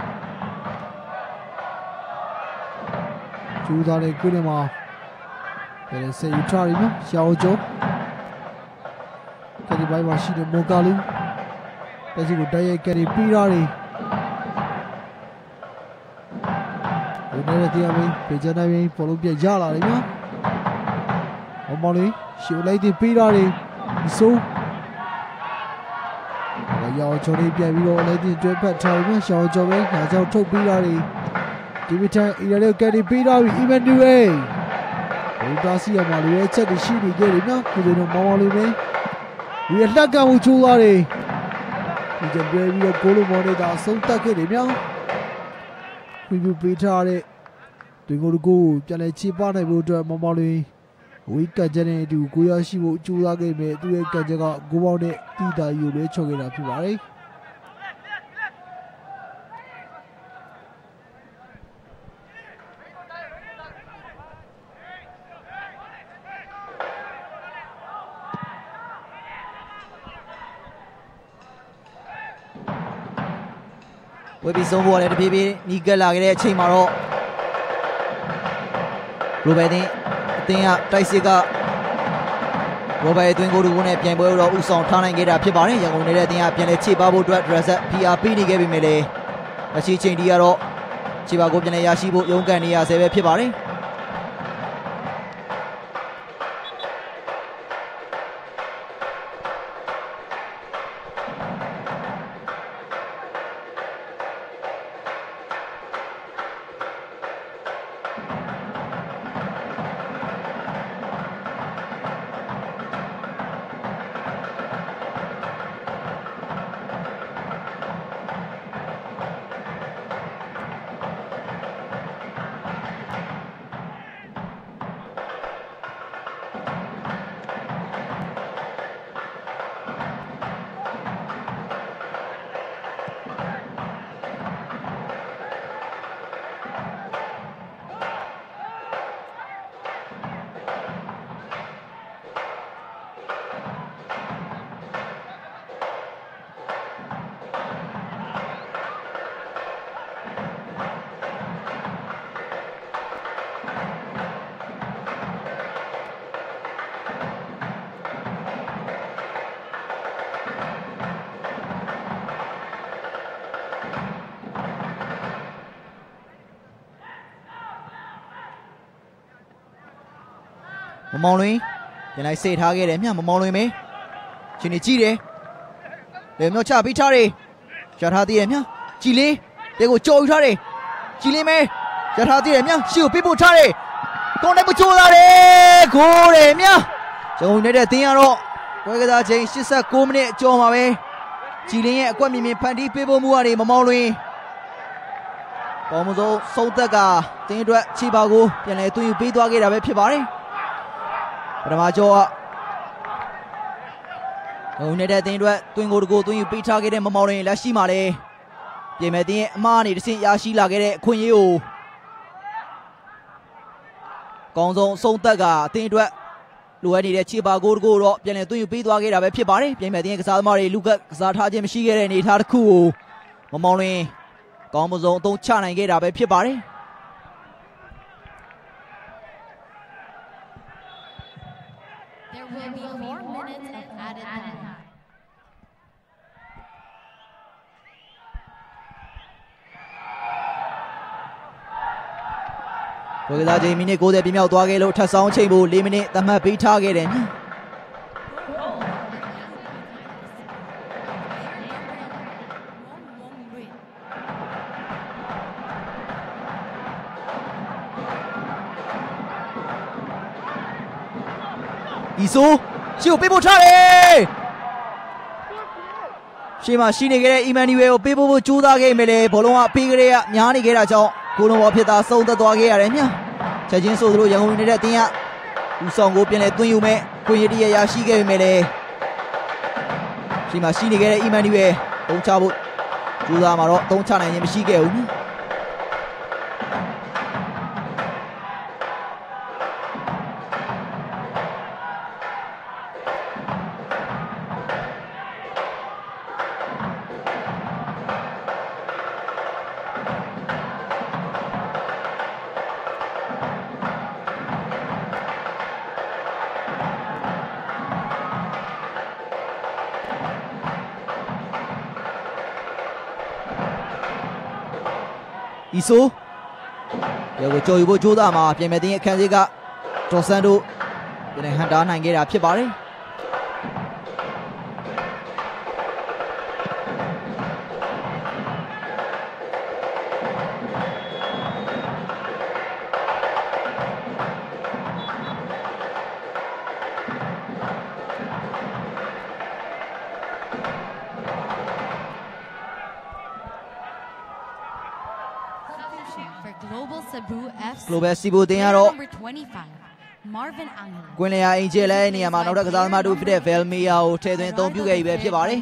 ကျိုးသားလေးကိုနေမှာပြန်ဆက်ယူထားရနော်ရှောင်းကျော်ကက်ဒီဘိုင်မှာရှိတဲ့မော်ကာလူတက်စီကိုတိုက်ရိုက်ကက်ဒီပေးရတယ်အခုနေတဲ့တီးအောင်ပေချနိုင်ပြီးပေါ်လို့ပြရလာတယ်နော်ဟောမော်လေးရှီလိုက်တင်ပေးရတယ်ဒီဆိုရောင်ချုံလေးပြန်ပြီးတော့လည်းဒီတွဲဖက်ထားပြီးရှောင်းကျော်ပဲညာကြောက်ထုတ်ပြီးတာဒီဒီမီတိုင်အီရလေးကက်ဒီပြီးတော့အီဗန်ဒူဝေးဘူတာစီယာမာလေးရဲ့ချက်တွေရှိနေကြတယ်နော်ဒီလိုတော့မောင်မောင်လေးပဲဒီအလက်ကမှုချိုးသွားတယ်ဒီကြပြဲပြီးတော့ကိုလိုမော်နေတာအဆုံးတက်ခဲ့တယ်မြောင်းပြပြပေးထားတဲ့ဒီကိုကိုပြန်လဲချေပနိုင်ဖို့အတွက်မောင်မောင်လေးဝီကတ်ကျတဲ့အတူကိုရရှိဖို့ကြိုးစားခဲ့ပေမဲ့သူ့ရဲ့ကတ်ချက်ကဂိုးပေါက်နဲ့တီတာယူလေးချော်ခဲ့တာဖြစ်ပါတယ်ဝေးပြီးဆုံးဖို့လည်းတပြေးပြေးနီးကပ်လာခဲ့တဲ့အချိန်မှာတော့ရိုဘယ်တင်အသင်းကတိုက်စစ်ကရိုဘယ်အတွင်းကိုတူကိုနဲ့ပြန်ပွဲတော့ဥဆောင်ထားနိုင်ခဲ့တာဖြစ်ပါတယ်ရန်ကုန်နေတဲ့အသင်းကပြန်လဲခြေပါဖို့အတွက်ဒရက်ဆက် ပီ အာ ပေးနေခဲ့ပေမဲ့လည်းအချီချိန်တီကတော့ခြေပါကိုပြန်လဲရရှိဖို့ရုန်းကန်နေရဆဲပဲဖြစ်ပါတယ်မမောင်လွင်ပြန်လိုက်စေထားခဲ့တယ်မြမမောင်လွင်ပဲချင်းနေကြည့်တယ်လေမြောက်ချပြီးထားတယ်ရထားသေးတယ်မြကြည်လေးတဲကိုကြော်ယူထားတယ်ကြည်လေးမဲရထားသေးတယ်မြရှီကိုပြပို့ထားတယ်ကောင်းတယ်မချိုးလာတယ်ဂိုးတယ်မြဂျုံနေတဲ့တင်းရတော့ပွဲကစားချိန်eighty-nineမိနစ်အကျော်မှာပဲကြည်လင်းရဲ့အကွက်မြင်မြင်ဖန်တီးပေးဖို့မှုကနေမမောင်လွင်ကောင်းမစိုးဆုံးသက်ကတင်းအတွက်ခြေပါကိုပြန်လဲသွင်းယူပေးသွားခဲ့တာပဲဖြစ်ပါတယ်ပထမကျော်ကဟိုနေတဲ့တင်းအတွက်တွင်းကိုတကိုသွင်းယူပေးထားခဲ့တဲ့မမောင်လွင်လက်ရှိမှာလဲပြင်မဲ့တင်းရဲ့အမားအနေတစ်ဆင့်ရရှိလာခဲ့တဲ့အခွင့်အရေးကိုကောင်းဆုံးဆုံးသက်ကတင်းအတွက်လိုအပ်နေတဲ့ခြေပါကိုတကိုတော့ပြန်လဲသွင်းယူပေးသွားခဲ့တာပဲဖြစ်ပါတယ်ပြင်မဲ့တင်းရဲ့ကစားသမားတွေလူကကစားထားခြင်းမရှိခဲ့တဲ့အနေအထားတစ်ခုကိုမမောင်လွင်ကောင်းမဆုံးအသုံးချနိုင်ခဲ့တာပဲဖြစ်ပါတယ်ပွဲကစားချိန်မိနစ်ninetyပြည့်မြောက်သွားခဲ့လို့ထပ်ဆောင်ချိန်ဖို့fourမိနစ်သတ်မှတ်ပေးထားခဲ့တယ်ညဤဆိုရှီကိုပေးဖို့ထားတယ်ရှေ့မှာရှိနေခဲ့တဲ့အီမန်နျူရယ်ကိုပေးဖို့ဖို့ကြိုးစားခဲ့မယ်လေဘောလုံးကပေးကြရများနေခဲ့တာကြောင့်ကိုလုံးဘောဖြစ်တာဆုံးသက်သွားခဲ့ရတယ်မြချက်ချင်းဆိုသလိုရန်ကုန်နေတဲ့တင်းရဦးဆောင်ကိုပြန်လဲသွင်းယူမဲ့ခွင့်ရည်ရရရှိခဲ့ပေမဲ့လေရှေ့မှာရှိနေခဲ့တဲ့အီမန်နျူရယ်တုံးချဖို့ကြိုးစားမှာတော့တုံးချနိုင်ခြင်းမရှိခဲ့ဘူးဤဆိုရောကိုကြော်ယူဖို့ကြိုးစားမှာပြင်မဲ့တင်းရဲ့အခန်းစီကဒေါ်ဆန်တို့ပြန်ဟန်တာနိုင်ခဲ့တာဖြစ်ပါတယ်Global Cebu တင်ရတော့ကွင်းလျာအင်ဂျယ်လဲနေရာမှာနောက်ထပ်ကစားသမားတို့ဖြစ်တဲ့ Velmia ကိုထည့်သွင်းအသုံးပြုခဲ့ပြီပဲဖြစ်ပါတယ်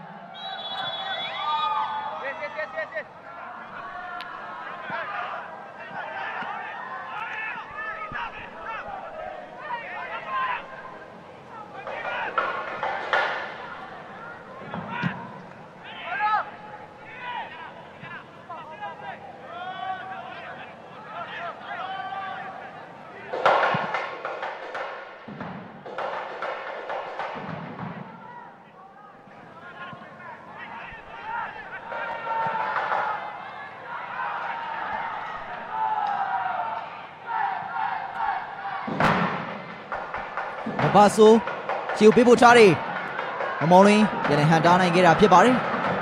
ဘာဆိုချီကိုပေးဖို့ထားတယ်မမောင်လင်းပြန်လည်ဟန်တားနိုင်ခဲ့တာဖြစ်ပါတယ်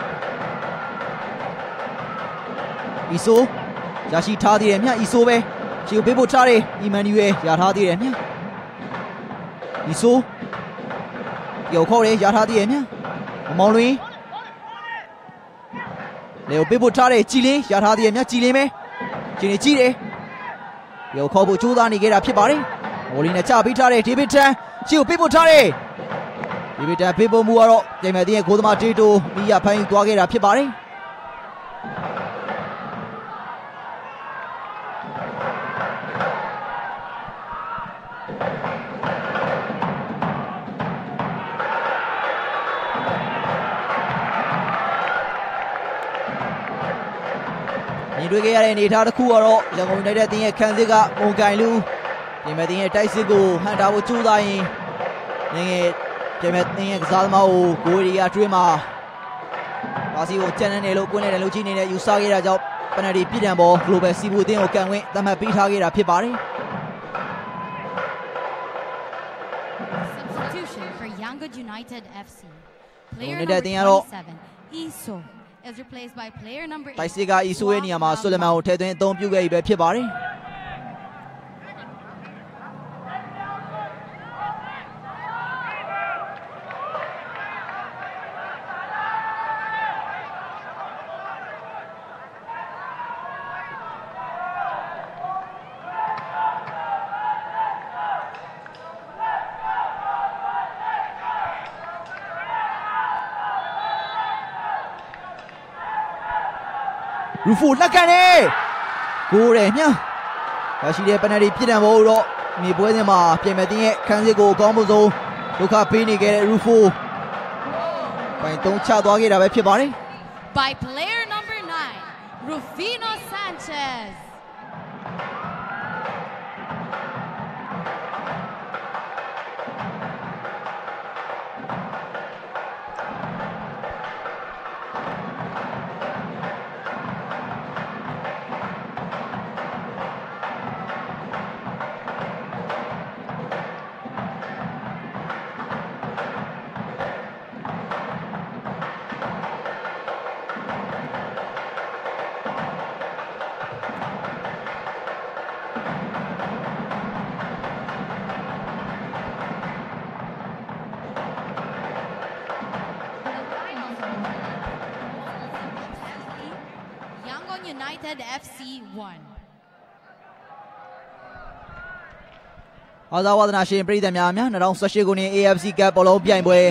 ဤဆိုရရှိထားသေးတယ်မြဤဆိုပဲချီကိုပေးဖို့ထားတယ်အီမန်နျူရယ်ရထားသေးတယ်မြဤဆိုရောက်ခေါ်တယ်ရထားသေးတယ်မြမမောင်လင်းလေကိုပေးဖို့ထားတယ်ကြည်လင်းရထားသေးတယ်မြကြည်လင်းပဲကြည်နေကြည့်တယ်ရောက်ခေါ်ဖို့ကြိုးစားနေခဲ့တာဖြစ်ပါတယ်မော်လီနဲ့ချပေးထားတယ်ဒေးဗစ်တန်ရှီကိုပေးဖို့ထားတယ်ဒီဗီတာပေးဖို့မှုကတော့ပြင်မဲ့တင်းရဲ့ဂိုးသမားတေးတိုမီးရဖိုင်းသွားခဲ့တာဖြစ်ပါတယ်ညီတွေ့ခဲ့ရတဲ့အနေအထားတစ်ခုကတော့ရန်ကုန်နေတဲ့တင်းရဲ့ခန်းစစ်ကမုန်ကိုင်လူပြင်မဲ့တင်းရဲ့တိုက်စစ်ကိုဟန်တာဖို့ကြိုးစားရင်ငယ်ငယ်ပြင်မဲ့တင်းရဲ့ကစားသမားကိုဂိုးရီယာတွင်းမှာပါစီကိုကျန်နေတယ်လို့ကွင်းနဲ့လူကြီးနေနဲ့ယူဆခဲ့တာကြောင့်ပနတီပြည်တံပေါ် Global Cebu အသင်းကိုကန်ဝင်းသတ်မှတ်ပေးထားခဲ့တာဖြစ်ပါတယ် Substitution for Yangon United F C. Player Only number that thing at all. twenty-seven, Iso, is replaced by player number တိုက် eight. စစ်ကအီဆူရဲ့နေရာမှာဆွလမန်ကိုထည့်သွင်းအသုံးပြုခဲ့ပြီပဲဖြစ်ပါတယ်။ Rufu လက်ခံတယ်ကိုးတယ်မြရရှိတဲ့ပနယ်တီပြစ်ဒဏ်ဘောတော့မြေပွဲစဉ်မှာပြင်မဲ့တင်းရဲ့ခန်းစစ်ကိုအကောင်းဆုံးဒုက္ခပေးနေခဲ့တဲ့ Rufu ပိုင်သုံးချသွားခဲ့တာပဲဖြစ်ပါတယ် By player number nine, Rufino Sanchez. Yangon United F C one. အားသာဝါဒနာရှင်ပြည်သက်များများ၂၀၁၈ခုနှစ် A F C Cup ဘောလုံးပြိုင်ပွဲ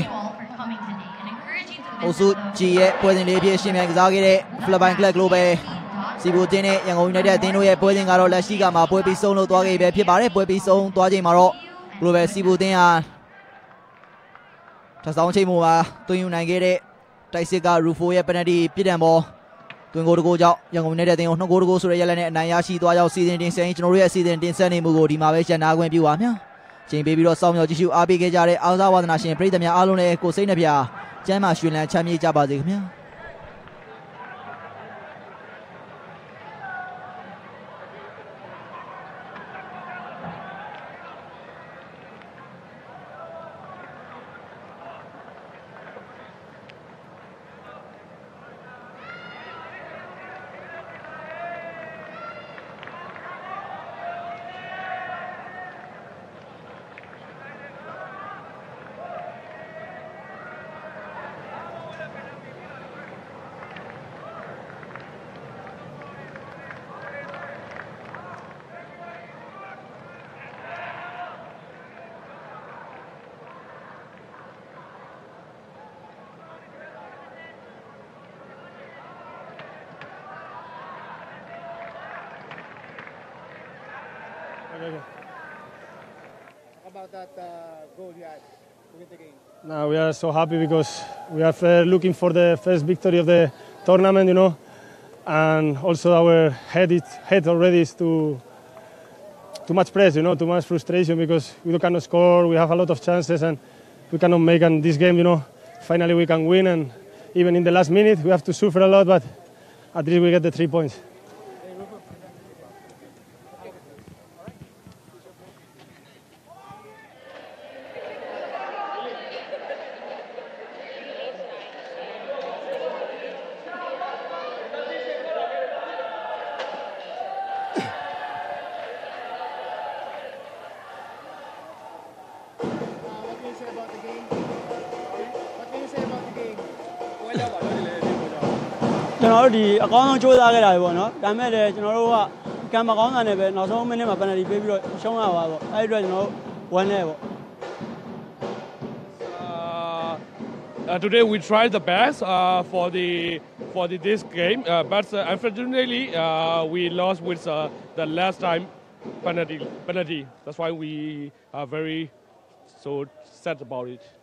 အုပ်စု G ရဲ့ပွဲစဉ်လေးအဖြစ်ရှင်မြန်ကစားခဲ့တဲ့ Philippine Club Global စီဘူတင်းနဲ့ရန်ကုန် United အသင်းတို့ရဲ့ပွဲစဉ်ကတော့လက်ရှိကမှပွဲပြီးဆုံးလို့သွားခဲ့ပြီဖြစ်ပါတယ်ပွဲပြီးဆုံးသွားချိန်မှာတော့ Global စီဘူတင်းဟာထပ်ဆောင်ချိန်မှာတွင်ယူနိုင်ခဲ့တဲ့တိုက်စစ်က Rufo ရဲ့ penalty ပြစ်ဒဏ်ဘောတွင်ကိုတကိုကြောင့်ရန်ကုန် United အသင်းကိုနှစ်ဂိုးတကိုဆိုတဲ့ရလဒ်နဲ့အနိုင်ရရှိသွားကြောင်းစီစဉ်တင်ဆက်ရင်ကျွန်တော်တို့ရဲ့စီစဉ်တင်ဆက်နေမှုကိုဒီမှာပဲရှင်းနာခွင့်ပြုပါများချိန်ပေးပြီးတော့စောင့်မျှော်ကြည့်ရှုအားပေးခဲ့ကြတဲ့အားစားဝါဒနာရှင်ပရိသတ်များအားလုံးလည်းကိုစိတ်နှပြကျမ်းမာရွှင်လန်းချမ်းမြေ့ကြပါစေခင်ဗျာ How about that uh, goal you had to win the game? No, we are so happy because we are uh, looking for the first victory of the tournament, you know, and also our head is, head already is too too much press, you know, too much frustration because we cannot score. We have a lot of chances and we cannot make in this game, you know. Finally, we can win, and even in the last minute, we have to suffer a lot, but at least we get the three points. What can you say about the game? What can you say about the game? ကျွန်တော်တို့ဒီအကောင်းဆုံးကြိုးစားခဲ့တာပဲပေါ့နော်ဒါပေမဲ့လည်းကျွန်တော်တို့ကကံမကောင်းတာနဲ့ပဲနောက်ဆုံးမိနစ်မှာ penalty ပေးပြီးတော့ရှုံးရပါပေါ့အဲ့ဒီအတွက်ကျွန်တော်တို့ဝမ်းနေပေါ့ Uh, today we tried the best uh, for the for the, this game, uh, but uh, unfortunately uh, we lost with uh, the last time penalty penalty. That's why we are very so sad about it.